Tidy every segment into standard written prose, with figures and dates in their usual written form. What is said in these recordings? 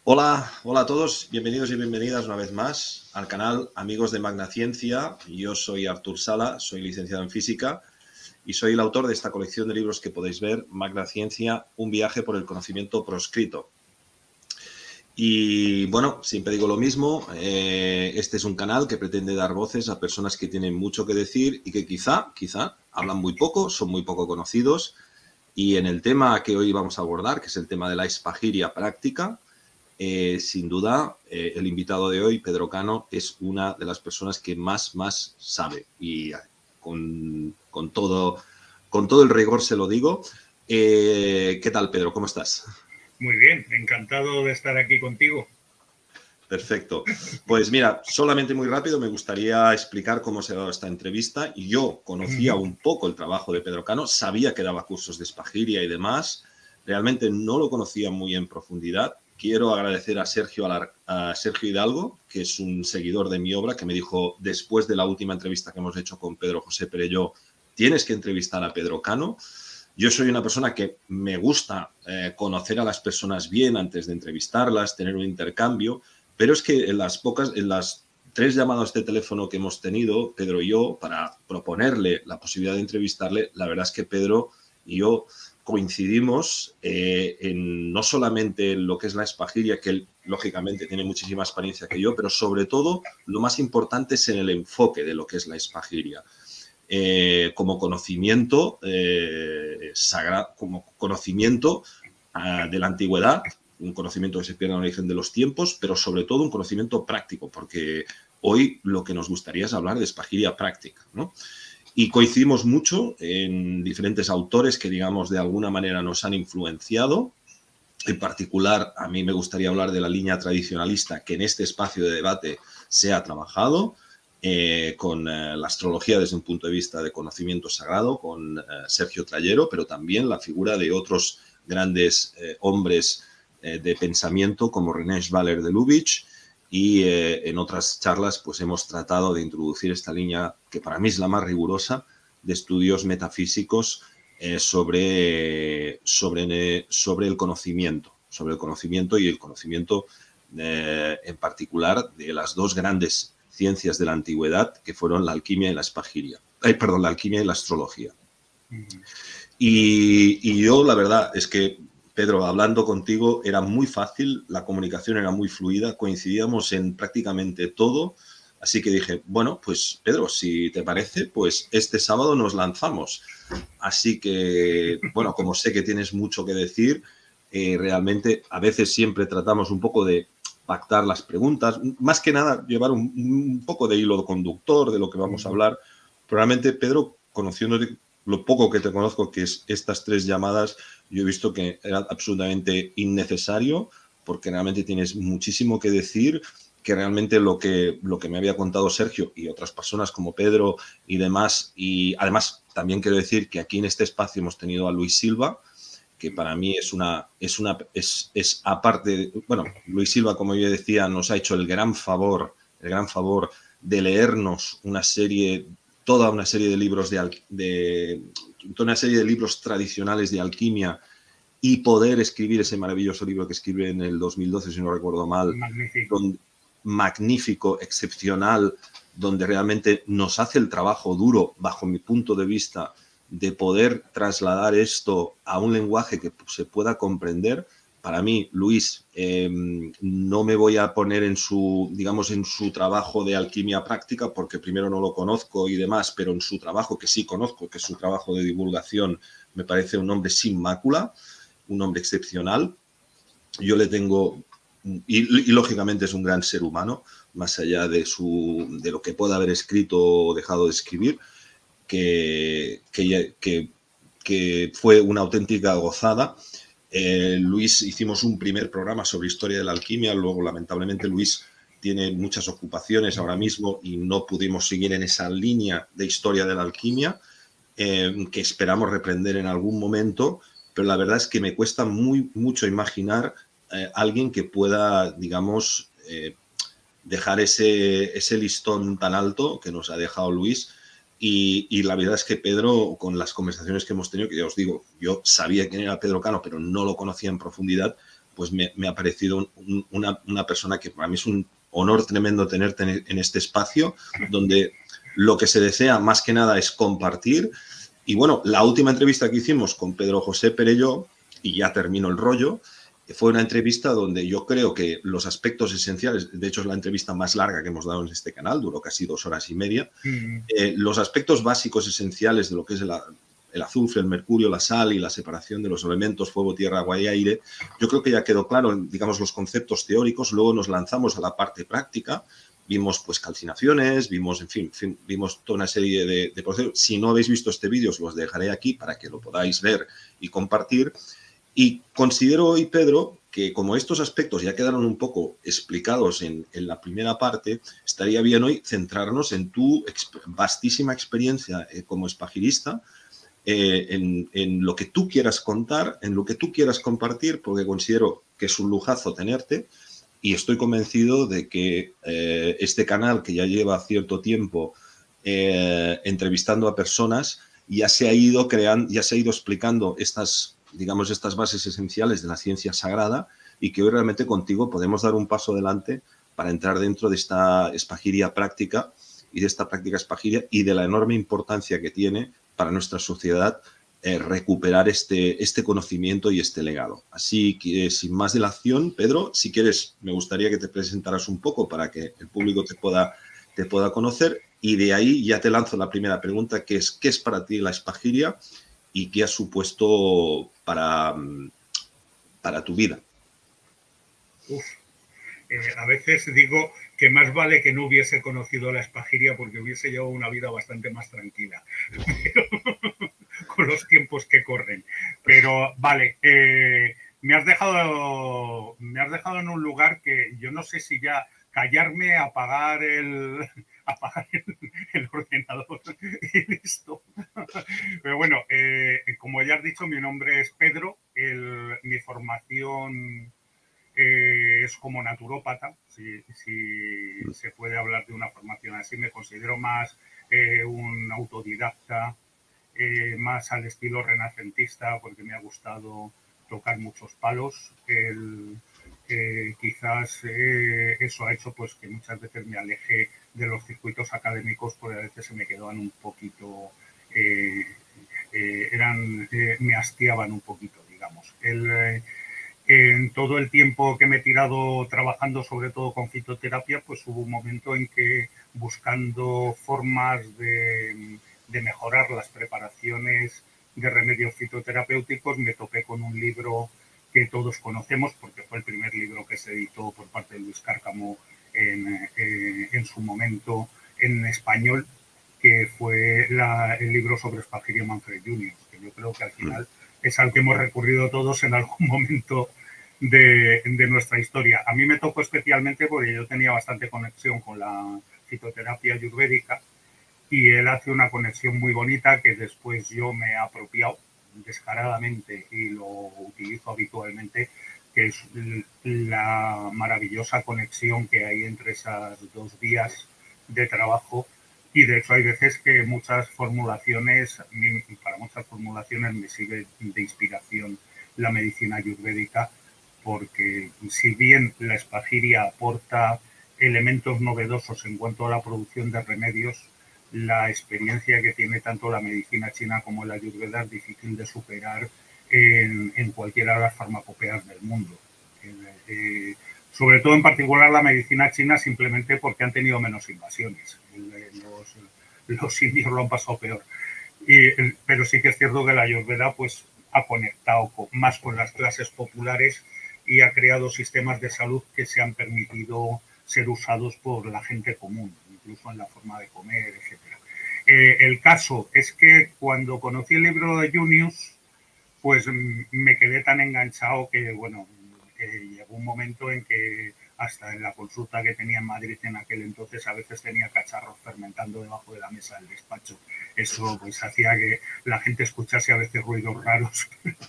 Hola, hola a todos, bienvenidos y bienvenidas una vez más al canal Amigos de Magnaciencia. Yo soy Artur Sala, soy licenciado en Física y soy el autor de esta colección de libros que podéis ver, Magnaciencia, un viaje por el conocimiento proscrito. Y bueno, siempre digo lo mismo, este es un canal que pretende dar voces a personas que tienen mucho que decir y que quizá hablan muy poco, son muy poco conocidos. Y en el tema que hoy vamos a abordar, que es el tema de la espagiria práctica, sin duda, el invitado de hoy, Pedro Cano, es una de las personas que más sabe. Y con todo el rigor se lo digo. ¿Qué tal, Pedro? ¿Cómo estás? Muy bien, encantado de estar aquí contigo. Perfecto. Pues mira, solamente muy rápido me gustaría explicar cómo se ha dado esta entrevista. Yo conocía un poco el trabajo de Pedro Cano, sabía que daba cursos de espagiria y demás. Realmente no lo conocía muy en profundidad. Quiero agradecer a Sergio Hidalgo, que es un seguidor de mi obra, que me dijo, después de la última entrevista que hemos hecho con Pedro José Perelló, tienes que entrevistar a Pedro Cano. Yo soy una persona que me gusta conocer a las personas bien antes de entrevistarlas, tener un intercambio, pero es que en las 3 llamadas de teléfono que hemos tenido, Pedro y yo, para proponerle la posibilidad de entrevistarle, la verdad es que Pedro y yo coincidimos en no solamente en lo que es la espagiria, que él lógicamente tiene muchísima experiencia que yo, pero sobre todo lo más importante es en el enfoque de lo que es la espagiria. Como conocimiento sagrado, como conocimiento de la antigüedad, un conocimiento que se pierde en el origen de los tiempos, pero sobre todo un conocimiento práctico, porque hoy lo que nos gustaría es hablar de espagiria práctica, ¿no? Y coincidimos mucho en diferentes autores que, digamos, de alguna manera nos han influenciado. En particular, a mí me gustaría hablar de la línea tradicionalista que en este espacio de debate se ha trabajado, con la astrología desde un punto de vista de conocimiento sagrado, con Sergio Trayero, pero también la figura de otros grandes hombres de pensamiento como René Schwaller de Lubitsch, y en otras charlas pues hemos tratado de introducir esta línea que para mí es la más rigurosa de estudios metafísicos sobre el conocimiento y el conocimiento en particular de las dos grandes ciencias de la antigüedad que fueron la alquimia y la espagiria, la alquimia y la astrología. Y yo la verdad es que, Pedro, hablando contigo era muy fácil, la comunicación era muy fluida, coincidíamos en prácticamente todo, así que dije, bueno, pues Pedro, si te parece, pues este sábado nos lanzamos. Así que, bueno, como sé que tienes mucho que decir, realmente a veces siempre tratamos un poco de pactar las preguntas, más que nada llevar un poco de hilo conductor de lo que vamos a hablar. Pero realmente, Pedro, conociéndote lo poco que te conozco, que es estas 3 llamadas, yo he visto que era absolutamente innecesario, porque realmente tienes muchísimo que decir, que realmente lo que me había contado Sergio y otras personas como Pedro y demás, y además también quiero decir que aquí en este espacio hemos tenido a Luis Silva, que para mí es aparte, bueno, Luis Silva, como yo decía, nos ha hecho el gran favor de leernos toda una serie de libros toda una serie de libros tradicionales de alquimia y poder escribir ese maravilloso libro que escribe en el 2012, si no recuerdo mal, magnífico, excepcional, donde realmente nos hace el trabajo duro, bajo mi punto de vista, de poder trasladar esto a un lenguaje que se pueda comprender. Para mí, Luis, no me voy a poner en su trabajo de alquimia práctica, porque primero no lo conozco y demás, pero en su trabajo, que sí conozco, que es su trabajo de divulgación, me parece un hombre sin mácula, un hombre excepcional. Yo le tengo, y lógicamente es un gran ser humano, más allá de lo que pueda haber escrito o dejado de escribir, que fue una auténtica gozada. Luis, hicimos un primer programa sobre historia de la alquimia, luego lamentablemente Luis tiene muchas ocupaciones ahora mismo y no pudimos seguir en esa línea de historia de la alquimia, que esperamos reprender en algún momento, pero la verdad es que me cuesta mucho imaginar alguien que pueda, digamos, dejar ese listón tan alto que nos ha dejado Luis. Y la verdad es que Pedro, con las conversaciones que hemos tenido, que ya os digo, yo sabía quién era Pedro Cano, pero no lo conocía en profundidad, pues me ha parecido una persona que para mí es un honor tremendo tenerte en este espacio, donde lo que se desea más que nada es compartir. Y bueno, la última entrevista que hicimos con Pedro José Perelló, y ya termino el rollo, fue una entrevista donde yo creo que los aspectos esenciales, de hecho es la entrevista más larga que hemos dado en este canal, duró casi 2 horas y media, los aspectos básicos esenciales de lo que es el azufre, el mercurio, la sal y la separación de los elementos fuego, tierra, agua y aire, yo creo que ya quedó claro, digamos, los conceptos teóricos. Luego nos lanzamos a la parte práctica, vimos pues calcinaciones, vimos, en fin, vimos toda una serie de procesos. Si no habéis visto este vídeo, os los dejaré aquí para que lo podáis ver y compartir. Y considero hoy, Pedro, que como estos aspectos ya quedaron un poco explicados en la primera parte, estaría bien hoy centrarnos en tu vastísima experiencia como espagirista, en lo que tú quieras contar, en lo que tú quieras compartir, porque considero que es un lujazo tenerte y estoy convencido de que este canal, que ya lleva cierto tiempo entrevistando a personas, ya se ha ido creando, ya se ha ido explicando estas, digamos, estas bases esenciales de la ciencia sagrada, y que hoy realmente contigo podemos dar un paso adelante para entrar dentro de esta espagiria práctica y de esta práctica espagiria y de la enorme importancia que tiene para nuestra sociedad recuperar este conocimiento y este legado. Así que, sin más dilación, Pedro, si quieres, me gustaría que te presentaras un poco para que el público te pueda conocer, y de ahí ya te lanzo la primera pregunta, que es: ¿qué es para ti la espagiria y qué ha supuesto para tu vida? A veces digo que más vale que no hubiese conocido la espagiria, porque hubiese llevado una vida bastante más tranquila con los tiempos que corren. Pero vale, me has dejado en un lugar que yo no sé si ya callarme, apagar el ordenador y listo. Pero bueno, como ya has dicho, mi nombre es Pedro. Mi formación es como naturópata, si se puede hablar de una formación así. Me considero más un autodidacta, más al estilo renacentista, porque me ha gustado tocar muchos palos. Quizás eso ha hecho pues que muchas veces me aleje de los circuitos académicos, porque a veces se me quedaban un poquito, me hastiaban un poquito, digamos. En todo el tiempo que me he tirado trabajando, sobre todo con fitoterapia, pues hubo un momento en que, buscando formas de mejorar las preparaciones de remedios fitoterapéuticos, me topé con un libro que todos conocemos, porque fue el primer libro que se editó por parte de Luis Cárcamo en su momento en español, que fue el libro sobre Spagyria Manfred Junius, que yo creo que al final es al que hemos recurrido todos en algún momento de nuestra historia. A mí me tocó especialmente porque yo tenía bastante conexión con la fitoterapia ayurvédica, y él hace una conexión muy bonita que después yo me he apropiado descaradamente y lo utilizo habitualmente, que es la maravillosa conexión que hay entre esas dos vías de trabajo. Y de hecho hay veces que para muchas formulaciones me sirve de inspiración la medicina ayurvédica, porque si bien la espagiria aporta elementos novedosos en cuanto a la producción de remedios, la experiencia que tiene tanto la medicina china como la ayurveda es difícil de superar en cualquiera de las farmacopeas del mundo. Sobre todo, en particular, la medicina china, simplemente porque han tenido menos invasiones. Los indios lo han pasado peor. Pero sí que es cierto que la ayurveda pues, ha conectado más con las clases populares y ha creado sistemas de salud que se han permitido ser usados por la gente común, incluso en la forma de comer, etc. El caso es que cuando conocí el libro de Junius, pues me quedé tan enganchado que, bueno, llegó un momento en que hasta en la consulta que tenía en Madrid en aquel entonces, a veces tenía cacharros fermentando debajo de la mesa del despacho. Eso pues hacía que la gente escuchase a veces ruidos raros,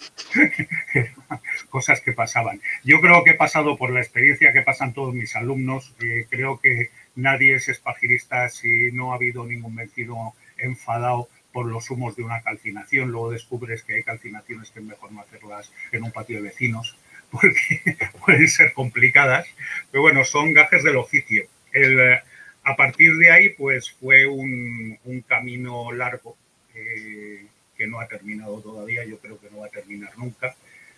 cosas que pasaban. Yo creo que he pasado por la experiencia que pasan todos mis alumnos. Creo que nadie es espagirista si no ha habido ningún vencido enfadado por los humos de una calcinación. Luego descubres que hay calcinaciones que es mejor no hacerlas en un patio de vecinos, porque pueden ser complicadas, pero bueno, son gajes del oficio. A partir de ahí, pues fue un camino largo que no ha terminado todavía, yo creo que no va a terminar nunca.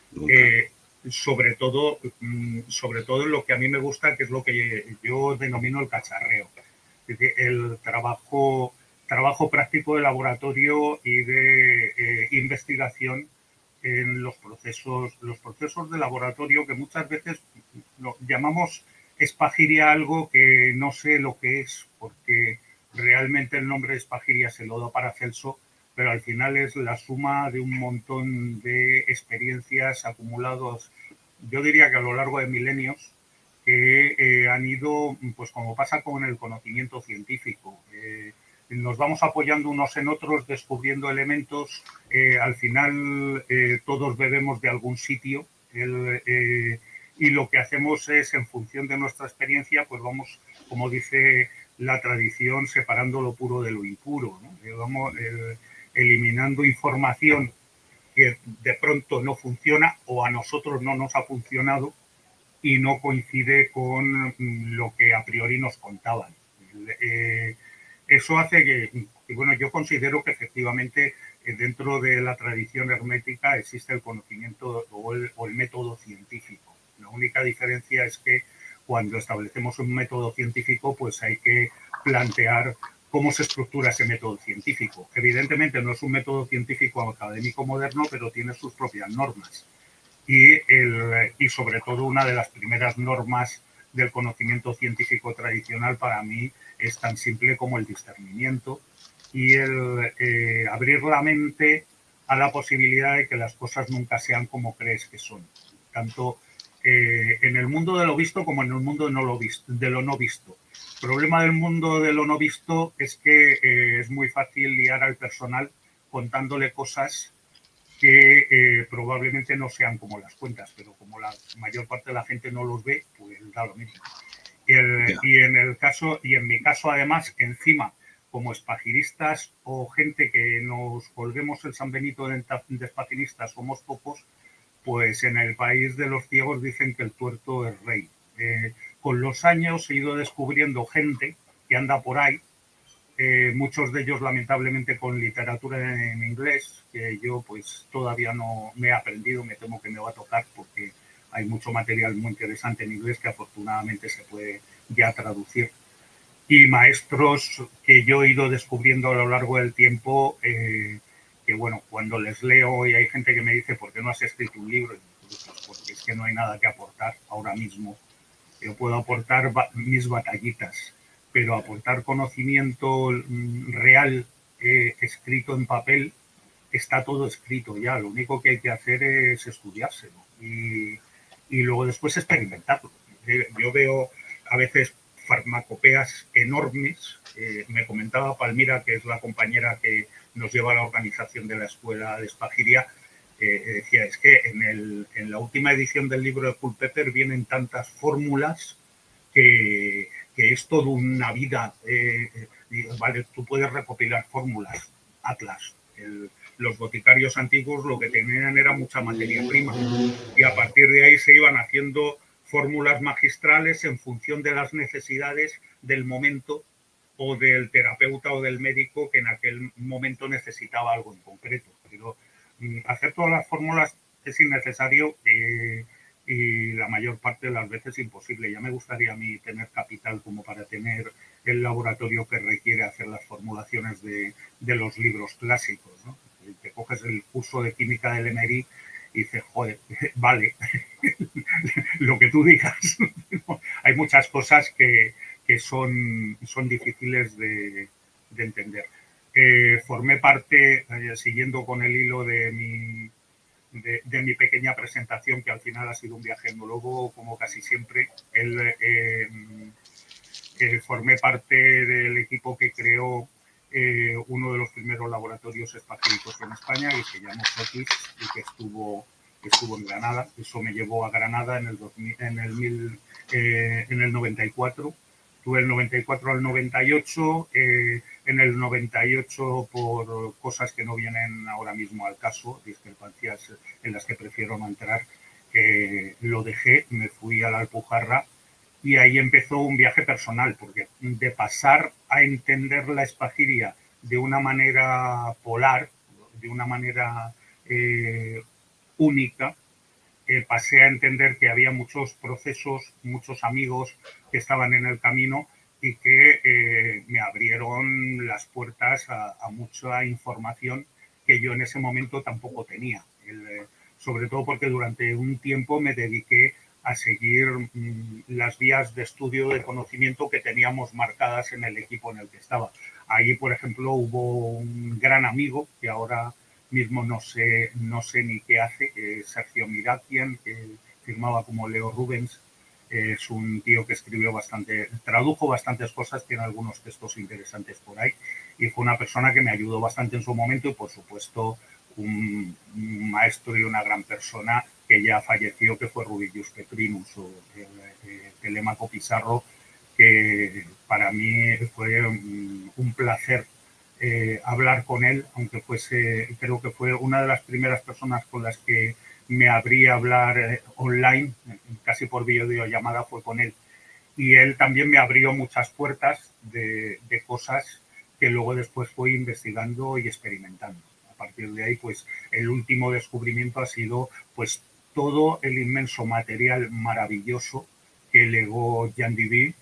Sobre todo en lo que a mí me gusta, que es lo que yo denomino el cacharreo. Es decir, el trabajo práctico de laboratorio y de investigación en los procesos de laboratorio, que muchas veces lo llamamos espagiria, algo que no sé lo que es, porque realmente el nombre de espagiria se lo da Paracelso, pero al final es la suma de un montón de experiencias acumulados, yo diría que a lo largo de milenios, que han ido, pues como pasa con el conocimiento científico, nos vamos apoyando unos en otros, descubriendo elementos, al final todos bebemos de algún sitio, y lo que hacemos es, en función de nuestra experiencia, pues vamos, como dice la tradición, separando lo puro de lo impuro, ¿no? Vamos eliminando información que de pronto no funciona o a nosotros no nos ha funcionado y no coincide con lo que a priori nos contaban. Eso hace que, bueno, yo considero que efectivamente dentro de la tradición hermética existe el conocimiento o el método científico. La única diferencia es que cuando establecemos un método científico, pues hay que plantear cómo se estructura ese método científico. Evidentemente no es un método científico académico moderno, pero tiene sus propias normas. Y sobre todo una de las primeras normas del conocimiento científico tradicional para mí es tan simple como el discernimiento y el abrir la mente a la posibilidad de que las cosas nunca sean como crees que son, tanto en el mundo de lo visto como en el mundo de lo no visto. El problema del mundo de lo no visto es que es muy fácil liar al personal contándole cosas que probablemente no sean como las cuentas, pero como la mayor parte de la gente no los ve, pues da lo mismo. Y en mi caso, además, encima, como espagiristas o gente que nos colguemos el San Benito de espagiristas, somos pocos, pues en el país de los ciegos dicen que el tuerto es rey. Con los años he ido descubriendo gente que anda por ahí, muchos de ellos lamentablemente con literatura en inglés, que yo pues todavía no me he aprendido, me temo que me va a tocar porque hay mucho material muy interesante en inglés que afortunadamente se puede ya traducir. Y maestros que yo he ido descubriendo a lo largo del tiempo, que bueno, cuando les leo y hay gente que me dice, ¿por qué no has escrito un libro? Pues porque es que no hay nada que aportar ahora mismo. Yo puedo aportar mis batallitas, pero aportar conocimiento real escrito en papel, está todo escrito ya. Lo único que hay que hacer es estudiárselo y luego después experimentarlo. Yo veo a veces farmacopeas enormes. Me comentaba Palmira, que es la compañera que nos lleva a la organización de la escuela de espagiria, decía, es que en la última edición del libro de Culpeper vienen tantas fórmulas que es toda una vida. Vale, tú puedes recopilar fórmulas, atlas. Los boticarios antiguos lo que tenían era mucha materia prima y a partir de ahí se iban haciendo fórmulas magistrales en función de las necesidades del momento o del terapeuta o del médico que en aquel momento necesitaba algo en concreto. Pero hacer todas las fórmulas es innecesario y la mayor parte de las veces imposible. Ya me gustaría a mí tener capital como para tener el laboratorio que requiere hacer las formulaciones de los libros clásicos, ¿no? Te coges el curso de química del Emery y dices, joder, vale, lo que tú digas. Hay muchas cosas que son difíciles de entender. Formé parte, siguiendo con el hilo de mi pequeña presentación, que al final ha sido un viaje etnólogo, como casi siempre. Formé parte del equipo que creó uno de los primeros laboratorios espagíricos en España, que se llamó Sotis y que estuvo en Granada. Eso me llevó a Granada en el 94. Tuve el 94 al 98. En el 98, por cosas que no vienen ahora mismo al caso, discrepancias en las que prefiero no entrar, lo dejé, me fui a la Alpujarra y ahí empezó un viaje personal, porque de pasar a entender la Espagiria de una manera polar, de una manera única, pasé a entender que había muchos procesos, muchos amigos que estaban en el camino y que me abrieron las puertas a mucha información que yo en ese momento tampoco tenía. Sobre todo porque durante un tiempo me dediqué a seguir las vías de estudio de conocimiento que teníamos marcadas en el equipo en el que estaba. Ahí, por ejemplo, hubo un gran amigo que ahora mismo no sé ni qué hace, Sergio Mirakian, que firmaba como Leo Rubens. Es un tío que escribió bastante, tradujo bastantes cosas, tiene algunos textos interesantes por ahí, y fue una persona que me ayudó bastante en su momento y, por supuesto, un maestro y una gran persona que ya falleció, que fue Rubius Petrinus, o Telemaco Pizarro, que para mí fue un placer hablar con él, aunque fuese, creo que fue una de las primeras personas con las que me abrí a hablar online, casi por videollamada, fue con él. Y él también me abrió muchas puertas de cosas que luego después fui investigando y experimentando. A partir de ahí, pues el último descubrimiento ha sido pues todo el inmenso material maravilloso que legó Jan Duby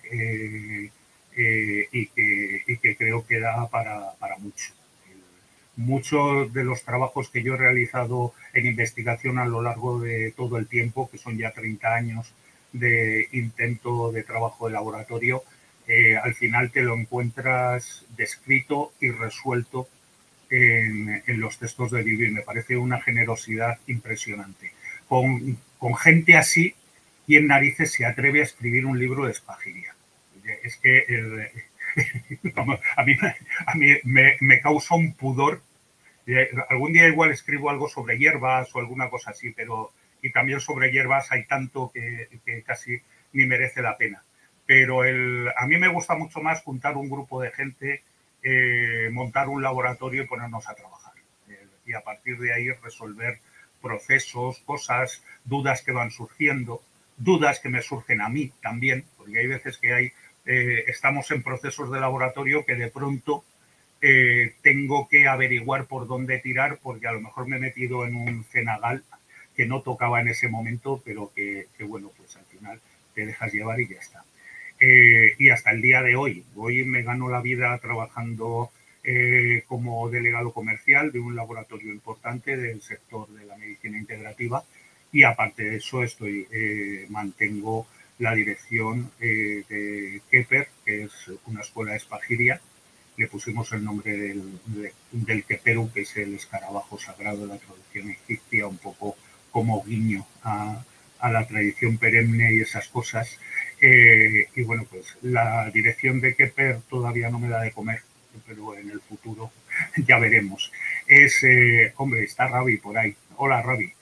y que creo que da para mucho. Muchos de los trabajos que yo he realizado en investigación a lo largo de todo el tiempo, que son ya 30 años de intento de trabajo de laboratorio, al final te lo encuentras descrito y resuelto en los textos de Duby. Me parece una generosidad impresionante. Con gente así, ¿quién narices se atreve a escribir un libro de Espagiria? Es que a mí me causa un pudor. Algún día igual escribo algo sobre hierbas o alguna cosa así, pero y también sobre hierbas hay tanto que casi ni merece la pena. Pero a mí me gusta mucho más juntar un grupo de gente, montar un laboratorio y ponernos a trabajar. Y a partir de ahí resolver procesos, cosas, dudas que van surgiendo, dudas que me surgen a mí también, porque hay veces que estamos en procesos de laboratorio que de pronto tengo que averiguar por dónde tirar, porque a lo mejor me he metido en un cenagal que no tocaba en ese momento, pero que bueno, pues al final te dejas llevar y ya está. Y hasta el día de hoy me gano la vida trabajando como delegado comercial de un laboratorio importante del sector de la medicina integrativa, y aparte de eso mantengo la dirección de Keper, que es una escuela de Espagiria. Le pusimos el nombre del Keperu, que es el escarabajo sagrado de la tradición egipcia, un poco como guiño a la tradición perenne y esas cosas. Y bueno, pues la dirección de Keper todavía no me da de comer, pero en el futuro ya veremos. Hombre, está Ravi por ahí. Hola, Ravi.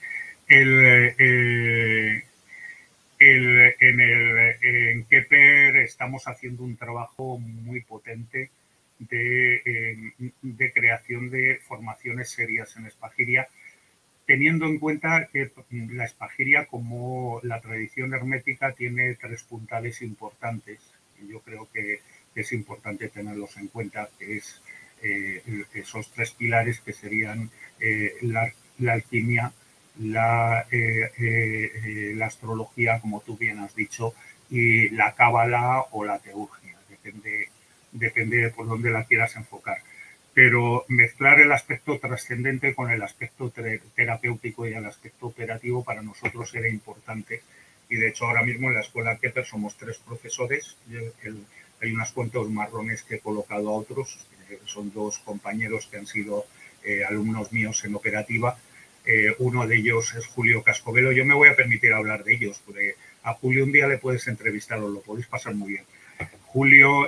En Keper estamos haciendo un trabajo muy potente de creación de formaciones serias en Espagiria, teniendo en cuenta que la Espagiria, como la tradición hermética, tiene 3 puntales importantes, y yo creo que es importante tenerlos en cuenta, que es esos 3 pilares que serían la alquimia, la astrología, como tú bien has dicho, y la cábala o la teurgia, depende de por dónde la quieras enfocar. Pero mezclar el aspecto trascendente con el aspecto terapéutico y el aspecto operativo para nosotros era importante. Y de hecho ahora mismo en la escuela Keper somos 3 profesores. Hay unos cuantos marrones que he colocado a otros. Son 2 compañeros que han sido alumnos míos en operativa. Uno de ellos es Julio Cascovelo. Yo me voy a permitir hablar de ellos, porque a Julio un día le puedes entrevistar, os lo podéis pasar muy bien. Julio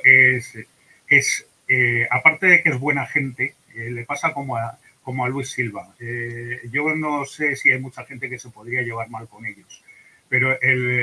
aparte de que es buena gente, le pasa como a Luis Silva. Yo no sé si hay mucha gente que se podría llevar mal con ellos, pero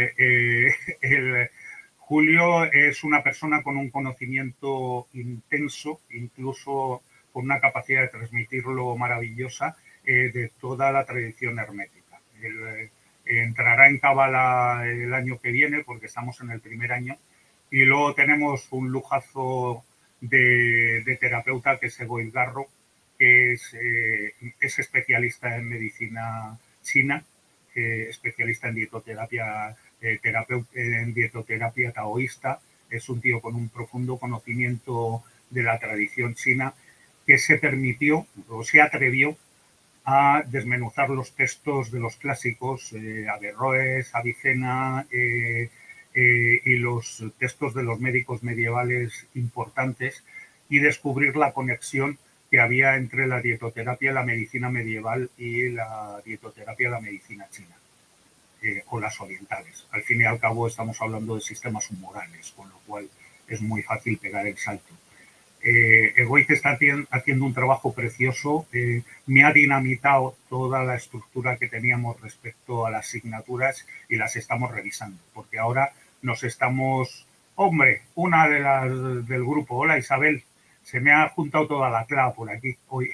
Julio es una persona con un conocimiento intenso, incluso con una capacidad de transmitirlo maravillosa, de toda la tradición hermética. entrará en cábala el año que viene porque estamos en el primer año. Y luego tenemos un lujazo de terapeuta que es Egoitz Garro, que es especialista en medicina china, especialista en dietoterapia, en dietoterapia taoísta. Es un tío con un profundo conocimiento de la tradición china que se permitió o se atrevió a desmenuzar los textos de los clásicos, Averroes, Avicena, y los textos de los médicos medievales importantes y descubrir la conexión que había entre la dietoterapia, la medicina medieval y la dietoterapia, la medicina china, o las orientales. Al fin y al cabo estamos hablando de sistemas humorales, con lo cual es muy fácil pegar el salto. Egoitz está haciendo un trabajo precioso, me ha dinamitado toda la estructura que teníamos respecto a las asignaturas y las estamos revisando, porque ahora nos estamos... Hombre, una de las del grupo, hola Isabel, se me ha juntado toda la clava por aquí hoy.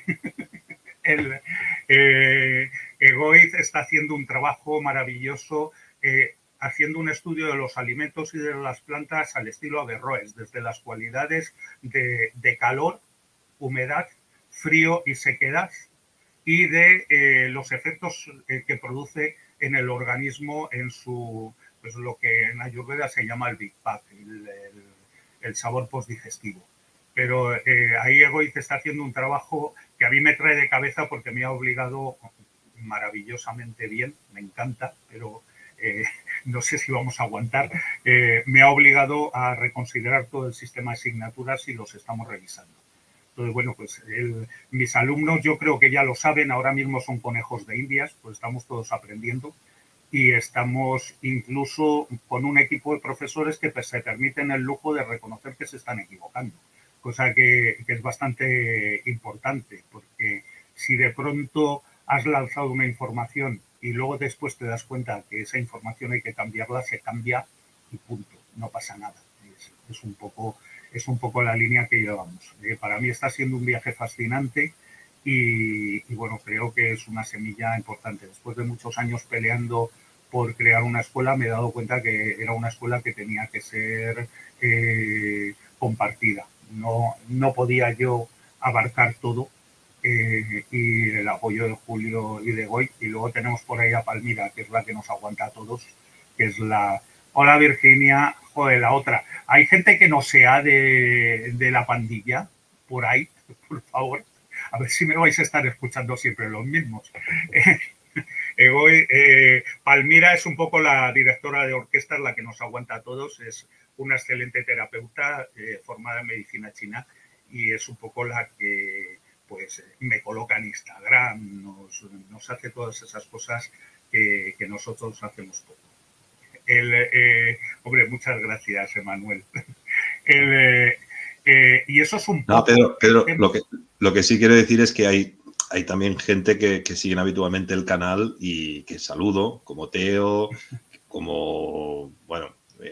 Egoitz está haciendo un trabajo maravilloso, haciendo un estudio de los alimentos y de las plantas al estilo Averroes, desde las cualidades de calor, humedad, frío y sequedad, y de los efectos que produce en el organismo en su, pues lo que en Ayurveda se llama el Big Pack, el sabor postdigestivo. Pero ahí Egoitz está haciendo un trabajo que a mí me trae de cabeza porque me ha obligado maravillosamente bien, me encanta, pero no sé si vamos a aguantar, me ha obligado a reconsiderar todo el sistema de asignaturas y los estamos revisando. Entonces, bueno, pues mis alumnos yo creo que ya lo saben, ahora mismo son conejos de indias, pues estamos todos aprendiendo y estamos incluso con un equipo de profesores que pues, se permiten el lujo de reconocer que se están equivocando, cosa que es bastante importante, porque si de pronto has lanzado una información y luego después te das cuenta que esa información hay que cambiarla, se cambia y punto, no pasa nada. Es un poco la línea que llevamos. Para mí está siendo un viaje fascinante y bueno, creo que es una semilla importante. Después de muchos años peleando por crear una escuela, me he dado cuenta que era una escuela que tenía que ser compartida. No podía yo abarcar todo, y el apoyo de Julio y de Egoitz. Y luego tenemos por ahí a Palmira, que es la que nos aguanta a todos, que es la... Hola Virginia, joder, la otra. Hay gente que no sea de la pandilla, por ahí, por favor. A ver si me vais a estar escuchando siempre los mismos. Palmira es un poco la directora de orquesta, la que nos aguanta a todos. Es una excelente terapeuta formada en medicina china y es un poco la que pues me coloca en Instagram, nos hace todas esas cosas que nosotros hacemos poco. Hombre, muchas gracias, Emanuel. Y eso es un poco... No, Pedro, lo que sí quiero decir es que hay también gente que siguen habitualmente el canal y que saludo, como Teo, como, bueno,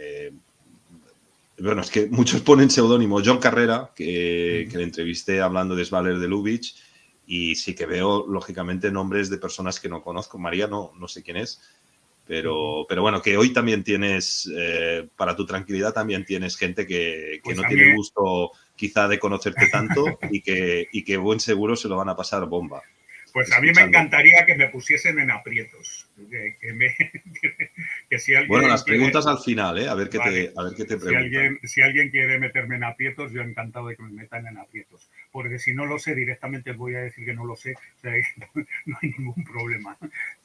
es que muchos ponen seudónimo. John Carrera, que le entrevisté hablando de Svaler de Lubitsch, y sí que veo, lógicamente, nombres de personas que no conozco. María no sé quién es, pero bueno, que hoy también tienes, para tu tranquilidad, también tienes gente que pues no tiene gusto quizá de conocerte tanto y que buen seguro se lo van a pasar bomba. Pues a mí me encantaría que me pusiesen en aprietos. Que si alguien bueno, las preguntas al final, a ver qué te preguntan. Si alguien quiere meterme en aprietos, yo encantado de que me metan en aprietos. Porque si no lo sé, directamente voy a decir que no lo sé. O sea, no hay ningún problema.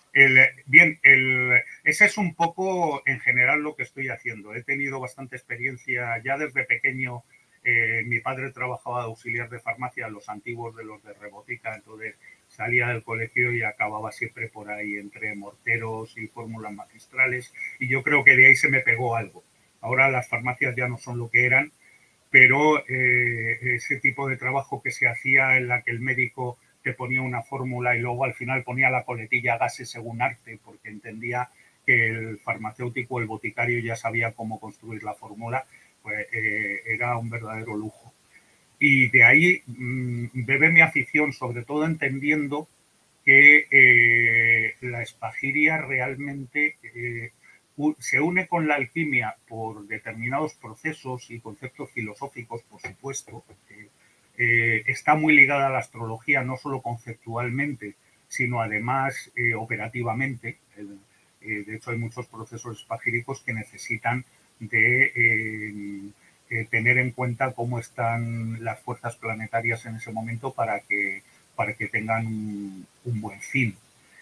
Ese es un poco en general lo que estoy haciendo. He tenido bastante experiencia ya desde pequeño. Mi padre trabajaba de auxiliar de farmacia, los antiguos de los de Rebotica, entonces salía del colegio y acababa siempre por ahí entre morteros y fórmulas magistrales y yo creo que de ahí se me pegó algo. Ahora las farmacias ya no son lo que eran, pero ese tipo de trabajo que se hacía en la que el médico te ponía una fórmula y luego al final ponía la coletilla gases según arte porque entendía que el farmacéutico, el boticario ya sabía cómo construir la fórmula, pues era un verdadero lujo. Y de ahí bebe mi afición, sobre todo entendiendo que la espagiria realmente se une con la alquimia por determinados procesos y conceptos filosóficos, por supuesto. Está muy ligada a la astrología, no solo conceptualmente, sino además operativamente. De hecho, hay muchos procesos espagíricos que necesitan de tener en cuenta cómo están las fuerzas planetarias en ese momento para que tengan un buen fin.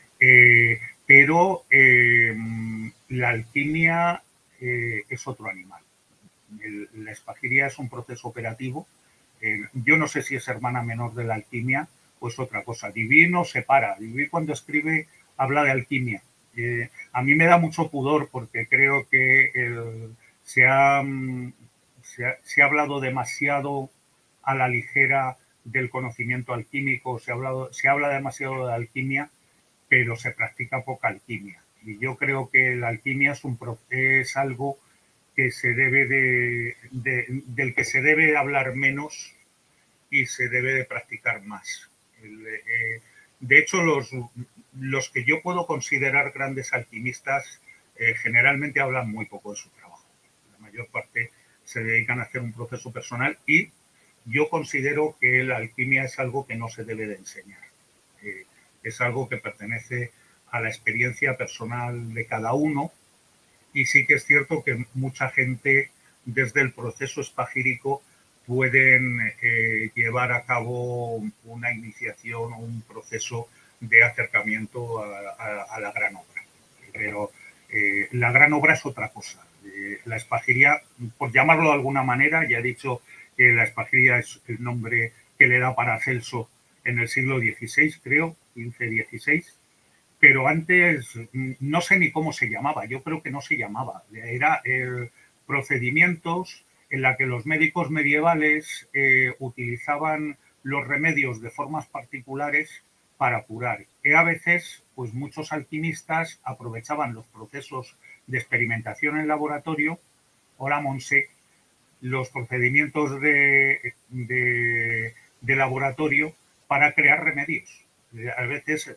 Pero la alquimia es otro animal. La espagiria es un proceso operativo. Yo no sé si es hermana menor de la alquimia o es otra cosa. Duby no separa. Duby cuando escribe habla de alquimia. A mí me da mucho pudor porque creo que se ha hablado demasiado a la ligera del conocimiento alquímico, se habla demasiado de alquimia, pero se practica poca alquimia. Y yo creo que la alquimia es algo que se debe del que se debe hablar menos y se debe de practicar más. De hecho, los que yo puedo considerar grandes alquimistas generalmente hablan muy poco de su trabajo. La mayor parte se dedican a hacer un proceso personal y yo considero que la alquimia es algo que no se debe de enseñar. Es algo que pertenece a la experiencia personal de cada uno y sí que es cierto que mucha gente desde el proceso espagírico pueden llevar a cabo una iniciación o un proceso de acercamiento a la gran obra. Pero la gran obra es otra cosa. La espagiria, por llamarlo de alguna manera, ya he dicho que la espagiria es el nombre que le da Paracelso en el siglo XVI, creo, XV-XVI, pero antes no sé ni cómo se llamaba, yo creo que no se llamaba. Era procedimientos en la que los médicos medievales utilizaban los remedios de formas particulares para curar. Y a veces, pues muchos alquimistas aprovechaban los procesos de experimentación en laboratorio, hola Monse, los procedimientos de laboratorio para crear remedios. A veces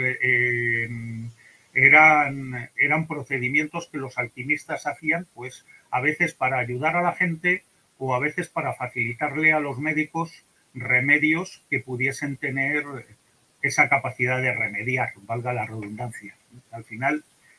eran procedimientos que los alquimistas hacían, pues a veces para ayudar a la gente o a veces para facilitarle a los médicos remedios que pudiesen tener esa capacidad de remediar, valga la redundancia. Al final,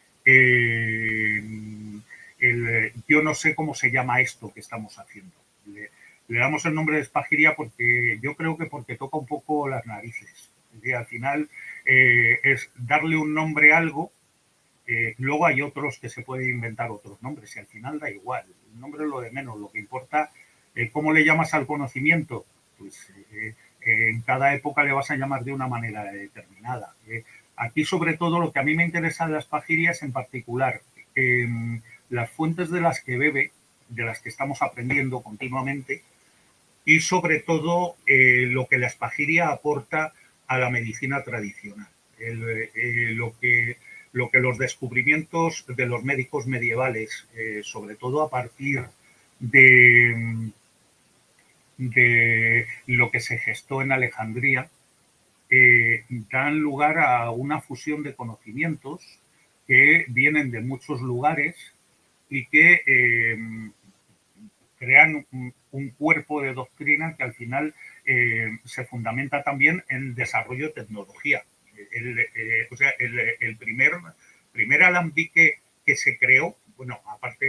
yo no sé cómo se llama esto que estamos haciendo. Le damos el nombre de espagiria porque yo creo que porque toca un poco las narices. Al final es darle un nombre a algo. Luego hay otros que se pueden inventar otros nombres y al final da igual. El nombre es lo de menos. Lo que importa, ¿cómo le llamas al conocimiento? Pues en cada época le vas a llamar de una manera determinada. Aquí, sobre todo, lo que a mí me interesa de la espagiria es en particular las fuentes de las que bebe, de las que estamos aprendiendo continuamente, y sobre todo lo que la espagiria aporta a la medicina tradicional. Lo que los descubrimientos de los médicos medievales, sobre todo a partir de lo que se gestó en Alejandría, dan lugar a una fusión de conocimientos que vienen de muchos lugares y que crean un cuerpo de doctrina que al final se fundamenta también en desarrollo de tecnología. El primer alambique que se creó, bueno, aparte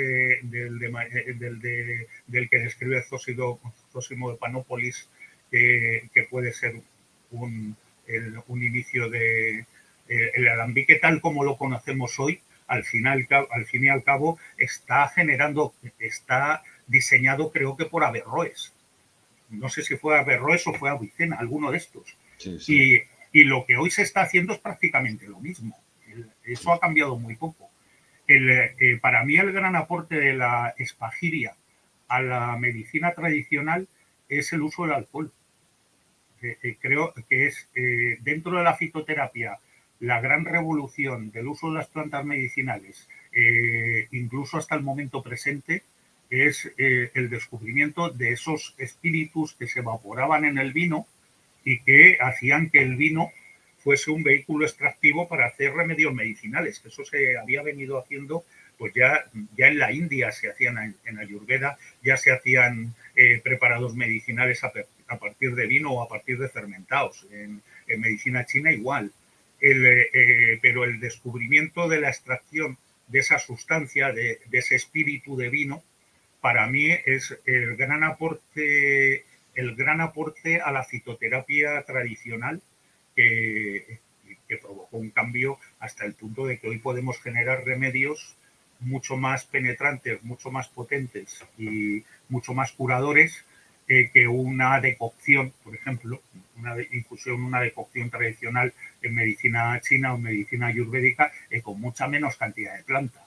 del que describe Zósimo de Panópolis, que puede ser un inicio de el alambique tal como lo conocemos hoy, al fin y al cabo está diseñado creo que por Averroes. No sé si fue Averroes o fue Avicena, alguno de estos. Sí, sí. Y lo que hoy se está haciendo es prácticamente lo mismo. Eso ha cambiado muy poco. Para mí el gran aporte de la espagiria a la medicina tradicional es el uso del alcohol. Creo que es dentro de la fitoterapia la gran revolución del uso de las plantas medicinales, incluso hasta el momento presente, es el descubrimiento de esos espíritus que se evaporaban en el vino y que hacían que el vino fuese un vehículo extractivo para hacer remedios medicinales, que eso se había venido haciendo, pues ya en la India se hacían, en Ayurveda ya se hacían preparados medicinales a partir de vino o a partir de fermentados. En medicina china igual. Pero el descubrimiento de la extracción de esa sustancia, de ese espíritu de vino, para mí es el gran aporte a la fitoterapia tradicional que provocó un cambio hasta el punto de que hoy podemos generar remedios mucho más penetrantes, mucho más potentes y mucho más curadores que una decocción, por ejemplo, una decocción tradicional en medicina china o en medicina ayurvédica con mucha menos cantidad de planta.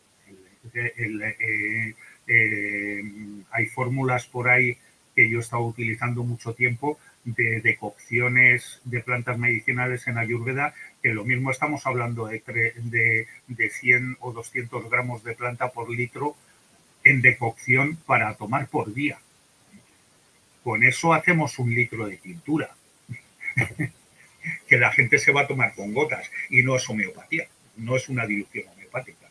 Hay fórmulas por ahí que yo he estado utilizando mucho tiempo de decocciones de plantas medicinales en Ayurveda, que lo mismo estamos hablando de 100 o 200 gramos de planta por litro en decocción para tomar por día. Con eso hacemos 1 litro de tintura, que la gente se va a tomar con gotas, y no es homeopatía, no es una dilución homeopática.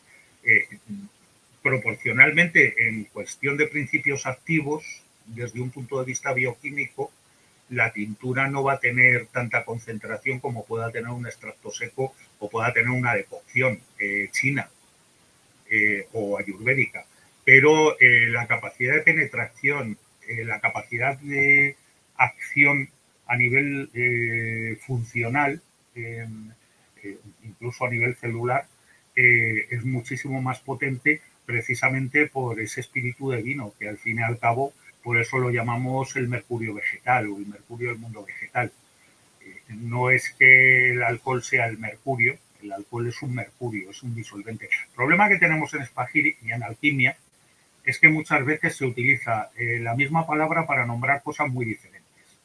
Proporcionalmente, en cuestión de principios activos, desde un punto de vista bioquímico, la tintura no va a tener tanta concentración como pueda tener un extracto seco o pueda tener una decocción china o ayurvédica. Pero la capacidad de penetración, la capacidad de acción a nivel funcional, incluso a nivel celular, es muchísimo más potente precisamente por ese espíritu de vino, que al fin y al cabo, por eso lo llamamos el mercurio vegetal o el mercurio del mundo vegetal. No es que el alcohol sea el mercurio, el alcohol es un mercurio, es un disolvente. El problema que tenemos en Spagiri y en alquimia es que muchas veces se utiliza la misma palabra para nombrar cosas muy diferentes.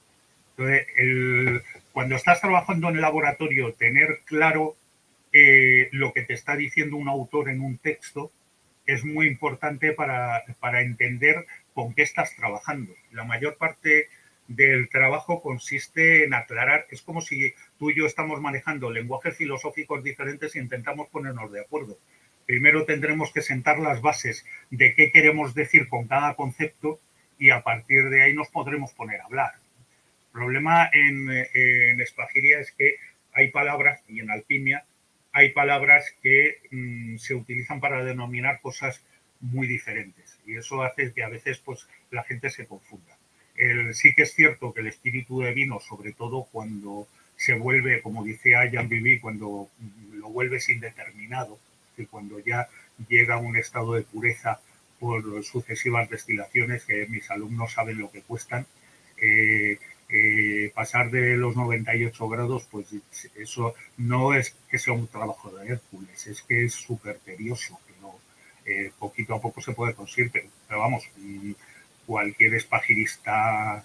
Entonces, cuando estás trabajando en el laboratorio, tener claro lo que te está diciendo un autor en un texto es muy importante para entender con qué estás trabajando. La mayor parte del trabajo consiste en aclarar, es como si tú y yo estamos manejando lenguajes filosóficos diferentes e intentamos ponernos de acuerdo. Primero tendremos que sentar las bases de qué queremos decir con cada concepto y a partir de ahí nos podremos poner a hablar. El problema en espagiria es que hay palabras, y en alquimia, hay palabras que se utilizan para denominar cosas muy diferentes y eso hace que a veces pues, la gente se confunda. Sí que es cierto que el espíritu de vino, sobre todo cuando se vuelve, como dice Jean Vivi, cuando lo vuelves indeterminado, y cuando ya llega a un estado de pureza por sucesivas destilaciones, que mis alumnos saben lo que cuestan, pasar de los 98 grados, pues eso no es que sea un trabajo de Hércules, es que es súper tedioso, pero poquito a poco se puede conseguir, pero vamos, cualquier espagirista,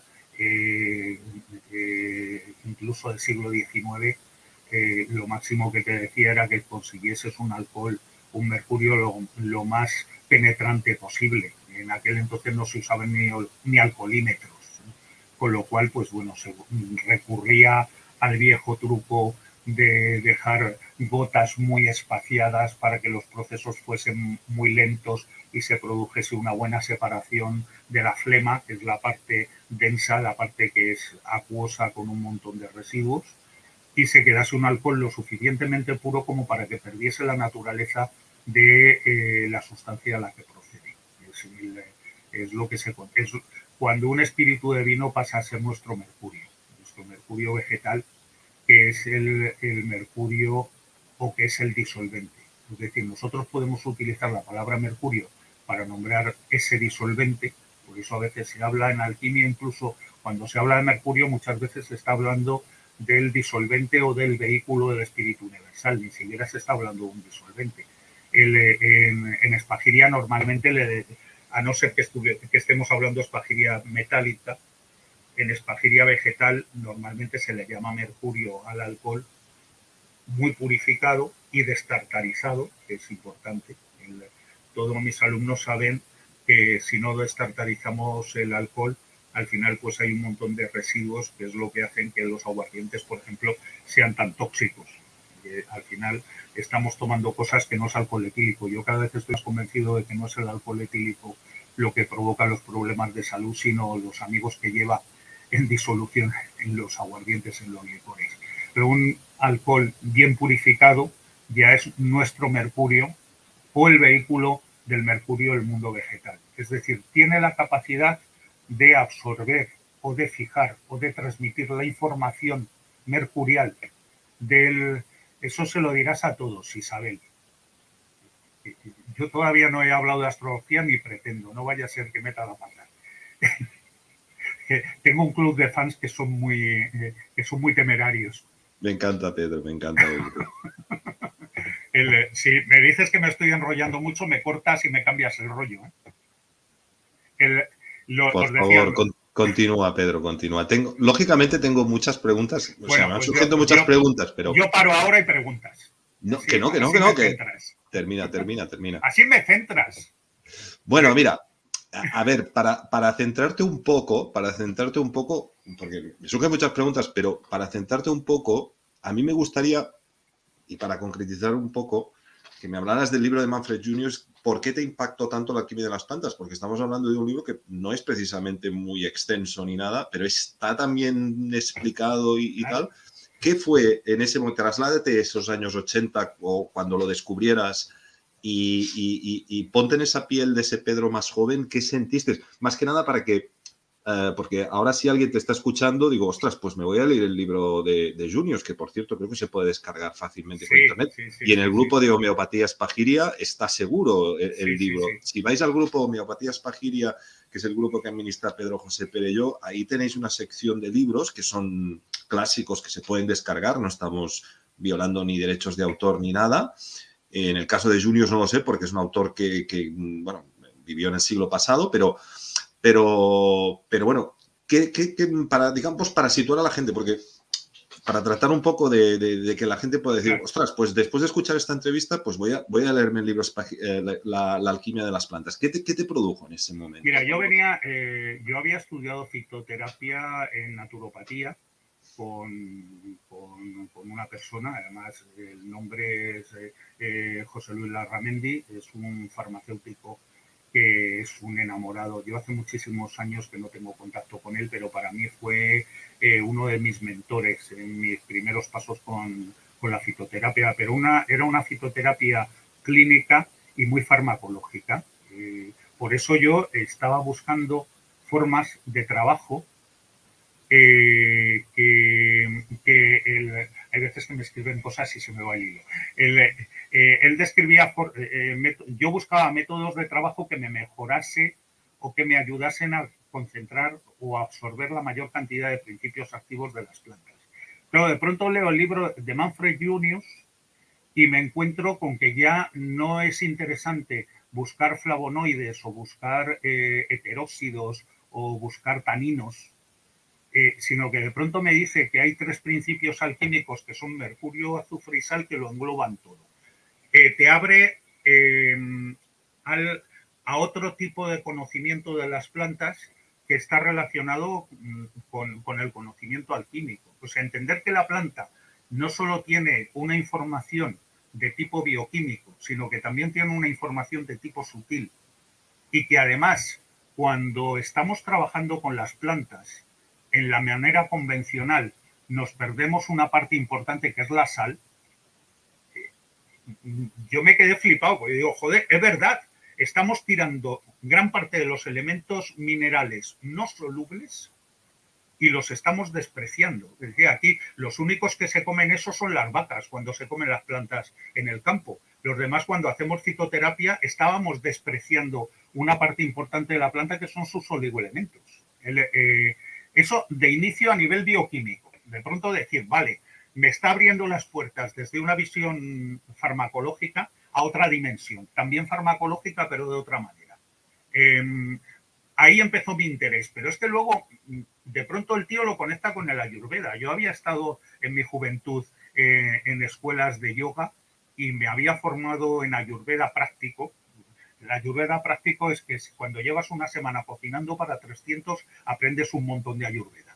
incluso del siglo XIX, lo máximo que te decía era que consiguieses un alcohol, un mercurio lo más penetrante posible. En aquel entonces no se usaban ni alcoholímetros, con lo cual, pues bueno, se recurría al viejo truco de dejar gotas muy espaciadas para que los procesos fuesen muy lentos y se produjese una buena separación de la flema, que es la parte densa, la parte que es acuosa con un montón de residuos, y se quedase un alcohol lo suficientemente puro como para que perdiese la naturaleza de la sustancia a la que procede. Es lo que se es cuando un espíritu de vino pasa a ser nuestro mercurio vegetal, que es el mercurio o que es el disolvente. Es decir, nosotros podemos utilizar la palabra mercurio para nombrar ese disolvente, por eso a veces se habla en alquimia, incluso cuando se habla de mercurio, muchas veces se está hablando del disolvente o del vehículo del espíritu universal, ni siquiera se está hablando de un disolvente. En espagiria normalmente, a no ser que estemos hablando de espagiria metálica, en espagiria vegetal normalmente se le llama mercurio al alcohol muy purificado y destartarizado, que es importante. Todos mis alumnos saben que si no destartarizamos el alcohol, al final pues hay un montón de residuos que es lo que hacen que los aguardientes, por ejemplo, sean tan tóxicos. Al final estamos tomando cosas que no es alcohol etílico. Yo cada vez estoy convencido de que no es el alcohol etílico lo que provoca los problemas de salud, sino los amigos que lleva en disolución en los aguardientes, en los licores. Pero un alcohol bien purificado ya es nuestro mercurio o el vehículo del mercurio del mundo vegetal. Es decir, tiene la capacidad de absorber o de fijar o de transmitir la información mercurial del... Eso se lo dirás a todos, Isabel. Yo todavía no he hablado de astrología ni pretendo, no vaya a ser que meta la pata. Tengo un club de fans que son muy temerarios. Me encanta, Pedro, me encanta. Si me dices que me estoy enrollando mucho, me cortas y me cambias el rollo. Por favor, continúa, Pedro, continúa. Lógicamente tengo muchas preguntas. O sea, me han surgido muchas preguntas, pero... Yo paro ahora y preguntas. No, sí, que no. Termina. Así me centras. Bueno, mira, a ver, para centrarte un poco, porque me surgen muchas preguntas, pero para centrarte un poco, a mí me gustaría, y para concretizar un poco, que me hablaras del libro de Manfred Junius. ¿Por qué te impactó tanto la alquimia de las plantas? Porque estamos hablando de un libro que no es precisamente muy extenso ni nada, pero está también explicado y tal. ¿Qué fue en ese momento? Trasládate esos años 80 o cuando lo descubrieras y ponte en esa piel de ese Pedro más joven. ¿Qué sentiste? Más que nada para que... porque ahora si alguien te está escuchando, digo, ostras, pues me voy a leer el libro de Junius, que por cierto creo que se puede descargar fácilmente por internet. Y en el grupo de Homeopatía Spagiria está seguro el libro. Si vais al grupo Homeopatía Spagiria, que es el grupo que administra Pedro José Perelló, ahí tenéis una sección de libros que son clásicos que se pueden descargar, no estamos violando ni derechos de autor ni nada. En el caso de Junius no lo sé, porque es un autor que bueno, vivió en el siglo pasado, pero bueno, para situar a la gente, porque para tratar un poco de que la gente pueda decir, ostras, pues después de escuchar esta entrevista, pues voy a leerme el libro la alquimia de las plantas. ¿Qué te produjo en ese momento? Mira, yo había estudiado fitoterapia en naturopatía con una persona, además el nombre es José Luis Larramendi, es un farmacéutico que es un enamorado. Yo hace muchísimos años que no tengo contacto con él, pero para mí fue uno de mis mentores en mis primeros pasos con la fitoterapia, pero era una fitoterapia clínica y muy farmacológica. Por eso yo estaba buscando formas de trabajo hay veces que me escriben cosas y se me va el hilo. Él describía, yo buscaba métodos de trabajo que me mejorase o que me ayudasen a concentrar o a absorber la mayor cantidad de principios activos de las plantas. Pero de pronto leo el libro de Manfred Junius y me encuentro con que ya no es interesante buscar flavonoides o buscar heteróxidos o buscar taninos, sino que de pronto me dice que hay 3 principios alquímicos que son mercurio, azufre y sal que lo engloban todo. Te abre a otro tipo de conocimiento de las plantas que está relacionado con el conocimiento alquímico. O sea, entender que la planta no solo tiene una información de tipo bioquímico, sino que también tiene una información de tipo sutil y que además cuando estamos trabajando con las plantas en la manera convencional nos perdemos una parte importante que es la sal. Yo me quedé flipado porque digo, joder, es verdad, estamos tirando gran parte de los elementos minerales no solubles y los estamos despreciando. Es decir, aquí los únicos que se comen eso son las vacas cuando se comen las plantas en el campo. Los demás, cuando hacemos fitoterapia, estábamos despreciando una parte importante de la planta que son sus oligoelementos. Eso de inicio a nivel bioquímico. De pronto decir, vale, me está abriendo las puertas desde una visión farmacológica a otra dimensión, también farmacológica, pero de otra manera. Ahí empezó mi interés, pero es que luego de pronto el tío lo conecta con el Ayurveda. Yo había estado en mi juventud en escuelas de yoga y me había formado en Ayurveda práctico. La ayurveda práctico es que cuando llevas una semana cocinando para 300, aprendes un montón de ayurveda.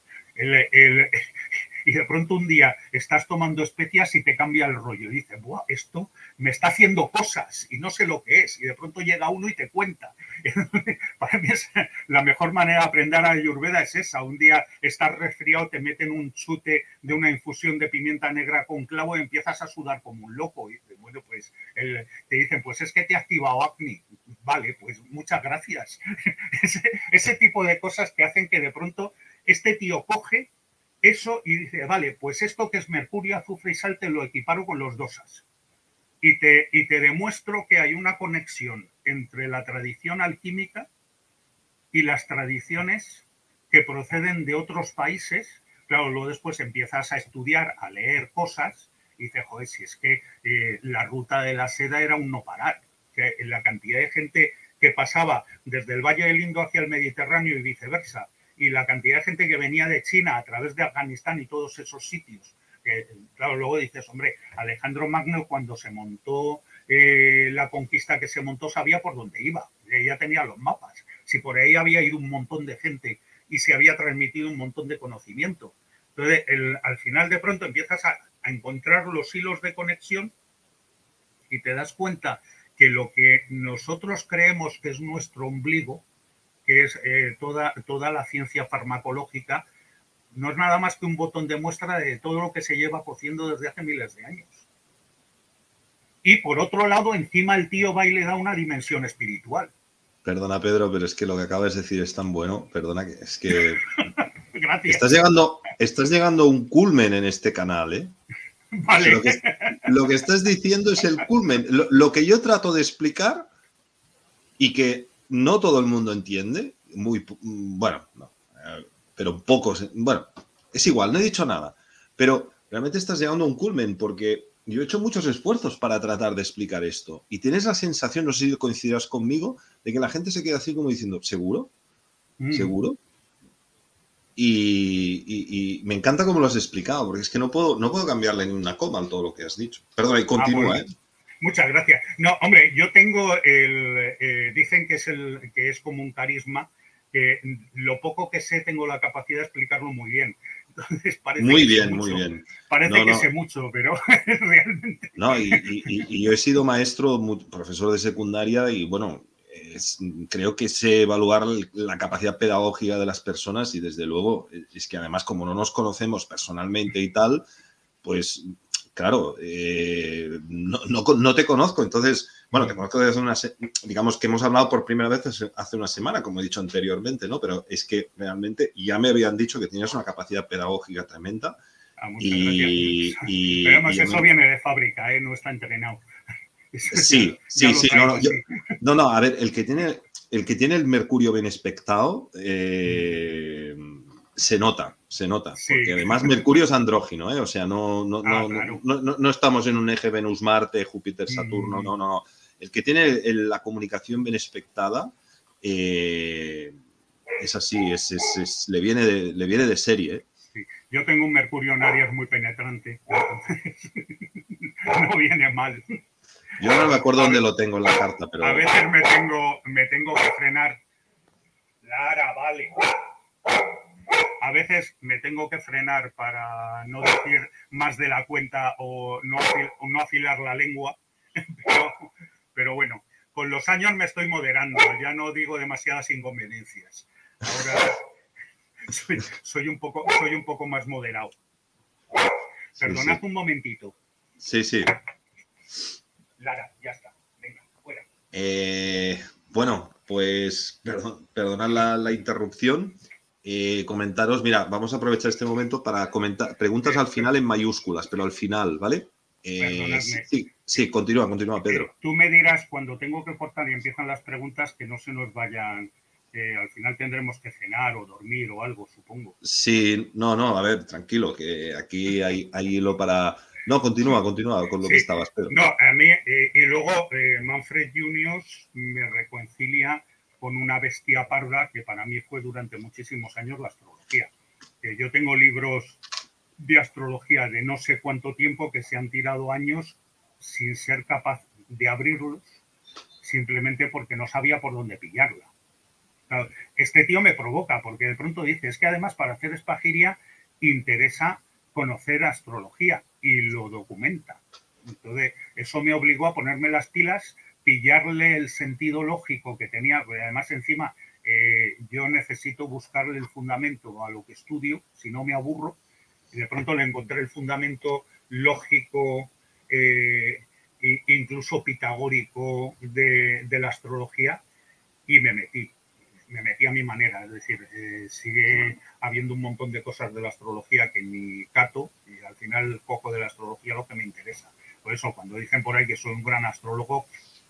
Y de pronto un día estás tomando especias y te cambia el rollo. Y dices, ¡buah! Esto me está haciendo cosas y no sé lo que es. Y de pronto llega uno y te cuenta. Para mí es la mejor manera de aprender a ayurveda es esa. Un día estás resfriado, te meten un chute de una infusión de pimienta negra con clavo y empiezas a sudar como un loco. Y dices, bueno, pues te dicen, pues es que te ha activado acné. Vale, pues muchas gracias. Ese tipo de cosas que hacen que de pronto este tío coge eso y dice, vale, pues esto que es mercurio, azufre y sal te lo equiparo con los dosas. Y te demuestro que hay una conexión entre la tradición alquímica y las tradiciones que proceden de otros países. Claro, luego después empiezas a estudiar, a leer cosas y dices, joder, si es que la ruta de la seda era un no parar. Que la cantidad de gente que pasaba desde el Valle del Indo hacia el Mediterráneo y viceversa, y la cantidad de gente que venía de China a través de Afganistán y todos esos sitios. Que, claro, luego dices, hombre, Alejandro Magno cuando se montó la conquista que se montó sabía por dónde iba, ya tenía los mapas. Si por ahí había ido un montón de gente y se había transmitido un montón de conocimiento. Entonces, al final de pronto empiezas a encontrar los hilos de conexión y te das cuenta que lo que nosotros creemos que es nuestro ombligo, que es toda la ciencia farmacológica, no es nada más que un botón de muestra de todo lo que se lleva cociendo desde hace miles de años. Y por otro lado, encima el tío va y le da una dimensión espiritual. Perdona, Pedro, pero es que lo que acabas de decir es tan bueno. Perdona, que es que Gracias. Estás llegando a un culmen en este canal, ¿eh? Vale. Lo que estás diciendo es el culmen. Lo que yo trato de explicar y que no todo el mundo entiende, bueno, no, pero pocos, bueno, es igual, no he dicho nada, pero realmente estás llegando a un culmen porque yo he hecho muchos esfuerzos para tratar de explicar esto y tienes la sensación, no sé si coincidirás conmigo, de que la gente se queda así como diciendo, ¿seguro? ¿Seguro? Y me encanta cómo lo has explicado, porque es que no puedo cambiarle ni una coma a todo lo que has dicho. Perdona, y continúa, bueno. Muchas gracias. No, hombre, yo tengo dicen que es como un carisma, que lo poco que sé tengo la capacidad de explicarlo muy bien. Entonces parece muy que bien, sé mucho. Muy bien. Parece que sé mucho, pero realmente. No, y yo he sido maestro, profesor de secundaria y bueno, creo que sé evaluar la capacidad pedagógica de las personas y desde luego es que además como no nos conocemos personalmente y tal, pues claro, no te conozco. Entonces, bueno, te conozco desde digamos que hemos hablado por primera vez hace una semana, como he dicho anteriormente, ¿no? Pero es que realmente ya me habían dicho que tenías una capacidad pedagógica tremenda. Muchas gracias. Pero además eso viene de fábrica, no está entrenado. Sí. No, a ver, el que tiene el mercurio bien expectado se nota, sí. Porque además Mercurio es andrógino, o sea, no estamos en un eje Venus-Marte, Júpiter-Saturno, no. El que tiene la comunicación bien expectada es así, le viene de serie. Sí. Yo tengo un Mercurio en Aries muy penetrante, entonces no viene mal. Yo no me acuerdo dónde lo tengo en la carta, pero... A veces me tengo que frenar. Lara, vale. A veces me tengo que frenar para no decir más de la cuenta o no afilar la lengua. Pero bueno, con los años me estoy moderando. Ya no digo demasiadas inconveniencias. Ahora soy un poco más moderado. Perdonad un momentito. Sí. Lara, ya está. Venga, fuera. Bueno, pues perdonad la interrupción. Comentaros, mira, vamos a aprovechar este momento para comentar preguntas al final en mayúsculas, pero al final, ¿vale? Sí, continúa, Pedro. Tú me dirás cuando tengo que cortar y empiezan las preguntas que no se nos vayan. Al final tendremos que cenar o dormir o algo, supongo. Sí, no, a ver, tranquilo, que aquí hay hilo para... No, continúa con lo que estabas, Pedro. No, a mí, y luego Manfred Junius me reconcilia con una bestia parda que para mí fue durante muchísimos años la astrología. Yo tengo libros de astrología de no sé cuánto tiempo que se han tirado años sin ser capaz de abrirlos, simplemente porque no sabía por dónde pillarla. Claro, este tío me provoca porque de pronto dice, es que además para hacer espagiria interesa conocer astrología y lo documenta. Entonces, eso me obligó a ponerme las pilas, pillarle el sentido lógico que tenía, porque además encima yo necesito buscarle el fundamento a lo que estudio, si no me aburro, y de pronto le encontré el fundamento lógico, incluso pitagórico de la astrología y me metí a mi manera, es decir, sigue habiendo un montón de cosas de la astrología que ni cato y al final cojo de la astrología lo que me interesa. Por eso, cuando dicen por ahí que soy un gran astrólogo,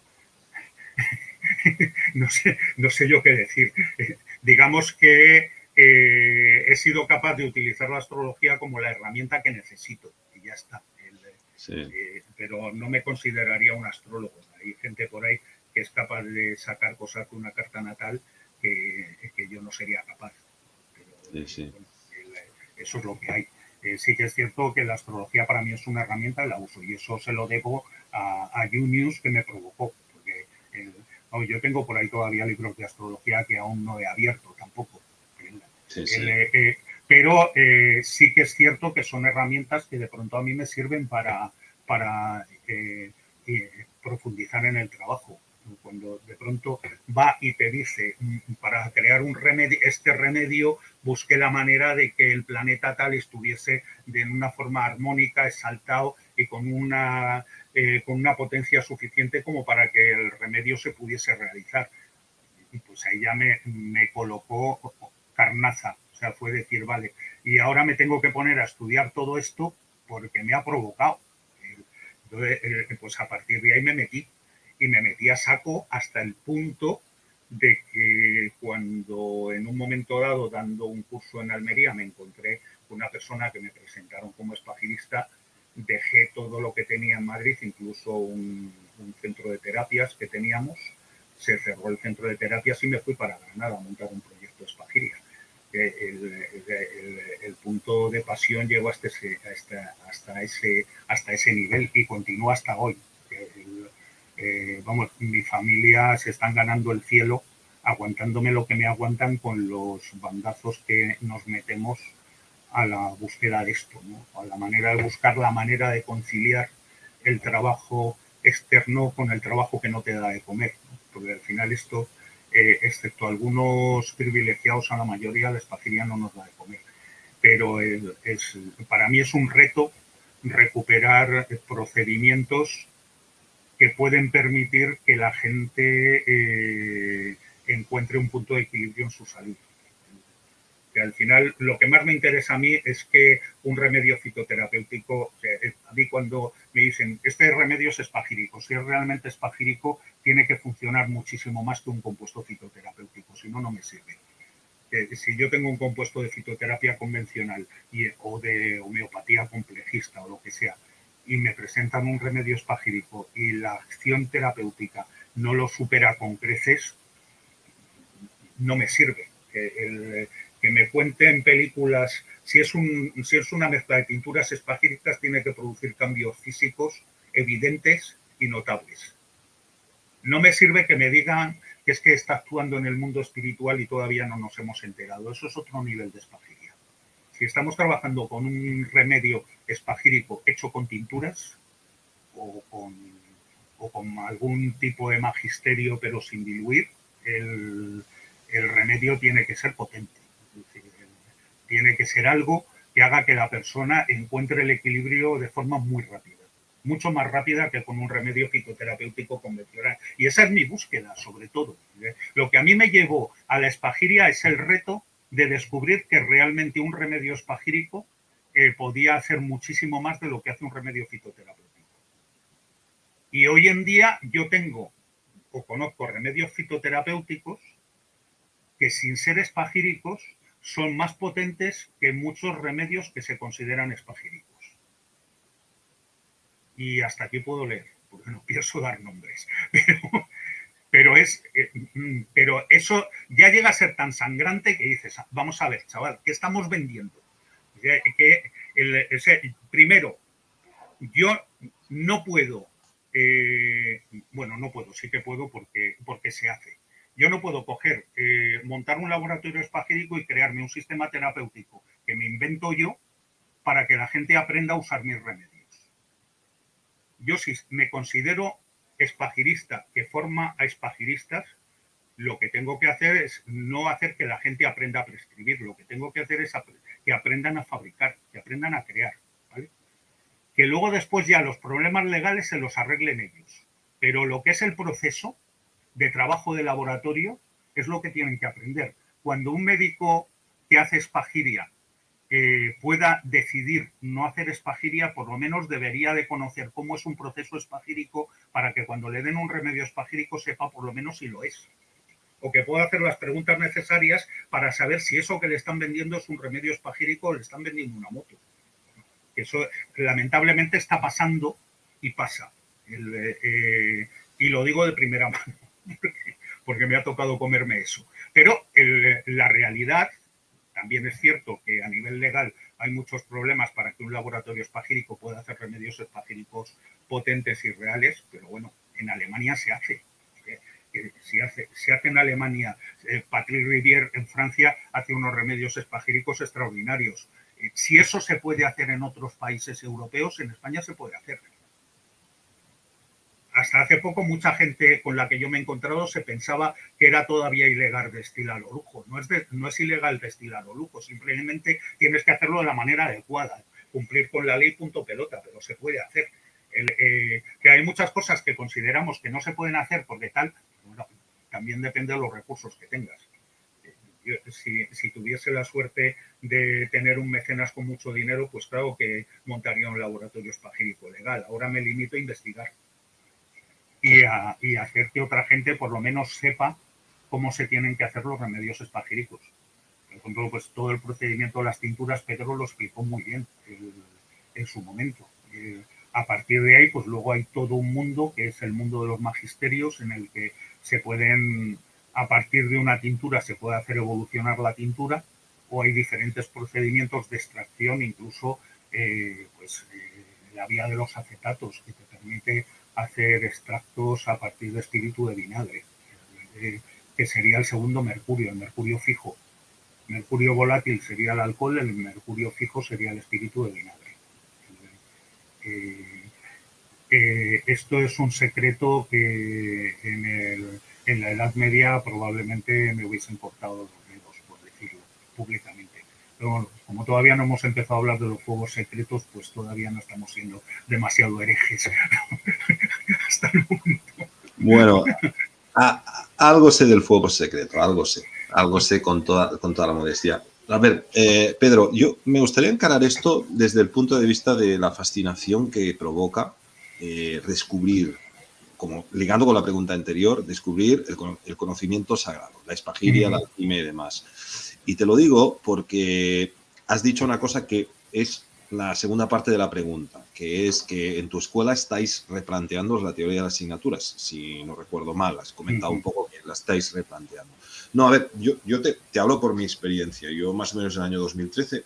no sé yo qué decir. Digamos que he sido capaz de utilizar la astrología como la herramienta que necesito y ya está. Sí. Pero no me consideraría un astrólogo. Hay gente por ahí que es capaz de sacar cosas de una carta natal que yo no sería capaz. Pero, sí. Bueno, eso es lo que hay. Sí que es cierto que la astrología para mí es una herramienta, la uso y eso se lo debo a YouNews que me provocó. Porque yo tengo por ahí todavía libros de astrología que aún no he abierto tampoco. Sí, sí. Pero sí que es cierto que son herramientas que de pronto a mí me sirven para profundizar en el trabajo. Cuando de pronto va y te dice, para crear un remedio, este remedio, busqué la manera de que el planeta tal estuviese de una forma armónica, exaltado y con una potencia suficiente como para que el remedio se pudiese realizar. Y pues ahí ya me colocó carnaza. O sea, fue decir, vale, y ahora me tengo que poner a estudiar todo esto porque me ha provocado. Entonces, pues a partir de ahí me metí. Y me metí a saco hasta el punto de que cuando en un momento dado, dando un curso en Almería, me encontré con una persona que me presentaron como espagirista, dejé todo lo que tenía en Madrid, incluso un centro de terapias que teníamos, se cerró el centro de terapias y me fui para Granada a montar un proyecto de espagiria. El punto de pasión llegó hasta ese nivel y continúa hasta hoy. Vamos, mi familia se están ganando el cielo aguantándome lo que me aguantan con los bandazos que nos metemos a la búsqueda de esto, ¿no? A la manera de buscar la manera de conciliar el trabajo externo con el trabajo que no te da de comer, ¿no? Porque al final esto, excepto algunos privilegiados, a la mayoría la espagiria no nos da de comer. Pero para mí es un reto recuperar procedimientos que pueden permitir que la gente encuentre un punto de equilibrio en su salud. Que al final lo que más me interesa a mí es que un remedio fitoterapéutico, a mí cuando me dicen, este remedio es espagírico, si es realmente espagírico, tiene que funcionar muchísimo más que un compuesto fitoterapéutico, si no, no me sirve. Si yo tengo un compuesto de fitoterapia convencional o de homeopatía complejista o lo que sea, y me presentan un remedio espagírico y la acción terapéutica no lo supera con creces, no me sirve. Que me cuenten películas, si es una mezcla de tinturas espagíricas, tiene que producir cambios físicos evidentes y notables. No me sirve que me digan que es que está actuando en el mundo espiritual y todavía no nos hemos enterado. Eso es otro nivel de espagiria. Si estamos trabajando con un remedio espagírico hecho con tinturas o con algún tipo de magisterio pero sin diluir, el remedio tiene que ser potente. Es decir, tiene que ser algo que haga que la persona encuentre el equilibrio de forma muy rápida. Mucho más rápida que con un remedio fitoterapéutico convencional. Y esa es mi búsqueda, sobre todo. Lo que a mí me llevó a la espagiria es el reto de descubrir que realmente un remedio espagírico podía hacer muchísimo más de lo que hace un remedio fitoterapéutico. Y hoy en día yo tengo o conozco remedios fitoterapéuticos que sin ser espagíricos son más potentes que muchos remedios que se consideran espagíricos. Y hasta aquí puedo leer, porque no pienso dar nombres. Pero eso ya llega a ser tan sangrante que dices, vamos a ver, chaval, ¿qué estamos vendiendo? Primero, yo no puedo bueno, no puedo, sí que puedo porque se hace. Yo no puedo coger, montar un laboratorio espagírico y crearme un sistema terapéutico que me invento yo para que la gente aprenda a usar mis remedios. Yo, si me considero espagirista que forma a espagiristas, lo que tengo que hacer es no hacer que la gente aprenda a prescribir, lo que tengo que hacer es que aprendan a fabricar, que aprendan a crear, ¿vale? Que luego después ya los problemas legales se los arreglen ellos. Pero lo que es el proceso de trabajo de laboratorio es lo que tienen que aprender. Cuando un médico que hace espagiria pueda decidir no hacer espagiria, por lo menos debería de conocer cómo es un proceso espagírico para que cuando le den un remedio espagírico sepa por lo menos si lo es. O que pueda hacer las preguntas necesarias para saber si eso que le están vendiendo es un remedio espagírico o le están vendiendo una moto. Eso lamentablemente está pasando y pasa. Y lo digo de primera mano, porque me ha tocado comerme eso. Pero la realidad, también es cierto que a nivel legal hay muchos problemas para que un laboratorio espagírico pueda hacer remedios espagíricos potentes y reales, pero bueno, en Alemania se hace. Se hace en Alemania, Patrick Rivière en Francia hace unos remedios espagíricos extraordinarios. Si eso se puede hacer en otros países europeos, en España se puede hacer. Hasta hace poco mucha gente con la que yo me he encontrado se pensaba que era todavía ilegal destilar o lujo. No es ilegal destilar o lujo, simplemente tienes que hacerlo de la manera adecuada, cumplir con la ley, punto pelota, pero se puede hacer. Que hay muchas cosas que consideramos que no se pueden hacer porque tal, bueno, también depende de los recursos que tengas. Yo, si tuviese la suerte de tener un mecenas con mucho dinero, pues claro que montaría un laboratorio espagírico legal. Ahora me limito a investigar y a hacer que otra gente por lo menos sepa cómo se tienen que hacer los remedios espagíricos. Por ejemplo, pues todo el procedimiento de las tinturas, Pedro lo explicó muy bien en su momento. A partir de ahí, pues luego hay todo un mundo que es el mundo de los magisterios en el que se pueden, a partir de una tintura se puede hacer evolucionar la tintura, o hay diferentes procedimientos de extracción, incluso la vía de los acetatos que te permite hacer extractos a partir de espíritu de vinagre, que sería el segundo mercurio, el mercurio fijo. Mercurio volátil sería el alcohol, el mercurio fijo sería el espíritu de vinagre. Esto es un secreto que en la Edad Media probablemente me hubiesen cortado los dedos, por decirlo públicamente. Pero como todavía no hemos empezado a hablar de los fuegos secretos, pues todavía no estamos siendo demasiado herejes hasta el momento. Bueno, algo sé del fuego secreto, algo sé con toda la modestia. A ver, Pedro, yo me gustaría encarar esto desde el punto de vista de la fascinación que provoca descubrir, como ligando con la pregunta anterior, descubrir el conocimiento sagrado, la espagiria, la alquimia y demás. Y te lo digo porque has dicho una cosa que es la segunda parte de la pregunta, que es que en tu escuela estáis replanteando la teoría de las asignaturas, si no recuerdo mal, has comentado un poco que la estáis replanteando. No, a ver, yo te hablo por mi experiencia. Yo más o menos en el año 2013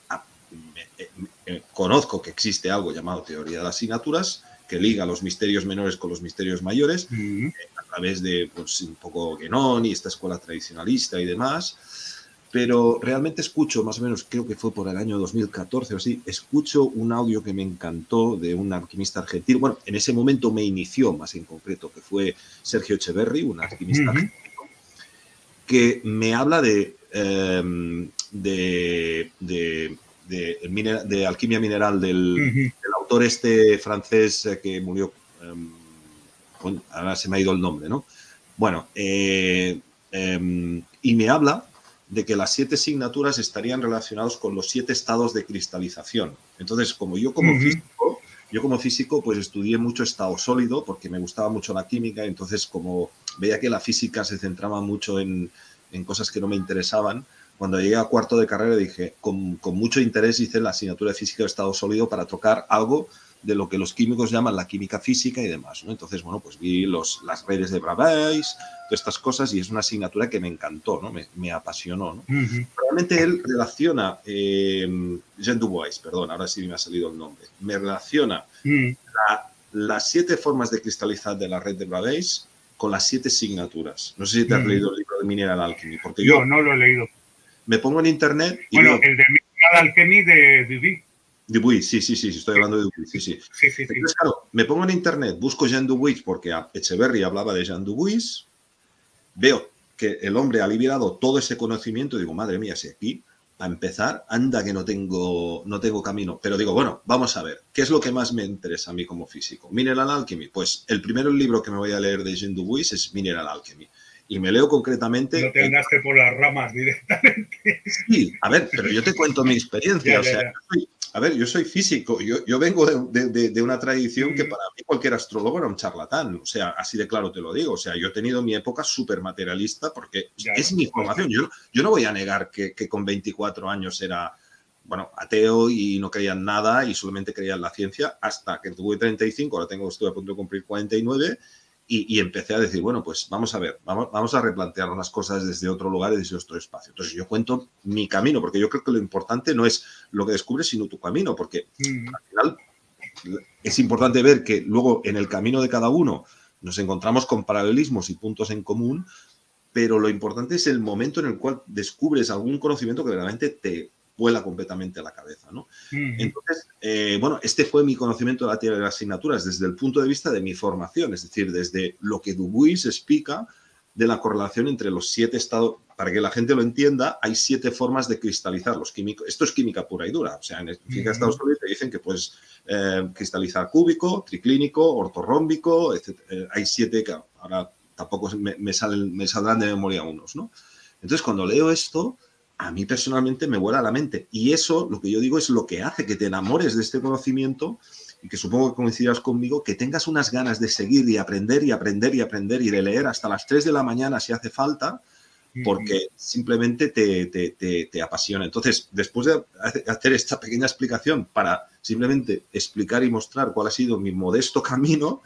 conozco que existe algo llamado teoría de las asignaturas que liga los misterios menores con los misterios mayores a través de pues, un poco Guénon y esta escuela tradicionalista y demás. Pero realmente escucho, más o menos, creo que fue por el año 2014 o así, escucho un audio que me encantó de un alquimista argentino. Bueno, en ese momento me inició más en concreto, que fue Sergio Echeverri, un alquimista argentino, que me habla de alquimia mineral del autor este francés que murió, ahora se me ha ido el nombre, ¿no? Bueno, y me habla de que las 7 asignaturas estarían relacionados con los 7 estados de cristalización. Entonces, como yo como físico, pues estudié mucho estado sólido porque me gustaba mucho la química. Entonces, como veía que la física se centraba mucho en cosas que no me interesaban, cuando llegué a cuarto de carrera dije, con mucho interés hice la asignatura de física de estado sólido para tocar algo de lo que los químicos llaman la química física y demás, ¿no? Entonces, bueno, pues vi las redes de Bravais, todas estas cosas, y es una asignatura que me encantó, ¿no? Me apasionó, ¿no? Realmente él relaciona, Jean Dubois, perdón, ahora sí me ha salido el nombre, me relaciona las 7 formas de cristalizar de la red de Bravais con las 7 signaturas. No sé si te has leído el libro de Mineral Alchemy, porque yo no lo he leído. Me pongo en internet y bueno, veo... el de Mineral Alchemy de Duby. Dubuis, sí, estoy hablando de Dubuis, sí. Entonces, claro, me pongo en internet, busco Jean Dubuis porque Echeverry hablaba de Jean Dubuis, veo que el hombre ha liberado todo ese conocimiento y digo, madre mía, si aquí, a empezar, anda que no tengo camino. Pero digo, bueno, vamos a ver, ¿qué es lo que más me interesa a mí como físico? Mineral Alchemy. Pues el primer libro que me voy a leer de Jean Dubuis es Mineral Alchemy. Y me leo concretamente... No te andaste por las ramas directamente. Sí, a ver, pero yo te cuento mi experiencia. Yo soy físico, yo vengo de una tradición que para mí cualquier astrólogo era un charlatán, o sea, así de claro te lo digo, o sea, yo he tenido mi época súper materialista porque es mi formación, yo no voy a negar que con 24 años era, bueno, ateo y no creía en nada y solamente creía en la ciencia hasta que tuve 35, ahora estoy a punto de cumplir 49 y empecé a decir, bueno, pues vamos a ver, vamos a replantear las cosas desde otro lugar y desde otro espacio. Entonces yo cuento mi camino, porque yo creo que lo importante no es lo que descubres, sino tu camino, porque al final es importante ver que luego en el camino de cada uno nos encontramos con paralelismos y puntos en común, pero lo importante es el momento en el cual descubres algún conocimiento que realmente te vuela completamente la cabeza, ¿no? Entonces, bueno, este fue mi conocimiento de la teoría de las asignaturas desde el punto de vista de mi formación, es decir, desde lo que Dubuis explica de la correlación entre los 7 estados. Para que la gente lo entienda, hay 7 formas de cristalizar los químicos. Esto es química pura y dura. O sea, en física de Estados Unidos te dicen que puedes cristalizar cúbico, triclínico, ortorrómbico, etc. Hay 7 que ahora tampoco me saldrán de memoria unos, ¿no? Entonces, cuando leo esto, a mí personalmente me vuela la mente. Y eso, lo que yo digo, es lo que hace que te enamores de este conocimiento y que supongo que coincidirás conmigo, que tengas unas ganas de seguir y aprender y aprender y aprender y de leer hasta las 3 de la mañana si hace falta, porque simplemente te apasiona. Entonces, después de hacer esta pequeña explicación para simplemente explicar y mostrar cuál ha sido mi modesto camino,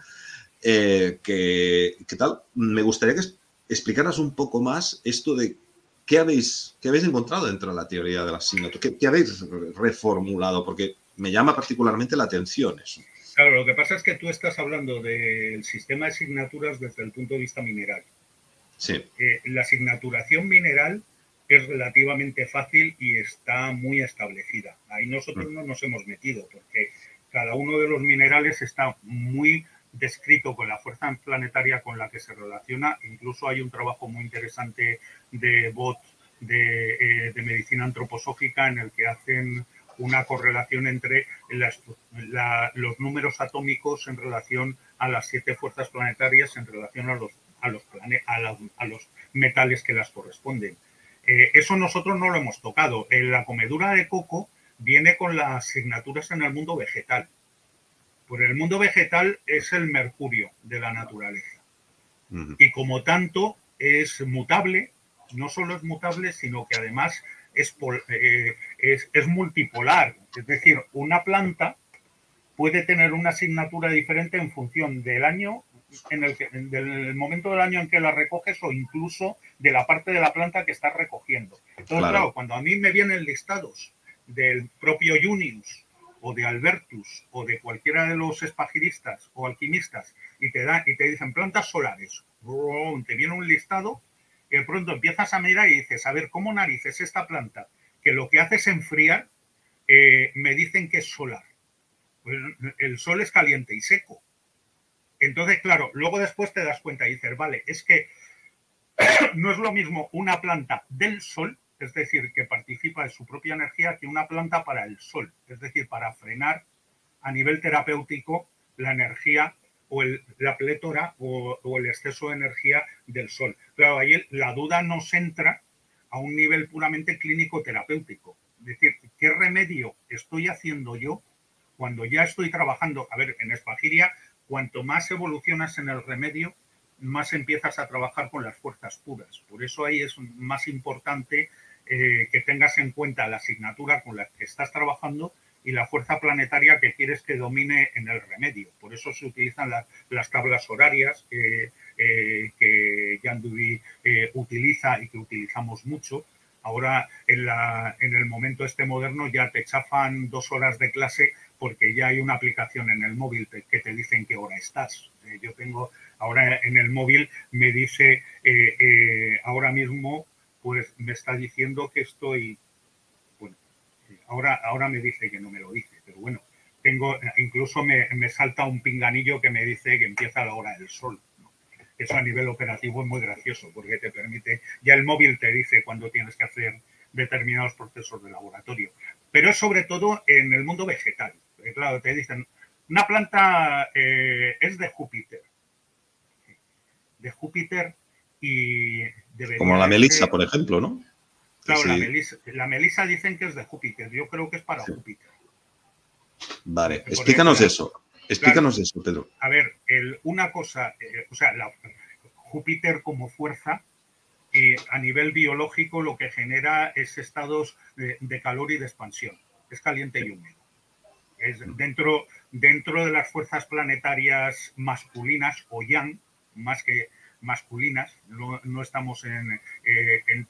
¿qué tal? Me gustaría que explicaras un poco más esto de qué habéis encontrado dentro de la teoría de la asignatura, qué habéis reformulado, porque me llama particularmente la atención eso. Claro, lo que pasa es que tú estás hablando del sistema de asignaturas desde el punto de vista mineral. Sí. La asignaturación mineral es relativamente fácil y está muy establecida. Ahí nosotros no nos hemos metido porque cada uno de los minerales está muy descrito con la fuerza planetaria con la que se relaciona. Incluso hay un trabajo muy interesante de Bott de medicina antroposófica en el que hacen una correlación entre los números atómicos en relación a las 7 fuerzas planetarias en relación a los metales que las corresponden. Eso nosotros no lo hemos tocado. La comedura de coco viene con las asignaturas en el mundo vegetal. Por el mundo vegetal es el mercurio de la naturaleza. Y como tanto es mutable, no solo es mutable, sino que además es multipolar. Es decir, una planta puede tener una asignatura diferente en función del año, del momento del año en que la recoges o incluso de la parte de la planta que estás recogiendo. Entonces, claro, cuando a mí me vienen listados del propio Junius o de Albertus o de cualquiera de los espagiristas o alquimistas y te dicen plantas solares, te viene un listado y de pronto empiezas a mirar y dices, a ver, ¿cómo narices esta planta que lo que hace es enfriar? Me dicen que es solar. Pues el sol es caliente y seco. Entonces, claro, luego después te das cuenta y dices, vale, es que no es lo mismo una planta del sol, es decir, que participa de su propia energía, que una planta para el sol, es decir, para frenar a nivel terapéutico la energía o la plétora o el exceso de energía del sol. Claro, ahí la duda nos entra a un nivel puramente clínico-terapéutico. Es decir, ¿qué remedio estoy haciendo yo cuando ya estoy trabajando? A ver, en Espagiria, cuanto más evolucionas en el remedio, más empiezas a trabajar con las fuerzas puras. Por eso ahí es más importante que tengas en cuenta la asignatura con la que estás trabajando y la fuerza planetaria que quieres que domine en el remedio. Por eso se utilizan las tablas horarias que Jean Duby utiliza y que utilizamos mucho. Ahora, en el momento este moderno, ya te chafan 2 horas de clase porque ya hay una aplicación en el móvil que te dice en qué hora estás. Yo tengo, ahora en el móvil me dice, ahora mismo, pues me está diciendo que estoy, bueno, ahora me dice que no me lo dice, pero bueno, incluso me salta un pinganillo que me dice que empieza la hora del sol. Eso a nivel operativo es muy gracioso porque te permite, ya el móvil te dice cuando tienes que hacer determinados procesos de laboratorio. Pero es sobre todo en el mundo vegetal. Claro, te dicen, una planta es de Júpiter. De Júpiter y Como debería la de melisa, ser... por ejemplo, ¿no? Que Claro, sí, la melisa dicen que es de Júpiter. Yo creo que es para sí. Júpiter. Vale, Porque explícanos eso. claro, Explícanos eso, Pedro. a ver, una cosa, o sea, Júpiter como fuerza, a nivel biológico lo que genera es estados de calor y de expansión. Es caliente y húmedo. Es dentro de las fuerzas planetarias masculinas o yang, más que masculinas, no estamos en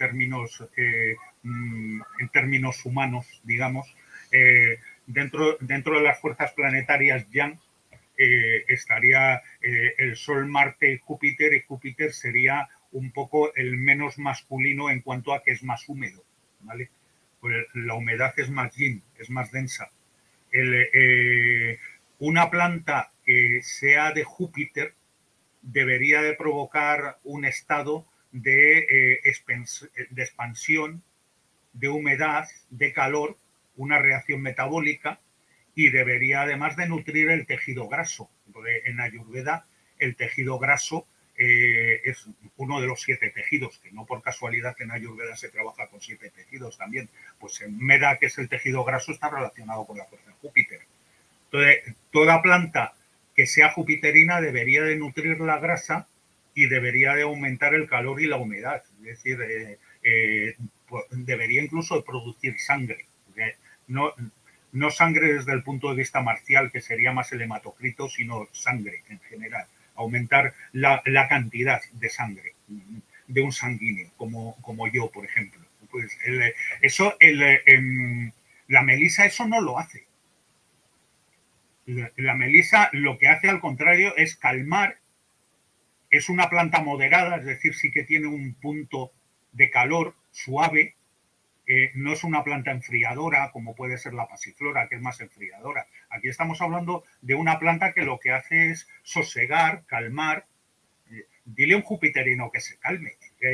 términos humanos, digamos. Dentro de las fuerzas planetarias yang estaría el Sol, Marte y Júpiter sería un poco el menos masculino en cuanto a que es más húmedo, ¿vale? Pues la humedad es más yin, es más densa. Una planta que sea de Júpiter debería de provocar un estado de expansión, de humedad, de calor, una reacción metabólica y debería además de nutrir el tejido graso. Porque en Ayurveda el tejido graso es uno de los 7 tejidos, que no por casualidad en Ayurveda se trabaja con 7 tejidos también. Pues en Meda, que es el tejido graso, está relacionado con la fuerza de Júpiter. Entonces, toda planta que sea jupiterina debería de nutrir la grasa y debería de aumentar el calor y la humedad. Es decir, debería incluso producir sangre. No sangre desde el punto de vista marcial, que sería más el hematocrito, sino sangre en general. Aumentar la cantidad de sangre de un sanguíneo, como yo, por ejemplo. Pues la melisa eso no lo hace. La melisa lo que hace al contrario es calmar, es una planta moderada, es decir, sí que tiene un punto de calor suave, no es una planta enfriadora como puede ser la pasiflora, que es más enfriadora. Aquí estamos hablando de una planta que lo que hace es sosegar, calmar. Dile a un jupiterino que se calme.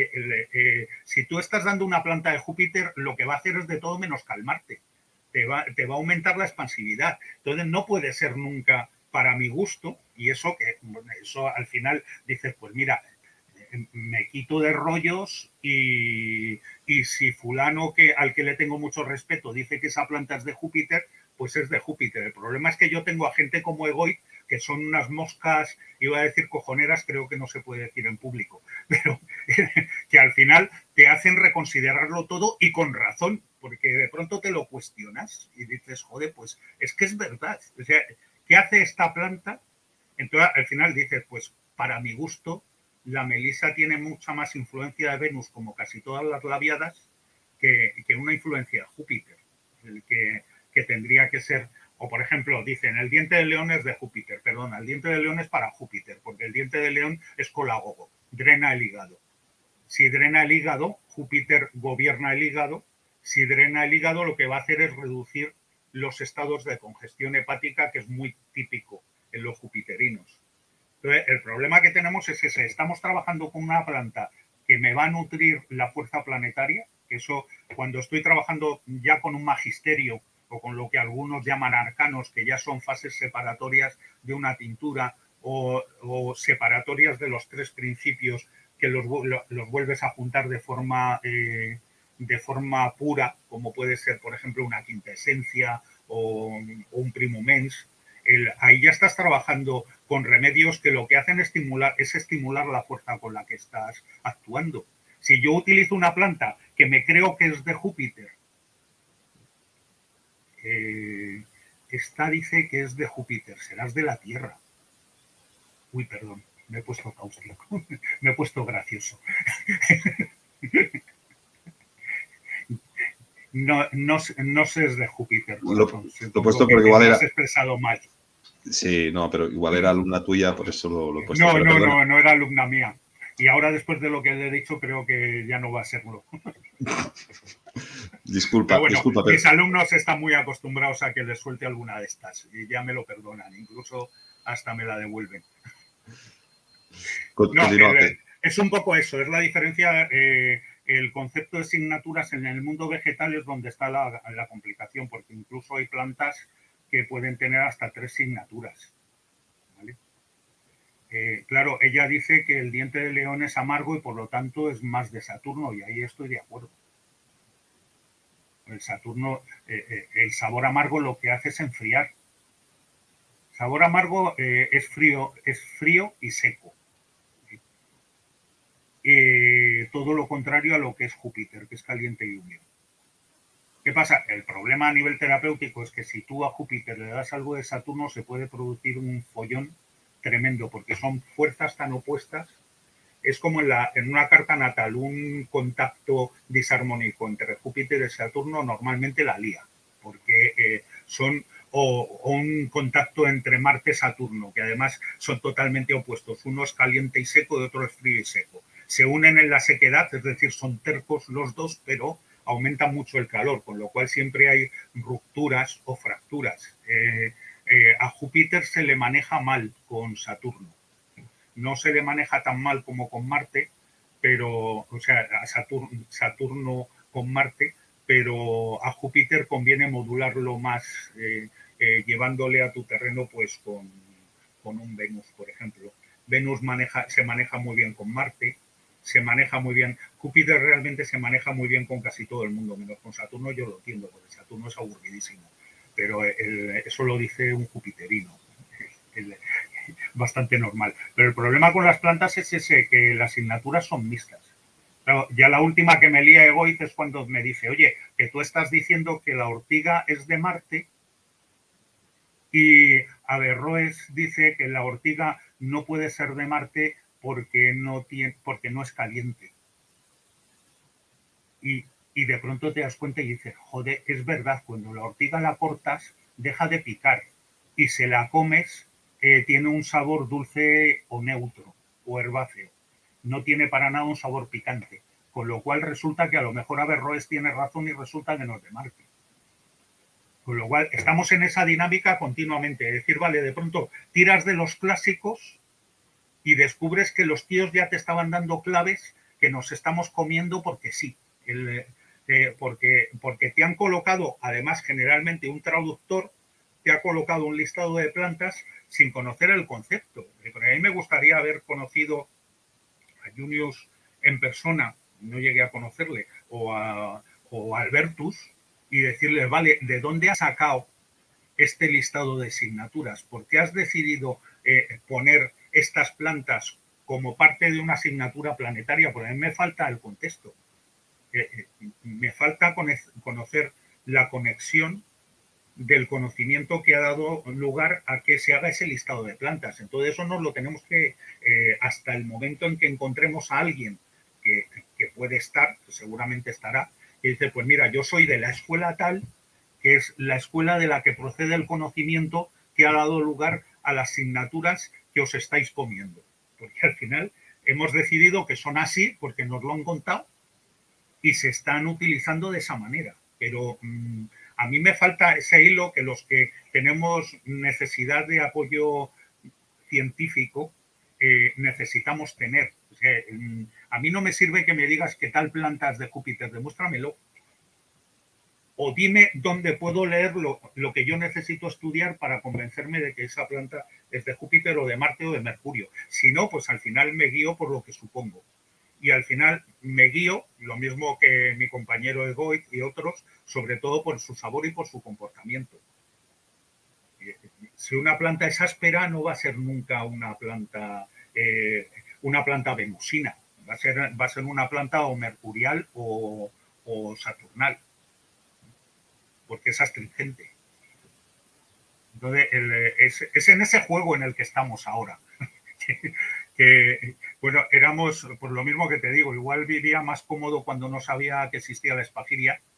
Si tú estás dando una planta de Júpiter, lo que va a hacer es de todo menos calmarte. Te va a aumentar la expansividad. Entonces no puede ser nunca para mi gusto, y eso al final dices, pues mira, me quito de rollos y si fulano al que le tengo mucho respeto dice que esa planta es de Júpiter, pues es de Júpiter. El problema es que yo tengo a gente como Egoit, que son unas moscas, iba a decir cojoneras, creo que no se puede decir en público, pero que al final te hacen reconsiderarlo todo y con razón, porque de pronto te lo cuestionas y dices, joder, pues es que es verdad. O sea, ¿qué hace esta planta? Entonces al final dices, pues para mi gusto, la melisa tiene mucha más influencia de Venus, como casi todas las labiadas, que una influencia de Júpiter, que tendría que ser, o por ejemplo, dicen, el diente de león es de Júpiter, perdona, el diente de león es para Júpiter, porque el diente de león es colágogo, drena el hígado. Si drena el hígado, Júpiter gobierna el hígado. Si drena el hígado, lo que va a hacer es reducir los estados de congestión hepática, que es muy típico en los jupiterinos. Entonces, el problema que tenemos es ese. Estamos trabajando con una planta que me va a nutrir la fuerza planetaria. Eso, cuando estoy trabajando ya con un magisterio o con lo que algunos llaman arcanos, que ya son fases separatorias de una tintura o separatorias de los 3 principios que los vuelves a juntar de forma pura, como puede ser, por ejemplo, una quintesencia o un primum mens. Ahí ya estás trabajando con remedios que lo que hacen es estimular la fuerza con la que estás actuando. Si yo utilizo una planta que me creo que es de Júpiter, esta dice que es de Júpiter, serás de la Tierra. Uy, perdón, me he puesto cáustico, me he puesto gracioso. No sé es de Júpiter. Lo he puesto porque igual era... Has expresado mal. Sí, no, pero igual era alumna tuya, por eso lo he puesto. No era alumna mía. Y ahora, después de lo que le he dicho, creo que ya no va a serlo. Disculpa, pero bueno, disculpa. Mis alumnos están muy acostumbrados a que les suelte alguna de estas y ya me lo perdonan, incluso hasta me la devuelven. Es un poco eso, es la diferencia. El concepto de asignaturas en el mundo vegetal es donde está la complicación, porque incluso hay plantas que pueden tener hasta 3 asignaturas. ¿Vale? Claro, ella dice que el diente de león es amargo y por lo tanto es más de Saturno, y ahí estoy de acuerdo. El Saturno, el sabor amargo lo que hace es enfriar. Sabor amargo es frío y seco. Todo lo contrario a lo que es Júpiter, que es caliente y húmedo. ¿Qué pasa? El problema a nivel terapéutico es que si tú a Júpiter le das algo de Saturno, se puede producir un follón tremendo, porque son fuerzas tan opuestas. Es como en una carta natal, un contacto disarmónico entre Júpiter y Saturno normalmente la lía, porque son un contacto entre Marte y Saturno, que además son totalmente opuestos. Uno es caliente y seco y otro es frío y seco. Se unen en la sequedad, es decir, son tercos los dos, pero aumenta mucho el calor, con lo cual siempre hay rupturas o fracturas. A Júpiter se le maneja mal con Saturno. No se le maneja tan mal como con Marte, pero, o sea, a Saturno con Marte, pero a Júpiter conviene modularlo más, llevándole a tu terreno pues con un Venus, por ejemplo. Venus se maneja muy bien con Marte, se maneja muy bien. Júpiter realmente se maneja muy bien con casi todo el mundo, menos con Saturno. Yo lo entiendo, porque Saturno es aburridísimo, pero eso lo dice un jupiterino. Bastante normal. Pero el problema con las plantas es ese, que las asignaturas son mixtas. Claro, ya la última que me lía Egoiz es cuando me dice, oye, que tú estás diciendo que la ortiga es de Marte, y Averroes dice que la ortiga no puede ser de Marte porque no es caliente. Y de pronto te das cuenta y dices, joder, es verdad, cuando la ortiga la cortas, deja de picar, y se la comes, tiene un sabor dulce o neutro o herbáceo. No tiene para nada un sabor picante. Con lo cual resulta que a lo mejor Averroes tiene razón y resulta que no es de Marte. Con lo cual estamos en esa dinámica continuamente. Es decir, vale, de pronto tiras de los clásicos y descubres que los tíos ya te estaban dando claves que nos estamos comiendo porque sí. Porque te han colocado, además, generalmente un traductor te ha colocado un listado de plantas sin conocer el concepto. Porque a mí me gustaría haber conocido a Junius en persona, no llegué a conocerle, o a Albertus, y decirle, vale, ¿de dónde has sacado este listado de asignaturas? ¿Por qué has decidido poner estas plantas como parte de una asignatura planetaria? Porque a mí me falta el contexto. Me falta conocer la conexión del conocimiento que ha dado lugar a que se haga ese listado de plantas. Entonces eso nos lo tenemos que, hasta el momento en que encontremos a alguien que puede estar, que seguramente estará, que dice, pues mira, yo soy de la escuela tal, que es la escuela de la que procede el conocimiento que ha dado lugar a las asignaturas que os estáis comiendo. Porque al final hemos decidido que son así porque nos lo han contado y se están utilizando de esa manera. Pero a mí me falta ese hilo que los que tenemos necesidad de apoyo científico necesitamos tener. O sea, a mí no me sirve que me digas que tal planta es de Júpiter, demuéstramelo. O dime dónde puedo leer lo que yo necesito estudiar para convencerme de que esa planta es de Júpiter o de Marte o de Mercurio. Si no, pues al final me guío por lo que supongo. Y al final me guío, lo mismo que mi compañero Egoiz y otros, sobre todo por su sabor y por su comportamiento. Si una planta es áspera, no va a ser nunca una planta venusina. Va a ser una planta o mercurial o saturnal, porque es astringente. Entonces, es en ese juego en el que estamos ahora. Bueno, éramos, por lo mismo que te digo, igual vivía más cómodo cuando no sabía que existía la espagiria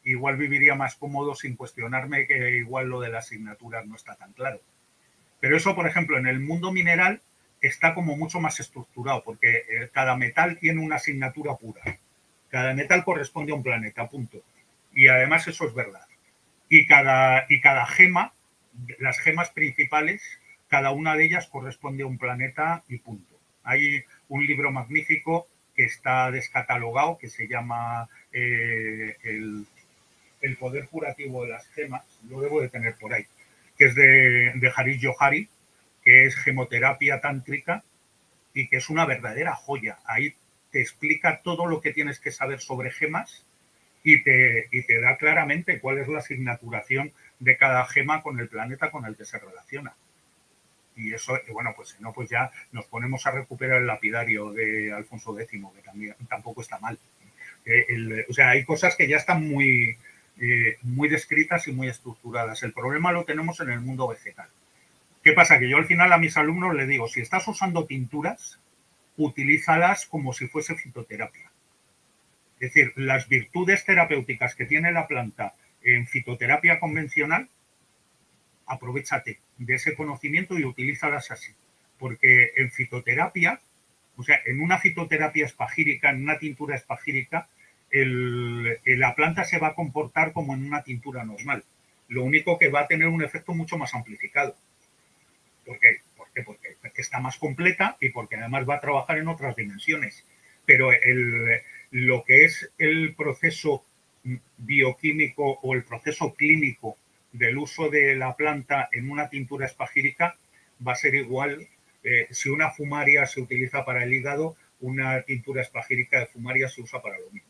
igual viviría más cómodo sin cuestionarme que igual lo de las asignaturas no está tan claro. Pero eso, por ejemplo, en el mundo mineral está como mucho más estructurado, porque cada metal tiene una asignatura pura. Cada metal corresponde a un planeta, punto. Y además eso es verdad. Y cada gema, las gemas principales, cada una de ellas corresponde a un planeta y punto. Hay un libro magnífico que está descatalogado, que se llama el poder curativo de las gemas, lo debo de tener por ahí, que es de Harish Johari, que es gemoterapia tántrica y que es una verdadera joya. Ahí te explica todo lo que tienes que saber sobre gemas y te da claramente cuál es la asignaturación de cada gema con el planeta con el que se relaciona. Y eso, bueno, pues si no, pues ya nos ponemos a recuperar el lapidario de Alfonso X, que también, tampoco está mal. O sea, hay cosas que ya están muy descritas y muy estructuradas. El problema lo tenemos en el mundo vegetal. ¿Qué pasa? Que yo al final a mis alumnos les digo, si estás usando tinturas, utilízalas como si fuese fitoterapia. Es decir, las virtudes terapéuticas que tiene la planta en fitoterapia convencional, aprovéchate de ese conocimiento y utilízalas así. Porque en fitoterapia, o sea, en una fitoterapia espagírica, en una tintura espagírica, la planta se va a comportar como en una tintura normal. Lo único que va a tener un efecto mucho más amplificado. ¿Por qué? Porque está más completa y porque además va a trabajar en otras dimensiones. Pero lo que es el proceso bioquímico o el proceso clínico del uso de la planta en una tintura espagírica va a ser igual. Si una fumaria se utiliza para el hígado, una tintura espagírica de fumaria se usa para lo mismo.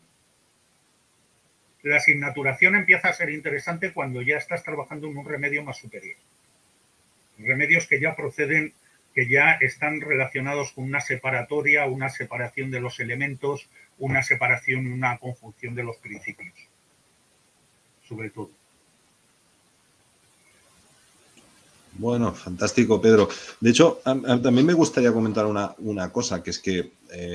La asignaturación empieza a ser interesante cuando ya estás trabajando en un remedio más superior. Remedios que ya proceden, que ya están relacionados con una separatoria, una separación de los elementos, una separación y una conjunción de los principios, sobre todo. Bueno, fantástico, Pedro. De hecho, también me gustaría comentar una cosa, que es que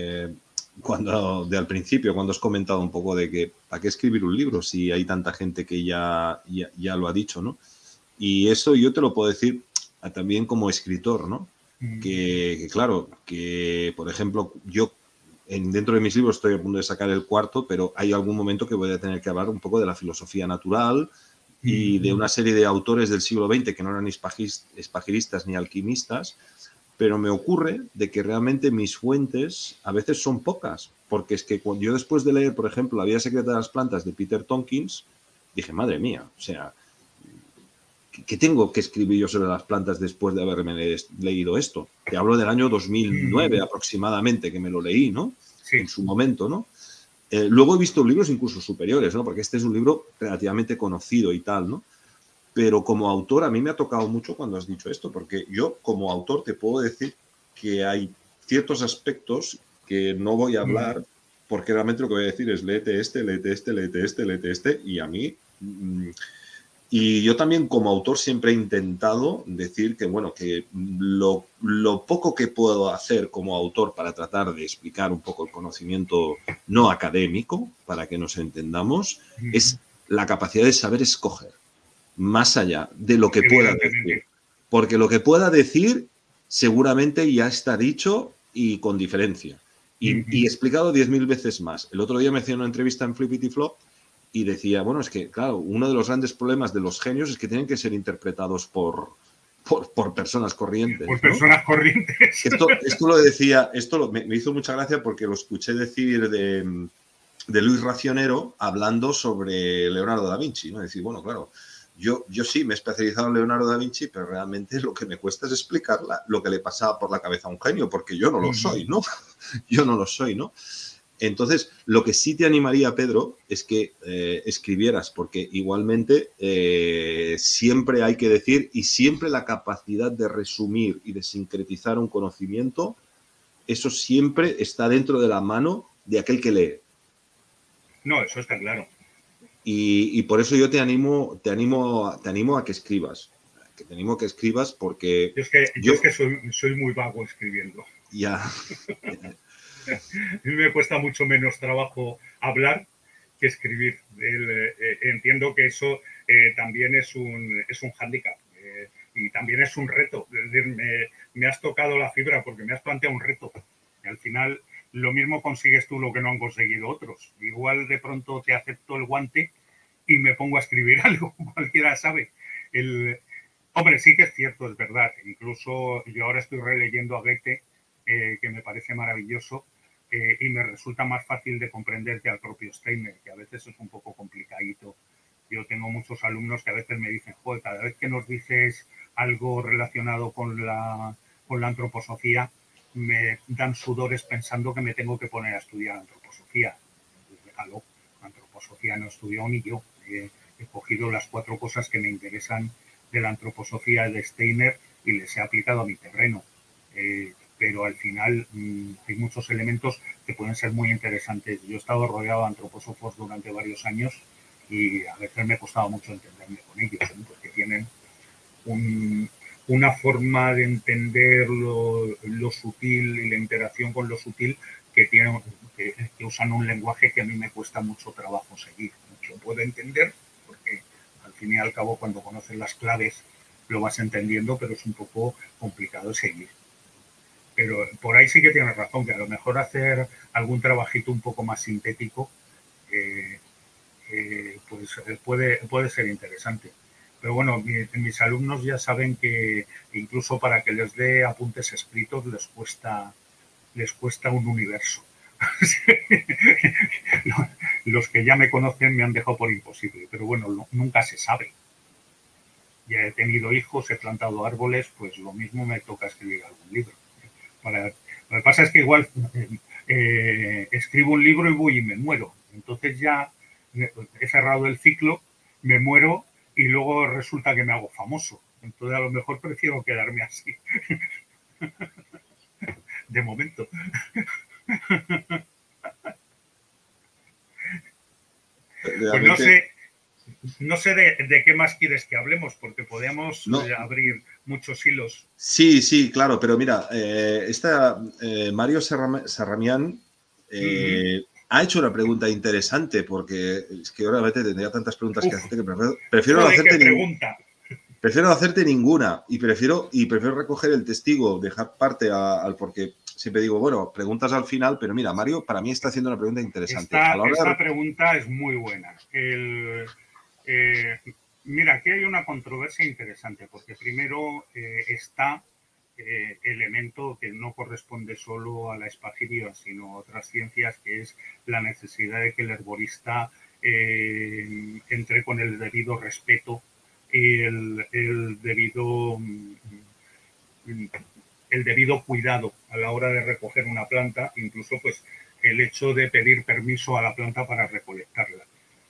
al principio, cuando has comentado un poco de que ¿para qué escribir un libro si hay tanta gente que ya lo ha dicho, ¿no? Y eso yo te lo puedo decir también como escritor, ¿no? Que claro, que por ejemplo, yo dentro de mis libros estoy a punto de sacar el cuarto, pero hay algún momento que voy a tener que hablar un poco de la filosofía natural y de una serie de autores del siglo XX que no eran ni espagiristas ni alquimistas, pero me ocurre de que realmente mis fuentes a veces son pocas, porque es que cuando yo después de leer, por ejemplo, La vida secreta de las plantas de Peter Tompkins, dije, madre mía, o sea, ¿qué tengo que escribir yo sobre las plantas después de haberme leído esto? Te hablo del año 2009 aproximadamente, que me lo leí, ¿no? Sí. En su momento, ¿no? Luego he visto libros incluso superiores, ¿no? Porque este es un libro relativamente conocido y tal, ¿no? Pero como autor a mí me ha tocado mucho cuando has dicho esto, porque yo como autor te puedo decir que hay ciertos aspectos que no voy a hablar, porque realmente lo que voy a decir es léete este, léete este, léete este, léete este, y a mí... Y yo también como autor siempre he intentado decir que, bueno, que lo poco que puedo hacer como autor para tratar de explicar un poco el conocimiento no académico, para que nos entendamos, es la capacidad de saber escoger, más allá de lo que pueda decir. Porque lo que pueda decir seguramente ya está dicho y con diferencia. Y explicado 10.000 veces más. El otro día me hacía una entrevista en Flippity Flop y decía, bueno, es que, claro, uno de los grandes problemas de los genios es que tienen que ser interpretados por personas corrientes. Por personas corrientes. Esto lo decía, me hizo mucha gracia porque lo escuché decir de Luis Racionero hablando sobre Leonardo da Vinci, ¿no? Decir, bueno, claro, yo sí me he especializado en Leonardo da Vinci, pero realmente lo que me cuesta es explicar lo que le pasaba por la cabeza a un genio, porque yo no lo soy, ¿no? Yo no lo soy, ¿no? Entonces, lo que sí te animaría, Pedro, es que escribieras, porque igualmente siempre hay que decir, y siempre la capacidad de resumir y de sincretizar un conocimiento, eso siempre está dentro de la mano de aquel que lee. No, eso está claro. Y por eso yo te animo a que escribas. Te animo a que escribas porque... Yo es que soy muy vago escribiendo. Ya. A mí me cuesta mucho menos trabajo hablar que escribir. Entiendo que eso también es un hándicap y también es un reto. Es decir, me has tocado la fibra porque me has planteado un reto. Y al final, lo mismo consigues tú lo que no han conseguido otros. Igual de pronto te acepto el guante y me pongo a escribir algo, cualquiera sabe. Hombre, sí que es cierto, es verdad. Incluso yo ahora estoy releyendo a Goethe, que me parece maravilloso, y me resulta más fácil de comprender que al propio Steiner, que a veces es un poco complicadito. Yo tengo muchos alumnos que a veces me dicen, joder, cada vez que nos dices algo relacionado con la antroposofía, me dan sudores pensando que me tengo que poner a estudiar antroposofía. Déjalo, antroposofía no estudió ni yo. He cogido las 4 cosas que me interesan de la antroposofía de Steiner y les he aplicado a mi terreno. Pero al final hay muchos elementos que pueden ser muy interesantes. Yo he estado rodeado de antropósofos durante varios años y a veces me ha costado mucho entenderme con ellos, ¿no? Porque tienen una forma de entender lo sutil y la interacción con lo sutil que usan un lenguaje que a mí me cuesta mucho trabajo seguir. Lo puedo entender porque al fin y al cabo cuando conoces las claves lo vas entendiendo, pero es un poco complicado seguir. Pero por ahí sí que tienes razón, que a lo mejor hacer algún trabajito un poco más sintético pues puede ser interesante. Pero bueno, mis alumnos ya saben que incluso para que les dé apuntes escritos les cuesta un universo. Los que ya me conocen me han dejado por imposible, pero bueno, nunca se sabe. Ya he tenido hijos, he plantado árboles, pues lo mismo me toca escribir algún libro. Lo que pasa es que igual escribo un libro y voy y me muero. Entonces ya he cerrado el ciclo, me muero y luego resulta que me hago famoso. Entonces a lo mejor prefiero quedarme así. De momento. Pues no sé de qué más quieres que hablemos, porque podemos abrir muchos hilos. Sí, claro, pero mira, Mario Sarramián ha hecho una pregunta interesante, porque es que obviamente tendría tantas preguntas que hacerte que prefiero no hacerte ninguna y prefiero recoger el testigo, dejar parte al porque siempre digo, bueno, preguntas al final, pero mira, Mario para mí está haciendo una pregunta interesante. Esta pregunta es muy buena. Mira, aquí hay una controversia interesante, porque primero está elemento que no corresponde solo a la espagiria, sino a otras ciencias, que es la necesidad de que el herborista entre con el debido respeto y el debido cuidado a la hora de recoger una planta, incluso pues el hecho de pedir permiso a la planta para recolectarla.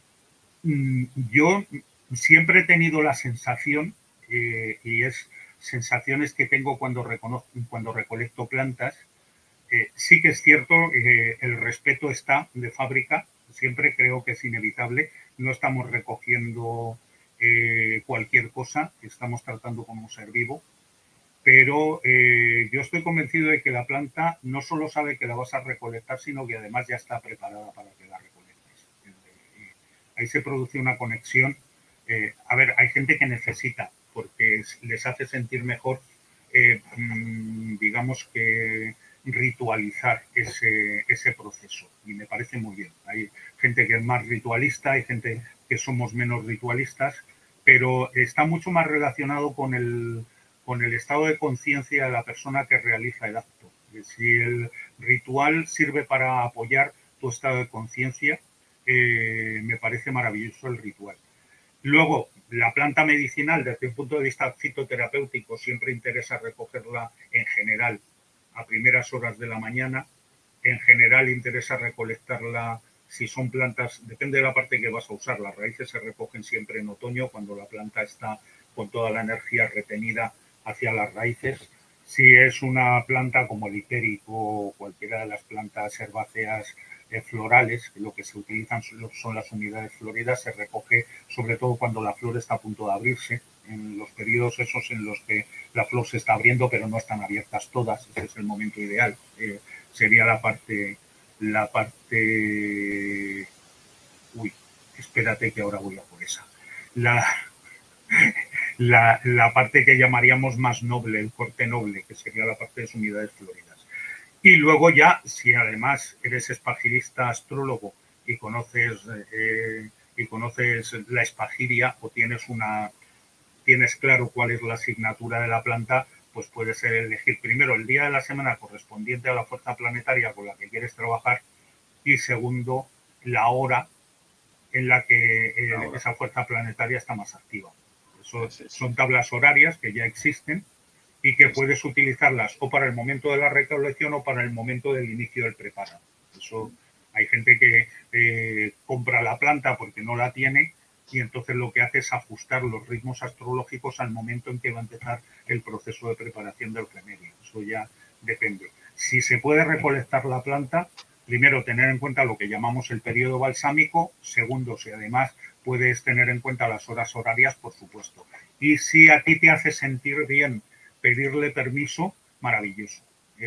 Yo siempre he tenido la sensación, y es sensaciones que tengo cuando recolecto plantas, sí que es cierto, el respeto está de fábrica, siempre creo que es inevitable, no estamos recogiendo cualquier cosa, estamos tratando como un ser vivo, pero yo estoy convencido de que la planta no solo sabe que la vas a recolectar, sino que además ya está preparada para que la recolectes. Ahí se produce una conexión. A ver, hay gente que necesita, porque les hace sentir mejor, digamos que ritualizar ese proceso. Y me parece muy bien. Hay gente que es más ritualista, hay gente que somos menos ritualistas, pero está mucho más relacionado con el estado de conciencia de la persona que realiza el acto. Si el ritual sirve para apoyar tu estado de conciencia, me parece maravilloso el ritual. Luego, la planta medicinal, desde un punto de vista fitoterapéutico, siempre interesa recogerla en general a primeras horas de la mañana. En general interesa recolectarla si son plantas, depende de la parte que vas a usar. Las raíces se recogen siempre en otoño, cuando la planta está con toda la energía retenida hacia las raíces. Si es una planta como el hipérico o cualquiera de las plantas herbáceas florales, lo que se utilizan son las unidades floridas, se recoge sobre todo cuando la flor está a punto de abrirse, en los periodos esos en los que la flor se está abriendo pero no están abiertas todas, ese es el momento ideal. Sería la parte espérate que ahora voy a por esa. La parte que llamaríamos más noble, el corte noble, que sería la parte de sus unidades floridas. Y luego ya, si además eres espagirista astrólogo y conoces la espagiria o tienes claro cuál es la asignatura de la planta, pues puedes elegir primero el día de la semana correspondiente a la fuerza planetaria con la que quieres trabajar y segundo, la hora en la que esa fuerza planetaria está más activa. Eso son tablas horarias que ya existen y que puedes utilizarlas o para el momento de la recolección o para el momento del inicio del preparo. Eso hay gente que compra la planta porque no la tiene y entonces lo que hace es ajustar los ritmos astrológicos al momento en que va a empezar el proceso de preparación del remedio. Eso ya depende. Si se puede recolectar la planta, primero tener en cuenta lo que llamamos el periodo balsámico, segundo, si además puedes tener en cuenta las horas horarias, por supuesto. Y si a ti te hace sentir bien pedirle permiso, maravilloso.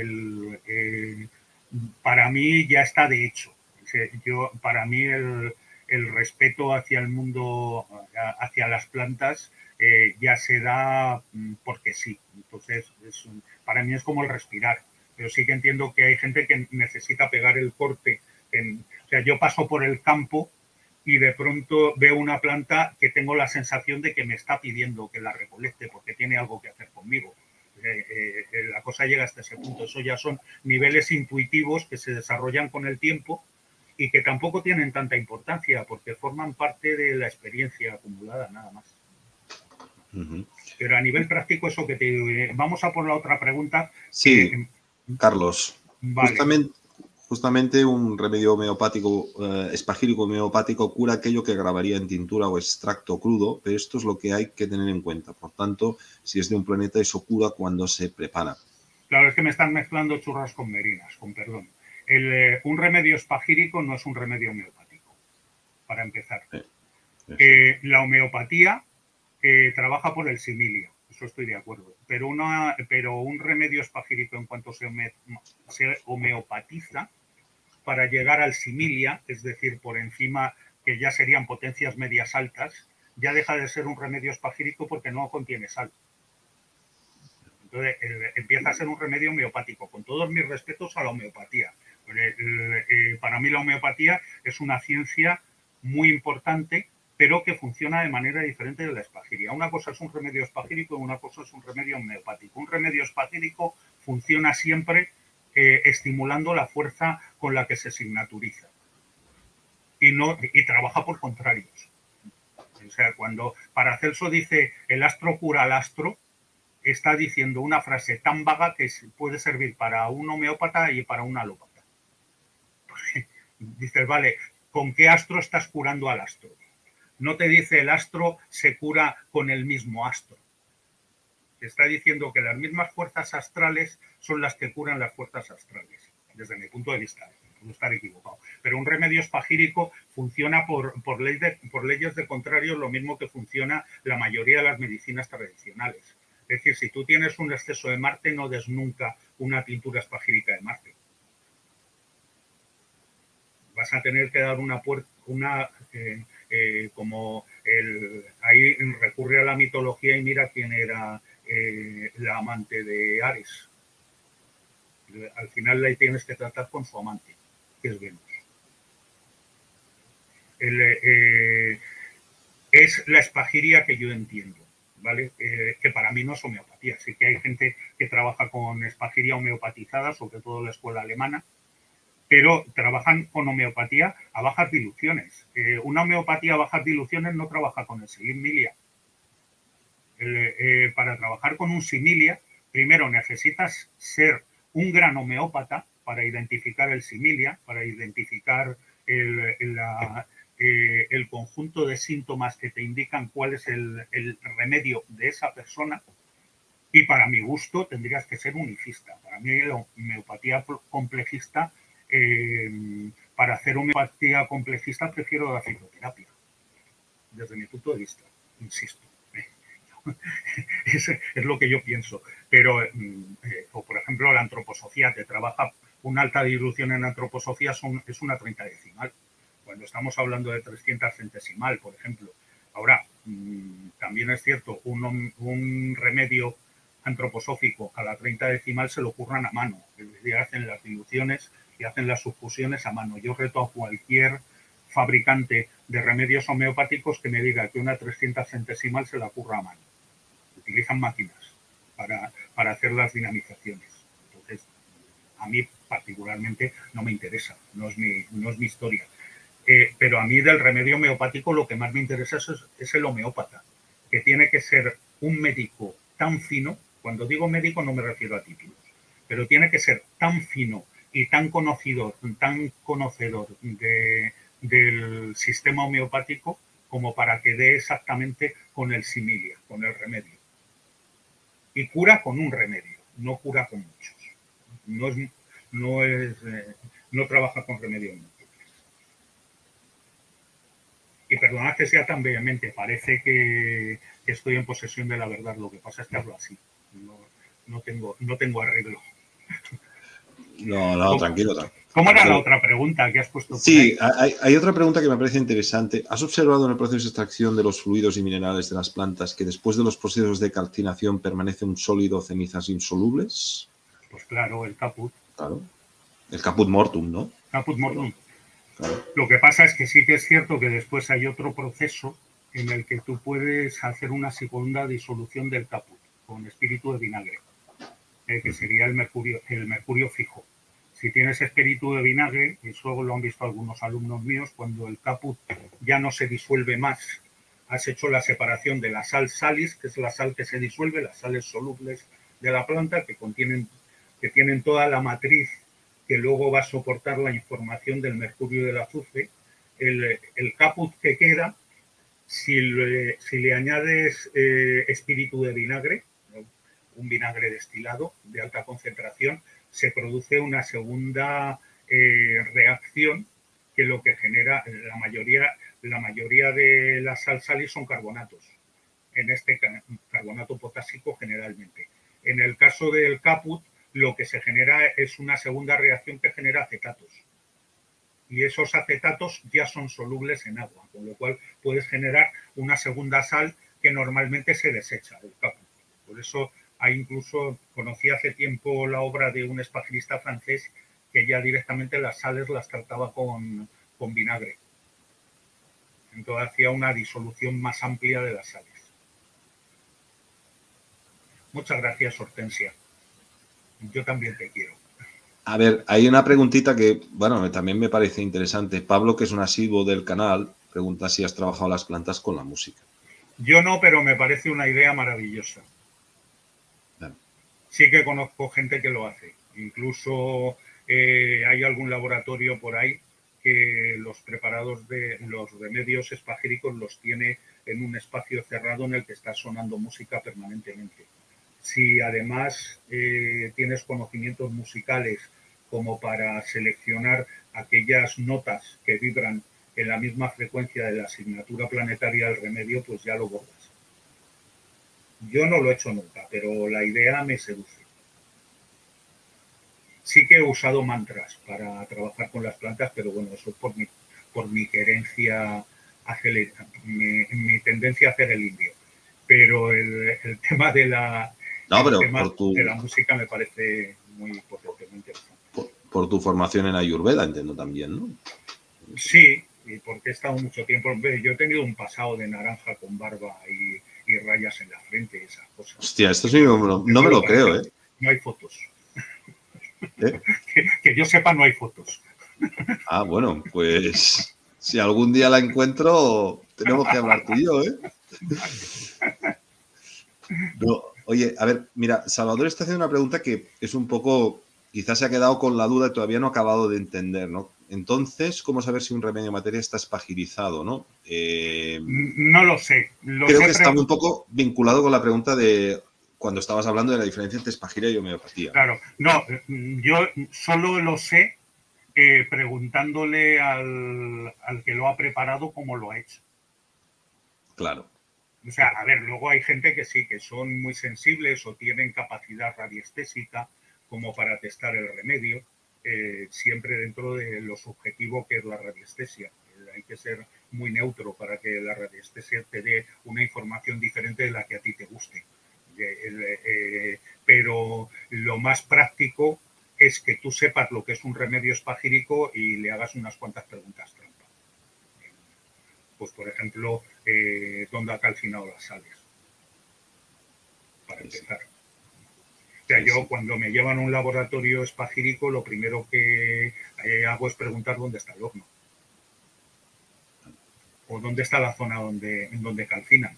Para mí ya está de hecho. Para mí el respeto hacia el mundo, hacia las plantas, ya se da porque sí. Entonces, para mí es como el respirar. Pero sí que entiendo que hay gente que necesita pegar el corte. O sea, yo paso por el campo y de pronto veo una planta que tengo la sensación de que me está pidiendo que la recolecte porque tiene algo que hacer conmigo. La cosa llega hasta ese punto. Eso ya son niveles intuitivos que se desarrollan con el tiempo y que tampoco tienen tanta importancia porque forman parte de la experiencia acumulada, nada más. Pero a nivel práctico, eso que te digo, vamos a por la otra pregunta. Sí, Carlos. Vale. Justamente un remedio homeopático, espagírico homeopático, cura aquello que grabaría en tintura o extracto crudo, pero esto es lo que hay que tener en cuenta. Por tanto, si es de un planeta, eso cura cuando se prepara. Claro, es que me están mezclando churras con merinas, con perdón. Un remedio espagírico no es un remedio homeopático, para empezar. La homeopatía trabaja por el similia, eso estoy de acuerdo. Pero un remedio espagírico, en cuanto se homeopatiza, para llegar al similia, es decir, por encima, que ya serían potencias medias altas, ya deja de ser un remedio espagírico porque no contiene sal. Entonces, empieza a ser un remedio homeopático, con todos mis respetos a la homeopatía. Para mí la homeopatía es una ciencia muy importante, pero que funciona de manera diferente de la espagiria. Una cosa es un remedio espagírico y una cosa es un remedio homeopático. Un remedio espagírico funciona siempre estimulando la fuerza con la que se signaturiza y trabaja por contrarios. O sea, cuando Paracelso dice el astro cura al astro, está diciendo una frase tan vaga que puede servir para un homeópata y para un alópata. Dices, vale, ¿con qué astro estás curando al astro? No te dice el astro se cura con el mismo astro. Te está diciendo que las mismas fuerzas astrales son las que curan las fuerzas astrales, desde mi punto de vista. Puedo estar equivocado. Pero un remedio espagírico funciona por leyes de contrario, lo mismo que funciona la mayoría de las medicinas tradicionales. Es decir, si tú tienes un exceso de Marte, no des nunca una pintura espagírica de Marte. Vas a tener que dar ahí recurre a la mitología y mira quién era la amante de Ares. Al final la tienes que tratar con su amante, que es Venus. Es la espagiria que yo entiendo, ¿vale? Que para mí no es homeopatía. Sí que hay gente que trabaja con espagiria homeopatizada, sobre todo la escuela alemana, pero trabajan con homeopatía a bajas diluciones. Una homeopatía a bajas diluciones no trabaja con el similia. Para trabajar con un similia, primero necesitas ser un gran homeópata para identificar el similia, para identificar el conjunto de síntomas que te indican cuál es el remedio de esa persona. Y para mi gusto tendrías que ser unicista. Para mí la homeopatía complejista, para hacer homeopatía complejista prefiero la fitoterapia, desde mi punto de vista, insisto. Es lo que yo pienso. Pero, o por ejemplo, la antroposofía, te trabaja una alta dilución en antroposofía, es una 30 decimal. cuando estamos hablando de 300 centesimal, por ejemplo. Ahora, también es cierto, un remedio antroposófico a la 30 decimal se lo curran a mano, es decir, hacen las diluciones y hacen las subfusiones a mano. Yo reto a cualquier fabricante de remedios homeopáticos que me diga que una 300 centesimal se la curra a mano. Utilizan máquinas para hacer las dinamizaciones. Entonces, a mí particularmente no me interesa, no es mi historia. Pero a mí del remedio homeopático lo que más me interesa es el homeópata, que tiene que ser un médico tan fino. Cuando digo médico no me refiero a títulos, pero tiene que ser tan fino y tan conocedor del sistema homeopático como para que dé exactamente con el similia, con el remedio. Y cura con un remedio, no cura con muchos. No trabaja con remedios múltiples. Y perdonad que sea tan vehemente, parece que estoy en posesión de la verdad, lo que pasa es que hablo así, no tengo arreglo. No, tranquilo. ¿Cómo era la otra pregunta que has puesto? Sí, hay otra pregunta que me parece interesante. ¿Has observado en el proceso de extracción de los fluidos y minerales de las plantas que después de los procesos de calcinación permanece un sólido o cenizas insolubles? Pues claro, el caput. Claro. El caput mortum, ¿no? Caput mortum. Claro. Lo que pasa es que sí que es cierto que después hay otro proceso en el que tú puedes hacer una segunda disolución del caput con espíritu de vinagre, que sería el mercurio fijo. Si tienes espíritu de vinagre, eso lo han visto algunos alumnos míos, cuando el caput ya no se disuelve más, has hecho la separación de la sal salis, que es la sal que se disuelve, las sales solubles de la planta, que tienen toda la matriz que luego va a soportar la información del mercurio y del azufre. El caput que queda, si le añades espíritu de vinagre, un vinagre destilado de alta concentración, se produce una segunda reacción que lo que genera la mayoría de las sal salis son carbonatos, en este carbonato potásico generalmente. En el caso del caput, lo que se genera es una segunda reacción que genera acetatos. Y esos acetatos ya son solubles en agua, con lo cual puedes generar una segunda sal que normalmente se desecha del caput. Por eso incluso conocí hace tiempo la obra de un espagirista francés que ya directamente las sales las trataba con vinagre. Entonces hacía una disolución más amplia de las sales. Muchas gracias, Hortensia. Yo también te quiero. A ver, hay una preguntita que, bueno, también me parece interesante. Pablo, que es un asiduo del canal, pregunta si has trabajado las plantas con la música. Yo no, pero me parece una idea maravillosa. Claro. Sí que conozco gente que lo hace. Incluso hay algún laboratorio por ahí que los preparados de los remedios espagíricos los tiene en un espacio cerrado en el que está sonando música permanentemente. Si además tienes conocimientos musicales como para seleccionar aquellas notas que vibran en la misma frecuencia de la asignatura planetaria del remedio, pues ya lo bordas. Yo no lo he hecho nunca, pero la idea me seduce. Sí que he usado mantras para trabajar con las plantas, pero bueno, eso es por mi querencia, mi tendencia a hacer el indio. Pero el tema de la música me parece muy potentemente interesante. Por tu formación en Ayurveda, entiendo también, ¿no? Sí, y porque he estado mucho tiempo. Yo he tenido un pasado de naranja con barba y rayas en la frente, esas cosas. Hostia, esto sí no me lo creo, ¿eh? No hay fotos. Que yo sepa, no hay fotos. Ah, bueno, pues si algún día la encuentro, tenemos que hablar tú y yo, ¿eh? No, oye, a ver, mira, Salvador está haciendo una pregunta que es un poco, quizás se ha quedado con la duda y todavía no ha acabado de entender, ¿no? Entonces, ¿cómo saber si un remedio de materia está espagirizado, no? No lo sé. Creo que está un poco vinculado con la pregunta de cuando estabas hablando de la diferencia entre espagiria y homeopatía. Claro, no, yo solo lo sé preguntándole al que lo ha preparado cómo lo ha hecho. Claro. O sea, a ver, luego hay gente que sí, que son muy sensibles o tienen capacidad radiestésica como para testar el remedio, siempre dentro de lo subjetivo que es la radiestesia. hay que ser muy neutro para que la radiestesia te dé una información diferente de la que a ti te guste. Pero lo más práctico es que tú sepas lo que es un remedio espagírico y le hagas unas cuantas preguntas trampa. Pues, por ejemplo, ¿dónde ha calcinado las sales? Para empezar. O sea, yo cuando me llevan a un laboratorio espagírico, lo primero que hago es preguntar dónde está el horno. O dónde está la zona donde calcinan.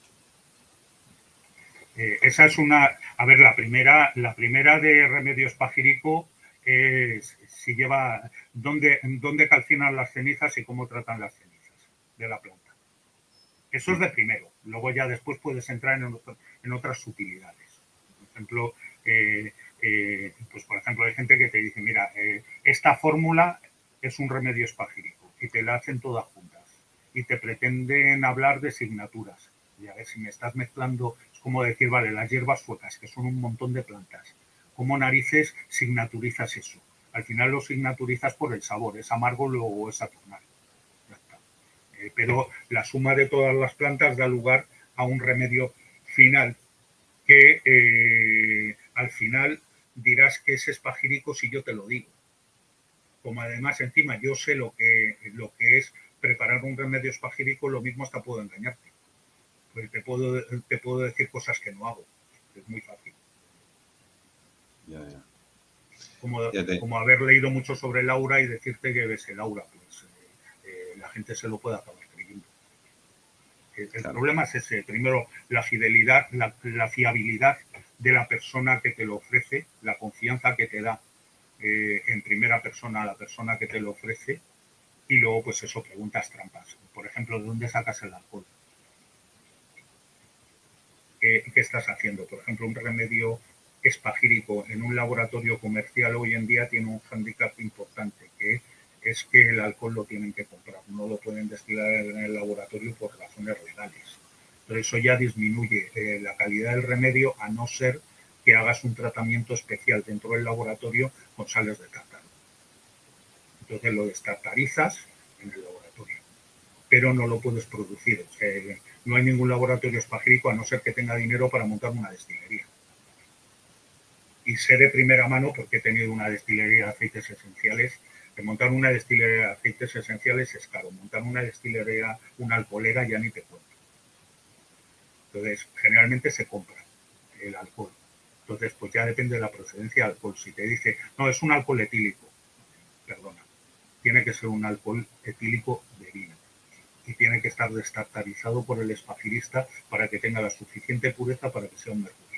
Esa es una... A ver, la primera de remedio espagírico es si lleva dónde calcinan las cenizas y cómo tratan las cenizas de la planta. Eso es de primero. Luego ya después puedes entrar en otras sutilidades. Por ejemplo, pues por ejemplo, hay gente que te dice, mira, esta fórmula es un remedio espagírico y te la hacen todas juntas y te pretenden hablar de signaturas. Y a ver, si me estás mezclando, es como decir, vale, las hierbas suecas, que son un montón de plantas. ¿Cómo narices signaturizas eso? Al final lo signaturizas por el sabor, es amargo o es saturnal. Ya está. Pero la suma de todas las plantas da lugar a un remedio final que al final dirás que es espagírico si yo te lo digo. Como además encima yo sé lo que es preparar un remedio espagírico, lo mismo hasta puedo engañarte. Pues te puedo decir cosas que no hago. Es muy fácil. Ya. Como haber leído mucho sobre el aura y decirte que ves el aura, pues la gente se lo puede acabar creyendo. El problema es ese. Primero, la fidelidad, la fiabilidad de la persona que te lo ofrece, la confianza que te da en primera persona a la persona que te lo ofrece, y luego, pues eso, preguntas trampas. Por ejemplo, ¿de dónde sacas el alcohol? ¿Qué estás haciendo? Por ejemplo, un remedio espagírico en un laboratorio comercial hoy en día tiene un hándicap importante, que es que el alcohol lo tienen que comprar, no lo pueden destilar en el laboratorio por razones legales. Entonces eso ya disminuye la calidad del remedio, a no ser que hagas un tratamiento especial dentro del laboratorio con sales de tártaro. Entonces lo destartarizas en el laboratorio, pero no lo puedes producir. O sea, no hay ningún laboratorio espagírico a no ser que tenga dinero para montar una destilería. Y sé de primera mano, porque he tenido una destilería de aceites esenciales, que montar una destilería de aceites esenciales es caro. Montar una destilería, una alcoholera, ya ni te cuento. Entonces, generalmente se compra el alcohol. Entonces, pues ya depende de la procedencia del alcohol. Si te dice, no, es un alcohol etílico, perdona, tiene que ser un alcohol etílico de vino. Y tiene que estar destartarizado por el espagirista para que tenga la suficiente pureza para que sea un mercurio.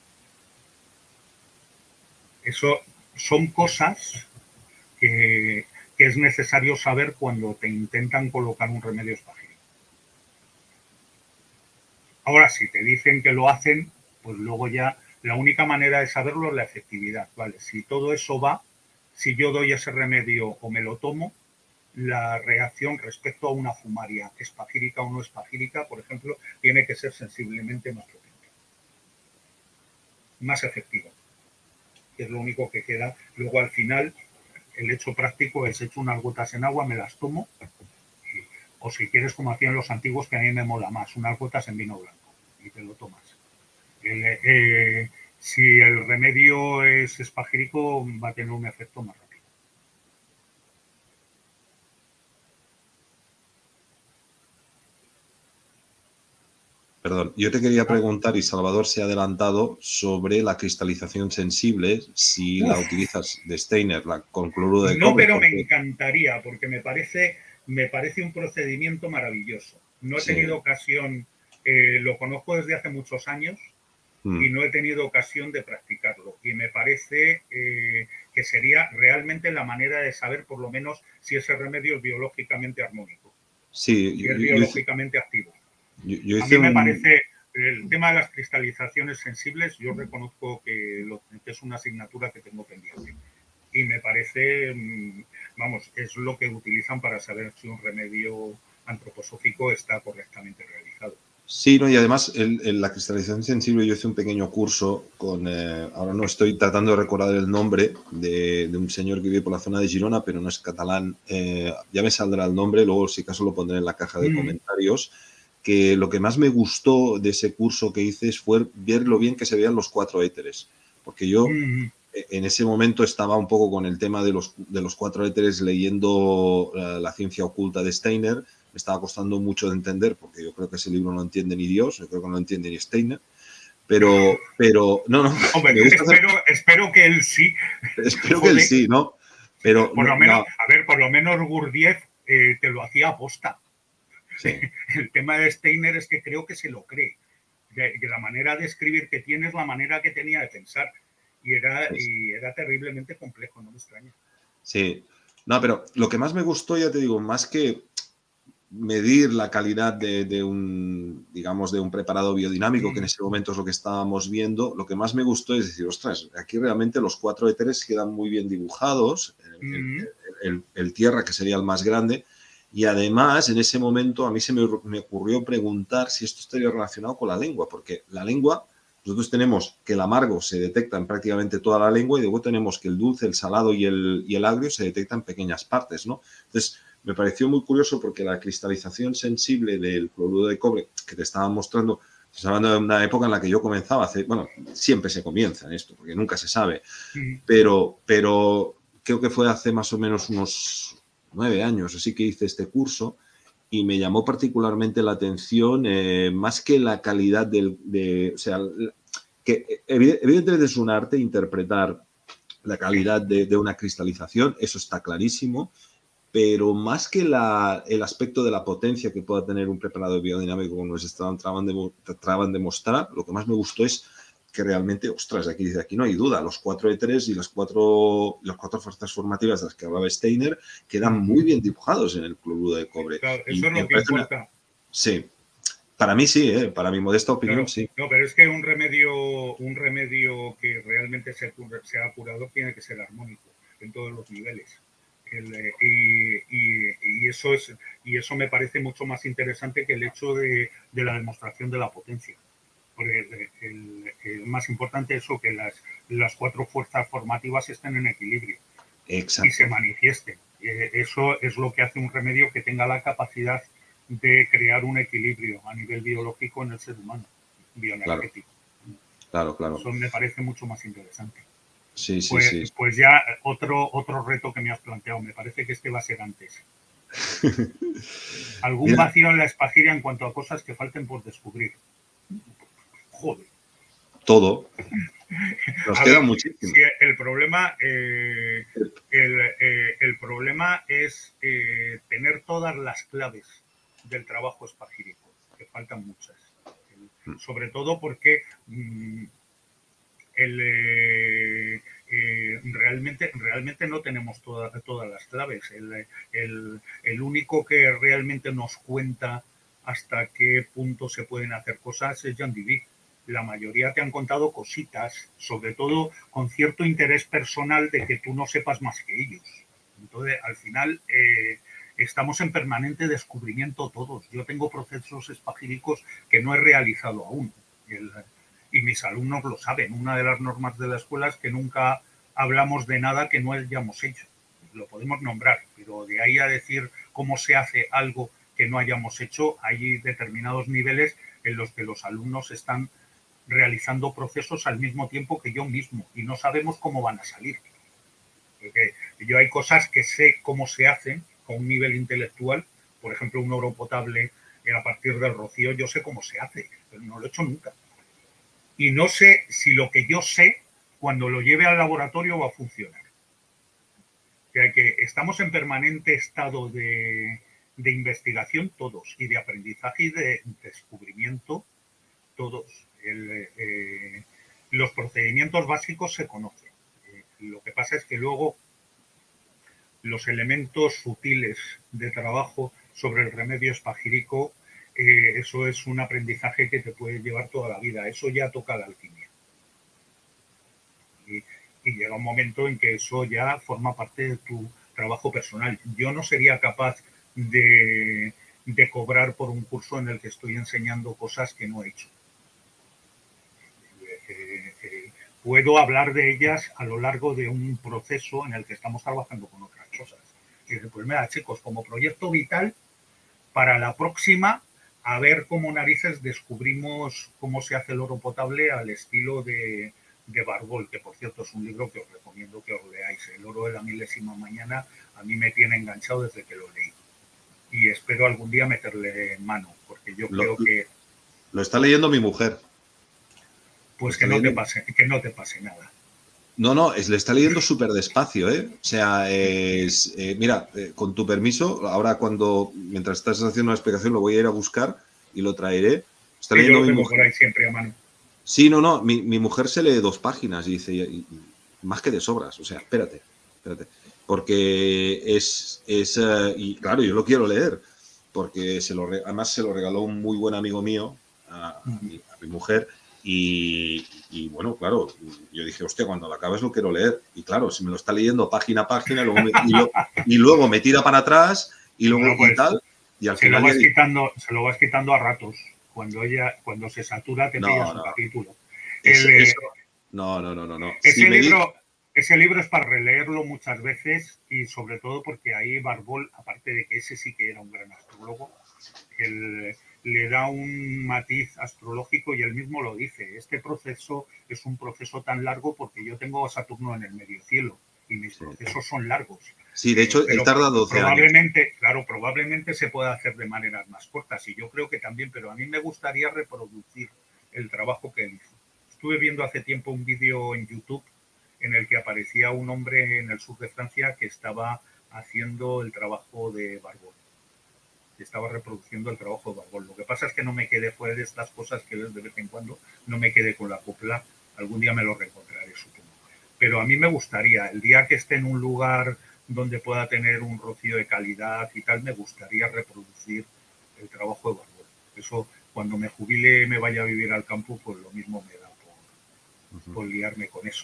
Eso son cosas que es necesario saber cuando te intentan colocar un remedio espagírico. Ahora, si te dicen que lo hacen, pues luego ya la única manera de saberlo es la efectividad, ¿vale? Si todo eso va, si yo doy ese remedio o me lo tomo, la reacción respecto a una fumaria espagírica o no espagírica, por ejemplo, tiene que ser sensiblemente más potente, más efectiva. Que es lo único que queda. Luego, al final, el hecho práctico es echo unas gotas en agua, me las tomo, o si quieres, como hacían los antiguos, que a mí me mola más, unas gotas en vino blanco, y te lo tomas. Si el remedio es espagírico, va a tener un efecto más rápido. Perdón, yo te quería preguntar, y Salvador se ha adelantado, sobre la cristalización sensible, si la utilizas de Steiner, con cloruro de cobre. No, pero me encantaría, porque me parece un procedimiento maravilloso. No he tenido ocasión, lo conozco desde hace muchos años y no he tenido ocasión de practicarlo. Y me parece que sería realmente la manera de saber, por lo menos, si ese remedio es biológicamente armónico. Sí, y es biológicamente activo. Yo a mí me parece, el tema de las cristalizaciones sensibles, yo reconozco que es una asignatura que tengo pendiente. Y me parece, vamos, es lo que utilizan para saber si un remedio antroposófico está correctamente realizado. Sí, no, y además la cristalización sensible, yo hice un pequeño curso con, ahora no estoy tratando de recordar el nombre de un señor que vive por la zona de Girona, pero no es catalán, ya me saldrá el nombre, luego si acaso lo pondré en la caja de comentarios, que lo que más me gustó de ese curso que hice fue ver lo bien que se veían los 4 éteres, porque yo en ese momento estaba un poco con el tema de los 4 éteres leyendo la ciencia oculta de Steiner. Me estaba costando mucho de entender, porque yo creo que ese libro no entiende ni Dios, yo creo que no lo entiende ni Steiner, pero no, hombre, me gusta espero que él sí. Espero que él sí, ¿no? Pero por lo menos, a ver, por lo menos Gurdjieff te lo hacía aposta. Sí. El tema de Steiner es que creo que se lo cree. Que la manera de escribir que tiene es la manera que tenía de pensar. Y era terriblemente complejo, no me extraña. Sí. No, pero lo que más me gustó, ya te digo, más que medir la calidad de un, digamos, de un preparado biodinámico, que en ese momento es lo que estábamos viendo, lo que más me gustó es decir, ostras, aquí realmente los 4 éteres quedan muy bien dibujados, el tierra, que sería el más grande, y además en ese momento a mí se me ocurrió preguntar si esto estaría relacionado con la lengua, porque la lengua, nosotros tenemos que el amargo se detecta en prácticamente toda la lengua y luego tenemos que el dulce, el salado y el agrio se detectan en pequeñas partes, ¿no? Entonces, me pareció muy curioso porque la cristalización sensible del cloruro de cobre que te estaba mostrando, estás hablando de una época en la que yo comenzaba a hacer, bueno, siempre se comienza en esto, porque nunca se sabe, pero creo que fue hace más o menos unos 9 años, así que hice este curso y me llamó particularmente la atención, más que la calidad o sea, que evidentemente es un arte interpretar la calidad de una cristalización, eso está clarísimo, pero más que el aspecto de la potencia que pueda tener un preparado biodinámico como nos trataban de mostrar, lo que más me gustó es que realmente, ostras, aquí no hay duda, los 4 éteres y las cuatro fuerzas formativas de las que hablaba Steiner quedan muy bien dibujados en el cloruro de cobre. Claro, eso es lo que importa. Sí, para mí sí, para mi modesta opinión, claro, sí. No, pero es que un remedio que realmente se ha curado tiene que ser armónico en todos los niveles. Y eso me parece mucho más interesante que el hecho de la demostración de la potencia. Porque el más importante es eso, que las 4 fuerzas formativas estén en equilibrio. Exacto. Y se manifiesten. Eso es lo que hace un remedio que tenga la capacidad de crear un equilibrio a nivel biológico en el ser humano, bioenergético. Claro. Eso me parece mucho más interesante. Sí. Pues ya otro reto que me has planteado, me parece que este va a ser antes. ¿Algún vacío en la espagiria en cuanto a cosas que falten por descubrir? Joder. Todo. Nos queda muchísimo. Sí, el problema es tener todas las claves del trabajo espagírico, que faltan muchas. Sobre todo porque realmente no tenemos todas las claves. El único que realmente nos cuenta hasta qué punto se pueden hacer cosas es Jean Duby. La mayoría te han contado cositas, sobre todo con cierto interés personal de que tú no sepas más que ellos. Entonces, al final, estamos en permanente descubrimiento todos. Yo tengo procesos espagíricos que no he realizado aún. Y mis alumnos lo saben. Una de las normas de la escuela es que nunca hablamos de nada que no hayamos hecho. Lo podemos nombrar, pero de ahí a decir cómo se hace algo que no hayamos hecho, hay determinados niveles en los que los alumnos están realizando procesos al mismo tiempo que yo mismo y no sabemos cómo van a salir. Porque yo hay cosas que sé cómo se hacen con un nivel intelectual, por ejemplo, un oro potable a partir del rocío, yo sé cómo se hace, pero no lo he hecho nunca. Y no sé si lo que yo sé, cuando lo lleve al laboratorio, va a funcionar. O sea que estamos en permanente estado de investigación todos, y de aprendizaje y de descubrimiento todos. Los procedimientos básicos se conocen. Lo que pasa es que luego los elementos sutiles de trabajo sobre el remedio espagírico, eso es un aprendizaje que te puede llevar toda la vida. Eso ya toca la alquimia. Y llega un momento en que eso ya forma parte de tu trabajo personal. Yo no sería capaz de de cobrar por un curso en el que estoy enseñando cosas que no he hecho. Puedo hablar de ellas a lo largo de un proceso en el que estamos trabajando con otras cosas. Y pues mira, chicos, como proyecto vital, para la próxima, a ver cómo narices descubrimos cómo se hace el oro potable al estilo de Barbol, que por cierto es un libro que os recomiendo que os leáis. El oro de la milésima mañana a mí me tiene enganchado desde que lo leí. Y espero algún día meterle mano, porque yo creo que... Lo está leyendo mi mujer. Pues que no te pase nada. No, le está leyendo súper despacio, ¿eh? O sea, mira, con tu permiso, ahora mientras estás haciendo una explicación, lo voy a ir a buscar y lo traeré. Está sí, leyendo yo lo mi tengo mujer. Por ahí siempre a mano. Sí, no, mi mujer se lee 2 páginas y dice, más que de sobras, o sea, espérate. Porque y claro, yo lo quiero leer, porque además se lo regaló un muy buen amigo mío a mi mujer. Y bueno, claro, yo dije, hostia, cuando lo acabes lo quiero leer. Y claro, si me lo está leyendo página a página, y luego me tira para atrás y luego bueno, pues, y tal. Y al final se lo vas quitando a ratos. Cuando se satura, te pillas un capítulo. No. Ese libro es para releerlo muchas veces y sobre todo porque ahí Barbol, aparte de que ese sí que era un gran astrólogo, le da un matiz astrológico y él mismo lo dice. Este proceso es un proceso tan largo porque yo tengo a Saturno en el medio cielo y mis procesos son largos. Sí, de hecho, él tarda 12 años. Claro, probablemente se pueda hacer de maneras más cortas y yo creo que también, pero a mí me gustaría reproducir el trabajo que él hizo. Estuve viendo hace tiempo un vídeo en YouTube en el que aparecía un hombre en el sur de Francia que estaba haciendo el trabajo de Barbol. Estaba reproduciendo el trabajo de Barbol. Lo que pasa es que no me quedé fuera de estas cosas que ves de vez en cuando, no me quedé con la copla. Algún día me lo reencontraré, supongo. Pero a mí me gustaría, el día que esté en un lugar donde pueda tener un rocío de calidad y tal, me gustaría reproducir el trabajo de Barbol. Eso, cuando me jubile, me vaya a vivir al campo, pues lo mismo me da por liarme con eso.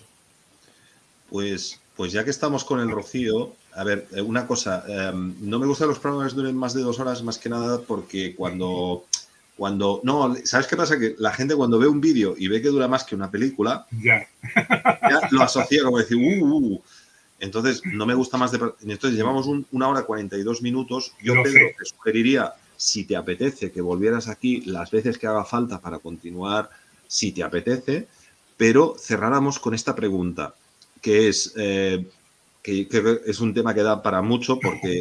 Pues ya que estamos con el rocío, a ver, una cosa, no me gustan los programas que duren más de 2 horas, más que nada porque cuando no, ¿sabes qué pasa? Que la gente cuando ve un vídeo y ve que dura más que una película, ya lo asocia como decir, Entonces, no me gusta más Entonces, llevamos 1 hora 42 minutos. Yo, Pedro, te sugeriría, si te apetece, que volvieras aquí las veces que haga falta para continuar, si te apetece, pero cerráramos con esta pregunta, que es que es un tema que da para mucho, porque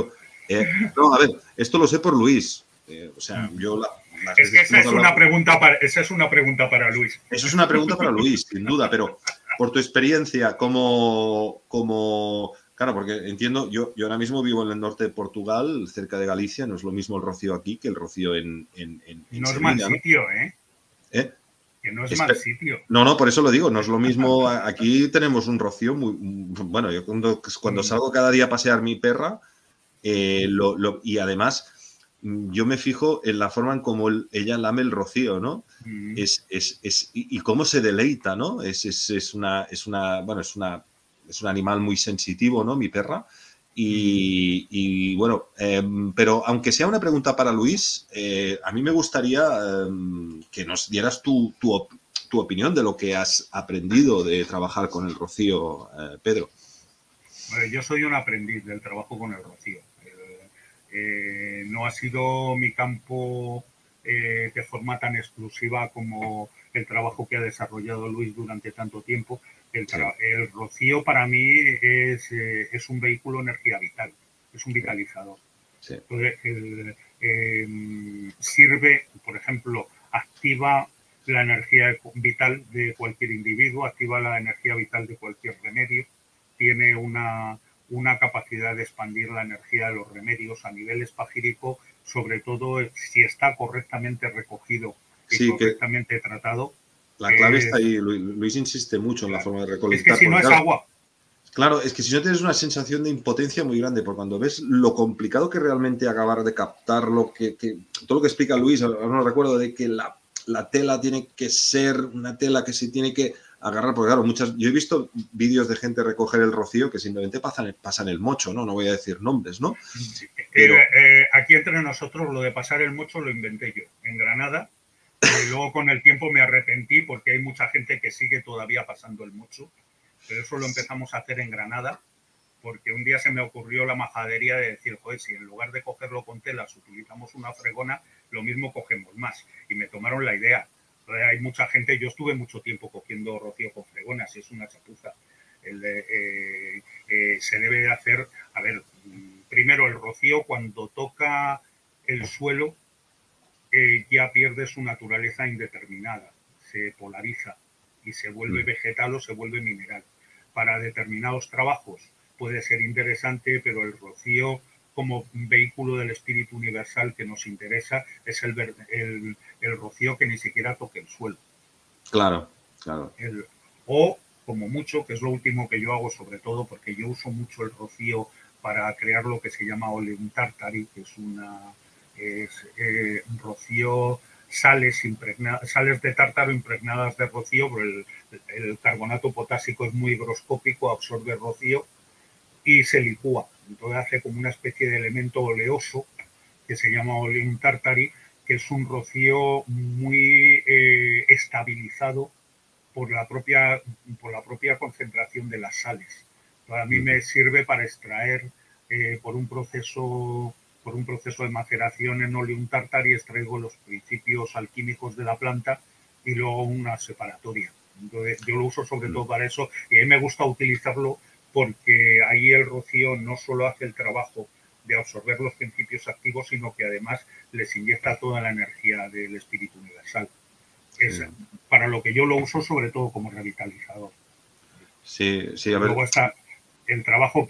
no, a ver, esto lo sé por Luis. O sea, yo es que esa es una pregunta para Luis. Eso es una pregunta para Luis, sin duda, pero por tu experiencia como claro, porque entiendo, yo ahora mismo vivo en el norte de Portugal, cerca de Galicia, no es lo mismo el rocío aquí que el rocío en no es mal sitio, ¿eh? Que no es mal sitio. No, por eso lo digo, no es lo mismo. Aquí tenemos un rocío muy... Bueno, yo cuando salgo cada día a pasear mi perra, y además yo me fijo en la forma en cómo ella lame el rocío, ¿no? Y cómo se deleita, ¿no? Es un animal muy sensitivo, ¿no? Mi perra. Y bueno, pero aunque sea una pregunta para Luis, a mí me gustaría que nos dieras tu opinión de lo que has aprendido de trabajar con el rocío, Pedro. Bueno, yo soy un aprendiz del trabajo con el rocío. No ha sido mi campo de forma tan exclusiva como el trabajo que ha desarrollado Luis durante tanto tiempo. El rocío para mí es un vehículo de energía vital, es un vitalizador. Sí. Entonces, sirve, por ejemplo, activa la energía vital de cualquier individuo, activa la energía vital de cualquier remedio, tiene una capacidad de expandir la energía de los remedios a nivel espagírico, sobre todo si está correctamente recogido y correctamente tratado. La clave está ahí. Luis insiste mucho en la forma de recolectar. Es que si no es agua. Claro, es que si no tienes una sensación de impotencia muy grande, porque cuando ves lo complicado que realmente acabar de captar todo lo que explica Luis, ahora no recuerdo de que la tela tiene que ser una tela que se tiene que agarrar, porque claro, yo he visto vídeos de gente recoger el rocío que simplemente pasan el mocho, ¿no? No voy a decir nombres, ¿no? Pero, aquí entre nosotros lo de pasar el mocho lo inventé yo en Granada. Y luego con el tiempo me arrepentí porque hay mucha gente que sigue todavía pasando el mocho. Pero eso lo empezamos a hacer en Granada porque un día se me ocurrió la majadería de decir, joder, si en lugar de cogerlo con telas utilizamos una fregona, lo mismo cogemos más. Y me tomaron la idea. Hay mucha gente, yo estuve mucho tiempo cogiendo rocío con fregonas, es una chapuza. Se debe de hacer, a ver, primero el rocío cuando toca el suelo ya pierde su naturaleza indeterminada, se polariza y se vuelve vegetal o se vuelve mineral. Para determinados trabajos puede ser interesante, pero el rocío como vehículo del espíritu universal que nos interesa es el rocío que ni siquiera toque el suelo. Claro, claro. O, como mucho, que es lo último que yo hago, sobre todo porque yo uso mucho el rocío para crear lo que se llama oleum tartari, que es rocío, sales de tártaro impregnadas de rocío, pero el carbonato potásico es muy higroscópico, absorbe rocío y se licúa. Entonces hace como una especie de elemento oleoso que se llama oleum tartari, que es un rocío muy estabilizado por la propia concentración de las sales. Entonces, a mí me sirve para extraer por un proceso de maceración en oleum tartari, extraigo los principios alquímicos de la planta y luego una separatoria. Entonces, yo lo uso sobre todo para eso y a mí me gusta utilizarlo porque ahí el rocío no solo hace el trabajo de absorber los principios activos, sino que además les inyecta toda la energía del espíritu universal. Es para lo que yo lo uso, sobre todo como revitalizador. Sí, sí, a ver. Luego está el trabajo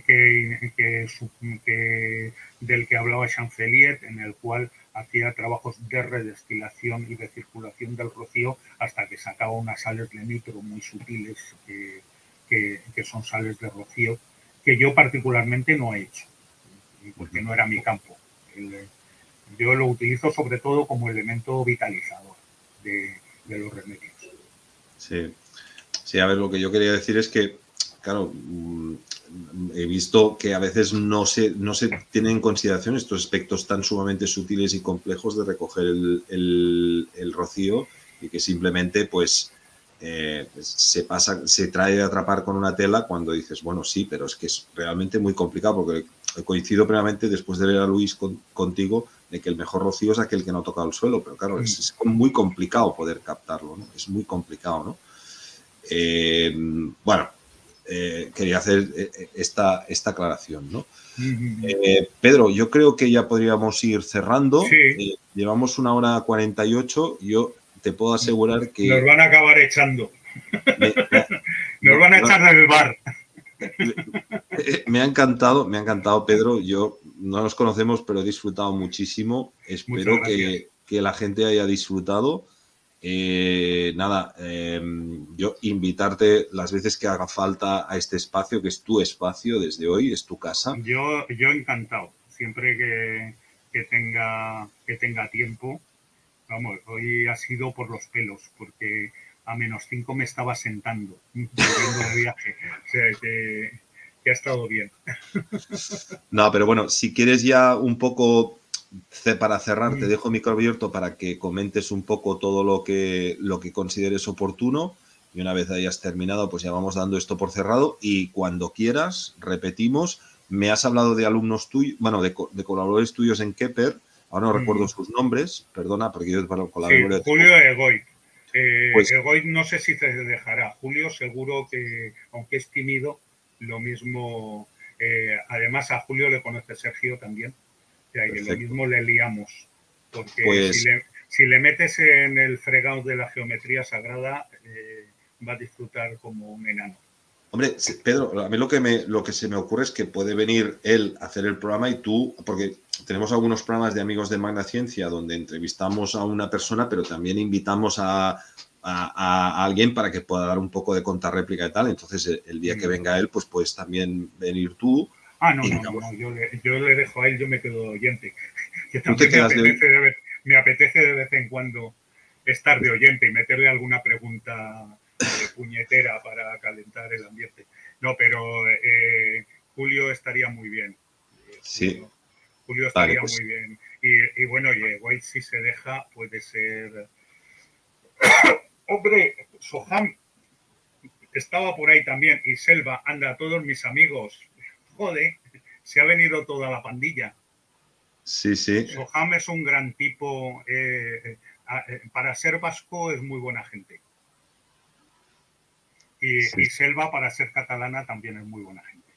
del que hablaba Chancelier, en el cual hacía trabajos de redestilación y de circulación del rocío hasta que sacaba unas sales de nitro muy sutiles que son sales de rocío, que yo particularmente no he hecho, porque no era mi campo. Yo lo utilizo sobre todo como elemento vitalizador de los remedios. Sí. Sí, a ver, lo que yo quería decir es que, claro, he visto que a veces no se tienen en consideración estos aspectos tan sumamente sutiles y complejos de recoger el rocío y que simplemente, pues, se trae de atrapar con una tela cuando dices, bueno, sí, pero es que es realmente muy complicado porque coincido plenamente después de leer a Luis contigo de que el mejor rocío es aquel que no toca el suelo, pero claro, es muy complicado poder captarlo, ¿no? Es muy complicado, ¿no? Bueno, quería hacer esta aclaración, ¿no? Pedro, yo creo que ya podríamos ir cerrando. Sí. Llevamos 1 hora 48. Yo te puedo asegurar que... Nos van a acabar echando. Nos van a echar del bar. Me ha encantado, Pedro. Yo no nos conocemos, pero he disfrutado muchísimo. Espero que la gente haya disfrutado. Yo invitarte las veces que haga falta a este espacio, que es tu espacio desde hoy, es tu casa. Yo encantado, siempre que tenga tiempo. Vamos, hoy ha sido por los pelos, porque a -5 me estaba sentando, volviendo de viaje. O sea, que ha estado bien. No, pero bueno, si quieres ya un poco para cerrar, te dejo el micro abierto para que comentes un poco todo lo que consideres oportuno y una vez hayas terminado, pues ya vamos dando esto por cerrado y cuando quieras, repetimos. Me has hablado de alumnos tuyos, bueno, de colaboradores tuyos en Kepper, ahora no recuerdo sus nombres, perdona, porque yo con la memoria... Julio Egoit. Egoit no sé si te dejará. Julio seguro que, aunque es tímido, lo mismo... además a Julio le conoce Sergio también. O sea, que lo mismo le liamos. Porque pues, si le metes en el fregado de la geometría sagrada, va a disfrutar como un enano. Hombre, Pedro, a mí lo que se me ocurre es que puede venir él a hacer el programa y tú, porque tenemos algunos programas de Amigos de Magna Ciencia donde entrevistamos a una persona, pero también invitamos a alguien para que pueda dar un poco de contrarréplica y tal. Entonces, el día que venga él, pues puedes también venir tú. No, yo le dejo a él, yo me quedo de oyente. Que también me apetece de vez en cuando estar de oyente y meterle alguna pregunta puñetera para calentar el ambiente. No, pero Julio estaría muy bien. Sí. Julio Vale, estaría pues muy bien. Y bueno, y igual si se deja, puede ser... Hombre, Soham estaba por ahí también, y Selva, anda, todos mis amigos. Joder, se ha venido toda la pandilla. sí, sí, Soham es un gran tipo, para ser vasco es muy buena gente. sí. Y Selva, para ser catalana, también es muy buena gente.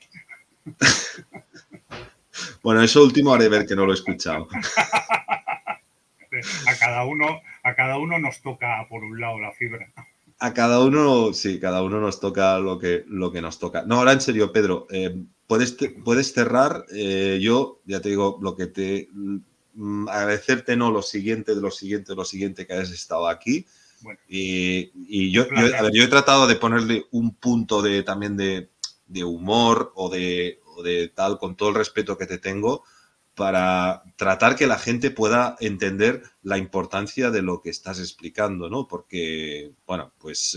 Bueno, eso último haré ver que no lo he escuchado. A cada uno nos toca por un lado la fibra. A cada uno, sí, cada uno nos toca lo que nos toca. No, ahora en serio, Pedro, puedes cerrar. Yo ya te digo lo que agradecerte, no, lo siguiente, de lo siguiente que hayas estado aquí. Bueno, Y placer. a ver, yo he tratado de ponerle un punto también de humor o de tal, con todo el respeto que te tengo, para tratar que la gente pueda entender la importancia de lo que estás explicando, ¿no? Porque, bueno, pues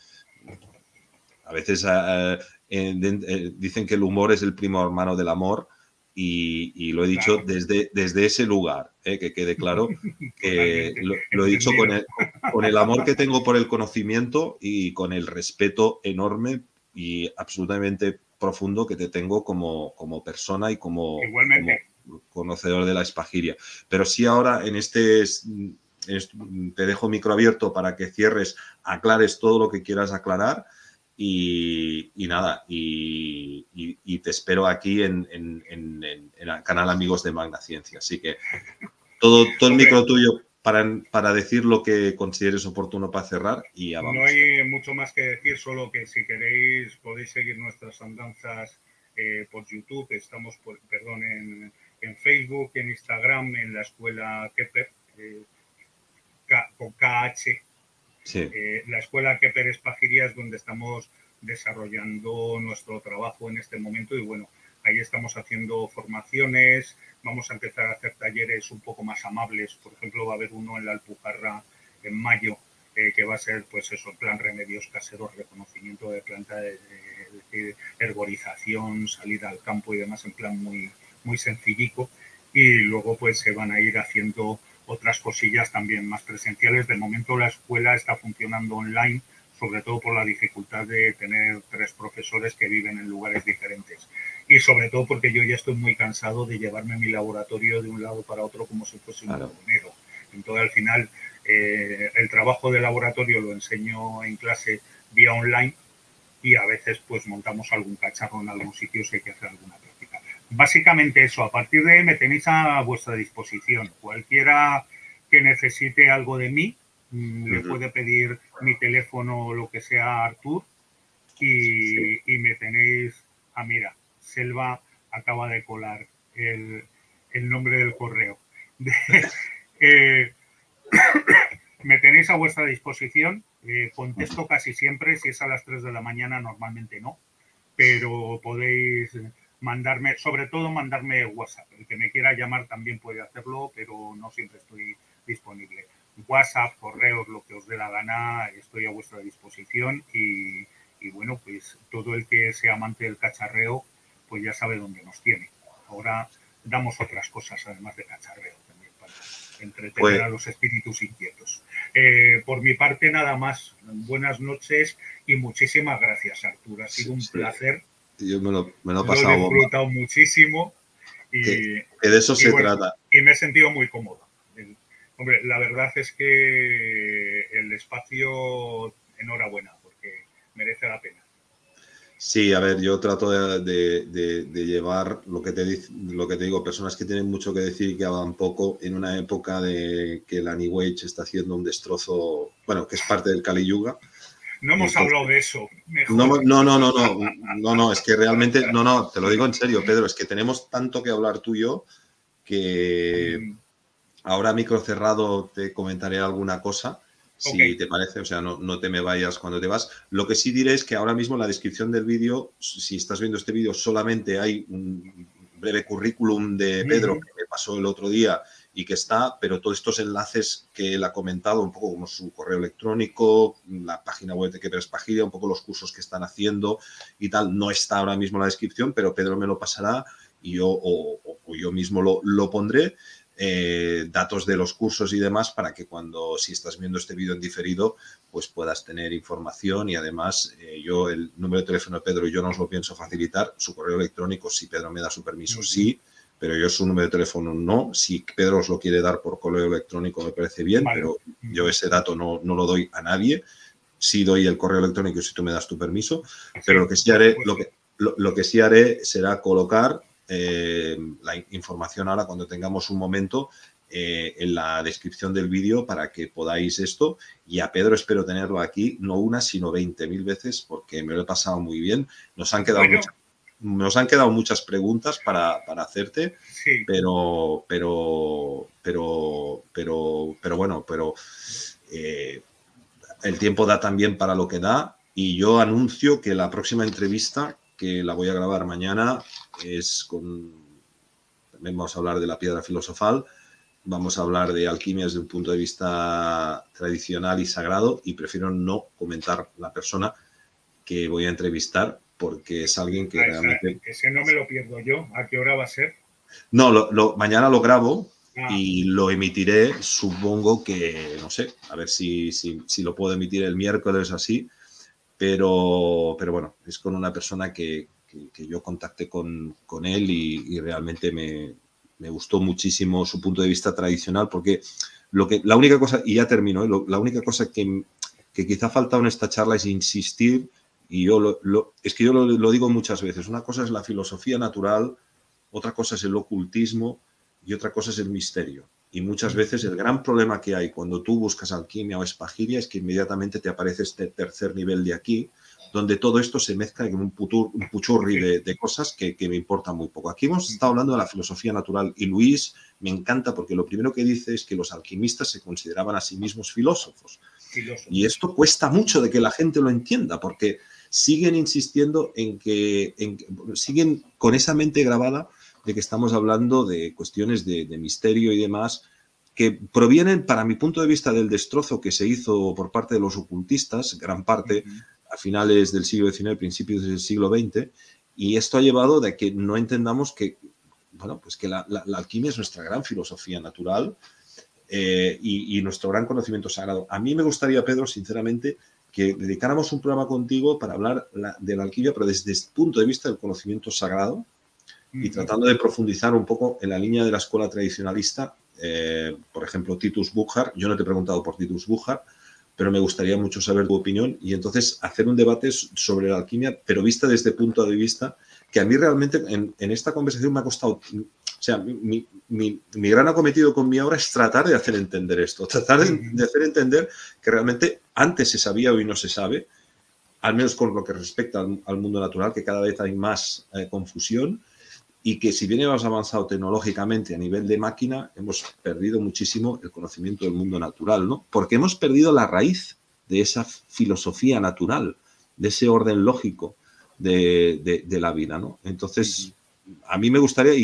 a veces dicen que el humor es el primo hermano del amor y lo he dicho Claro, desde ese lugar, que quede claro que totalmente. lo he dicho Entendido. con el amor que tengo por el conocimiento y con el respeto enorme y absolutamente profundo que te tengo como persona y como Igualmente. conocedor de la espagiria. Pero sí ahora te dejo micro abierto para que cierres, aclares todo lo que quieras aclarar y nada, y te espero aquí en el canal Amigos de Magna Ciencia. Así que todo el Hombre, micro tuyo para decir lo que consideres oportuno para cerrar y ya no vamos. hay mucho más que decir, solo que si queréis podéis seguir nuestras andanzas por YouTube, estamos en Facebook, en Instagram, en la escuela Kepler, con KH. Sí. La escuela Kepler Espagiría es donde estamos desarrollando nuestro trabajo en este momento y bueno, ahí estamos haciendo formaciones, vamos a empezar a hacer talleres un poco más amables, por ejemplo va a haber uno en la Alpujarra en mayo, que va a ser pues eso, en plan remedios caseros, reconocimiento de planta, de herborización, salida al campo y demás en plan muy sencillico y luego pues se van a ir haciendo otras cosillas también más presenciales. De momento la escuela está funcionando online, sobre todo por la dificultad de tener 3 profesores que viven en lugares diferentes. Y sobre todo porque yo ya estoy muy cansado de llevarme mi laboratorio de un lado para otro como si fuese un bombonero. Entonces al final el trabajo de laboratorio lo enseño en clase vía online y a veces pues montamos algún cacharro en algún sitio si hay que hacer alguna práctica. Básicamente eso, a partir de ahí me tenéis a vuestra disposición. Cualquiera que necesite algo de mí, le puede pedir mi teléfono o lo que sea a Artur y me tenéis, mira, Selva acaba de colar el nombre del correo. Me tenéis a vuestra disposición, contesto casi siempre, si es a las 3 de la mañana normalmente no, pero podéis mandarme, sobre todo mandarme WhatsApp. El que me quiera llamar también puede hacerlo, pero no siempre estoy disponible. WhatsApp, correos, lo que os dé la gana, estoy a vuestra disposición y bueno, pues todo el que sea amante del cacharreo, pues ya sabe dónde nos tiene. Ahora damos otras cosas además de cacharreo también para entretener a los espíritus inquietos. Por mi parte nada más. Buenas noches y muchísimas gracias, Artur. Ha sido un placer. Yo me lo he Lo pasado he bomba. disfrutado muchísimo y Que de eso se bueno, trata. y me he sentido muy cómodo. Hombre, la verdad es que el espacio, enhorabuena, porque merece la pena. Sí, a ver, yo trato de llevar lo que te digo, personas que tienen mucho que decir y que hablan poco en una época de que la New Age está haciendo un destrozo, bueno, que es parte del Kali Yuga. No hemos Entonces, hablado de eso. Mejor. no, es que realmente, no, te lo digo en serio, Pedro, es que tenemos tanto que hablar tú y yo que ahora micro cerrado te comentaré alguna cosa. Si te parece, o sea, no te me vayas cuando te vas. Lo que sí diré es que ahora mismo en la descripción del vídeo, si estás viendo este vídeo, solamente hay un breve currículum de Pedro que me pasó el otro día y que está, pero todos estos enlaces que él ha comentado, un poco como su correo electrónico, la página web de Kepler Espagiria, un poco los cursos que están haciendo y tal, no está ahora mismo en la descripción, pero Pedro me lo pasará y yo, o yo mismo lo pondré, datos de los cursos y demás para que cuando, si estás viendo este vídeo en diferido, pues puedas tener información y además yo el número de teléfono de Pedro yo no os lo pienso facilitar, su correo electrónico, si Pedro me da su permiso, sí, pero yo su número de teléfono no. Si Pedro os lo quiere dar por correo electrónico me parece bien, vale, pero yo ese dato no lo doy a nadie. Sí doy el correo electrónico si tú me das tu permiso, pero lo que sí haré, lo que sí haré será colocar la información ahora cuando tengamos un momento en la descripción del vídeo para que podáis esto, y a Pedro espero tenerlo aquí no una sino 20.000 veces porque me lo he pasado muy bien. Nos han quedado muchas preguntas para hacerte, sí, pero bueno, el tiempo da también para lo que da, y yo anuncio que la próxima entrevista, que la voy a grabar mañana, también vamos a hablar de la piedra filosofal, vamos a hablar de alquimia desde un punto de vista tradicional y sagrado, y prefiero no comentar la persona que voy a entrevistar porque es alguien que realmente... Ese no me lo pierdo yo. ¿A qué hora va a ser? No, mañana lo grabo y lo emitiré, supongo que, no sé, a ver si lo puedo emitir el miércoles así, pero bueno, es con una persona que yo contacté con él y realmente me gustó muchísimo su punto de vista tradicional, porque la única cosa, y ya termino, la única cosa que quizá ha faltado en esta charla es insistir, y yo es que yo lo digo muchas veces, una cosa es la filosofía natural, otra cosa es el ocultismo y otra cosa es el misterio. Y muchas veces el gran problema que hay cuando tú buscas alquimia o espagiria es que inmediatamente te aparece este tercer nivel de aquí, donde todo esto se mezcla en un puchurri de cosas que me importan muy poco. Aquí hemos estado hablando de la filosofía natural y Luis me encanta porque lo primero que dice es que los alquimistas se consideraban a sí mismos filósofos. Y esto cuesta mucho de que la gente lo entienda porque siguen insistiendo siguen con esa mente grabada de que estamos hablando de cuestiones de misterio y demás, que provienen, para mi punto de vista, del destrozo que se hizo por parte de los ocultistas, gran parte, a finales del siglo XIX, principios del siglo XX, y esto ha llevado de que no entendamos que, bueno, pues que la alquimia es nuestra gran filosofía natural y nuestro gran conocimiento sagrado. A mí me gustaría, Pedro, sinceramente, que dedicáramos un programa contigo para hablar de la alquimia, pero desde el punto de vista del conocimiento sagrado, y tratando de profundizar un poco en la línea de la escuela tradicionalista, por ejemplo, Titus Burckhardt. Yo no te he preguntado por Titus Burckhardt, pero me gustaría mucho saber tu opinión y entonces hacer un debate sobre la alquimia, pero vista desde el punto de vista que a mí realmente en esta conversación me ha costado... O sea, mi gran acometido con mi obra es tratar de hacer entender esto, tratar de hacer entender que realmente antes se sabía, hoy no se sabe, al menos con lo que respecta al mundo natural, que cada vez hay más confusión, y que si bien hemos avanzado tecnológicamente a nivel de máquina, hemos perdido muchísimo el conocimiento del mundo natural, ¿no? Porque hemos perdido la raíz de esa filosofía natural, de ese orden lógico de la vida, ¿no? Entonces, a mí me gustaría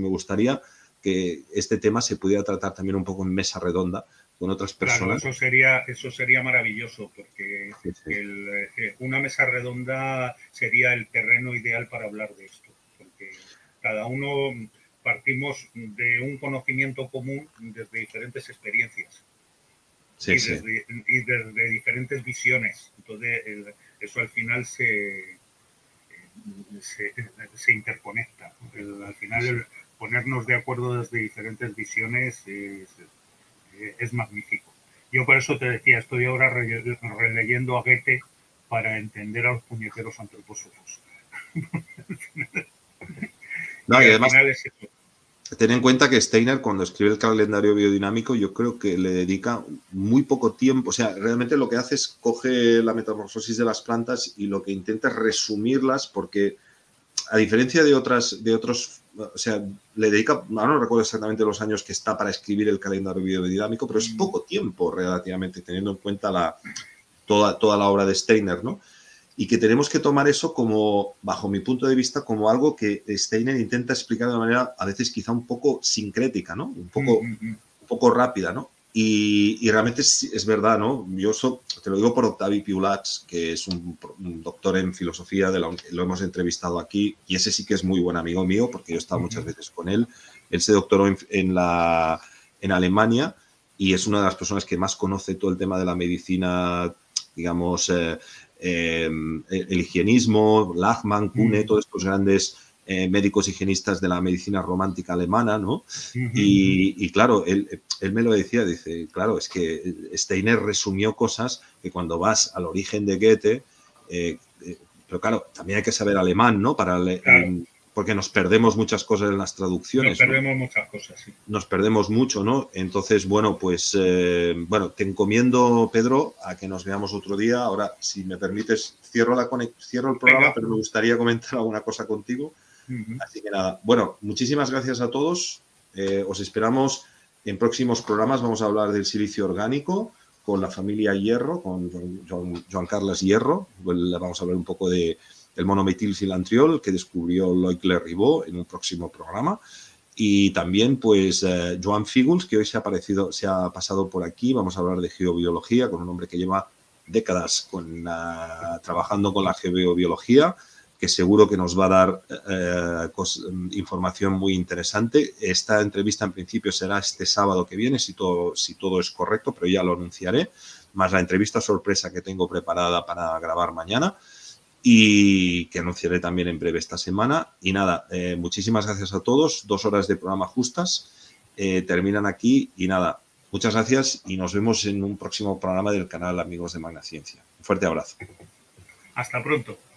que este tema se pudiera tratar también un poco en mesa redonda con otras personas. Claro, eso sería maravilloso, porque una mesa redonda sería el terreno ideal para hablar de esto, porque cada uno partimos de un conocimiento común desde diferentes experiencias y desde diferentes visiones. Entonces, eso al final se interconecta. Al final, ponernos de acuerdo desde diferentes visiones es magnífico. Yo por eso te decía, estoy ahora releyendo a Goethe para entender a los puñeteros antropósofos. No, y además, ten en cuenta que Steiner, cuando escribe el calendario biodinámico, yo creo que le dedica muy poco tiempo. O sea, realmente lo que hace es coge la metamorfosis de las plantas y lo que intenta es resumirlas, porque a diferencia de otros, o sea, le dedica, no recuerdo exactamente los años que está para escribir el calendario biodinámico, pero es poco tiempo relativamente, teniendo en cuenta toda la obra de Steiner, ¿no? Y que tenemos que tomar eso como, bajo mi punto de vista, como algo que Steiner intenta explicar de una manera a veces quizá un poco sincrética, ¿no? Un poco rápida, ¿no? Y realmente es verdad, ¿no? Yo te lo digo por Octavi Piulats, que es un doctor en filosofía, lo hemos entrevistado aquí, y ese sí que es muy buen amigo mío, porque yo he estado muchas veces con él. Él se doctoró en Alemania y es una de las personas que más conoce todo el tema de la medicina, digamos, el higienismo, Lachmann, Kuhne, todos estos grandes médicos higienistas de la medicina romántica alemana, ¿no? Y claro, él me lo decía, dice, claro, es que Steiner resumió cosas que cuando vas al origen de Goethe, pero claro, también hay que saber alemán, ¿no? Porque nos perdemos muchas cosas en las traducciones. Nos perdemos muchas cosas, sí. Nos perdemos mucho, ¿no? Entonces, bueno, pues, te encomiendo, Pedro, a que nos veamos otro día. Ahora, si me permites, cierro el programa, Venga. Pero me gustaría comentar alguna cosa contigo. Así que nada, bueno, muchísimas gracias a todos. Os esperamos en próximos programas. Vamos a hablar del silicio orgánico con la familia Hierro, con Joan Carles Hierro. Vamos a hablar un poco del monometilcilantriol que descubrió Loic Le Ribot en un próximo programa. Y también, pues, Joan Fígols, que hoy se ha pasado por aquí. Vamos a hablar de geobiología con un hombre que lleva décadas trabajando con la geobiología, que seguro que nos va a dar información muy interesante. Esta entrevista en principio será este sábado que viene, si todo es correcto, pero ya lo anunciaré, más la entrevista sorpresa que tengo preparada para grabar mañana y que anunciaré también en breve esta semana. Y nada, muchísimas gracias a todos. 2 horas de programa justas terminan aquí y nada, muchas gracias y nos vemos en un próximo programa del canal Amigos de Magnaciencia. Un fuerte abrazo. Hasta pronto.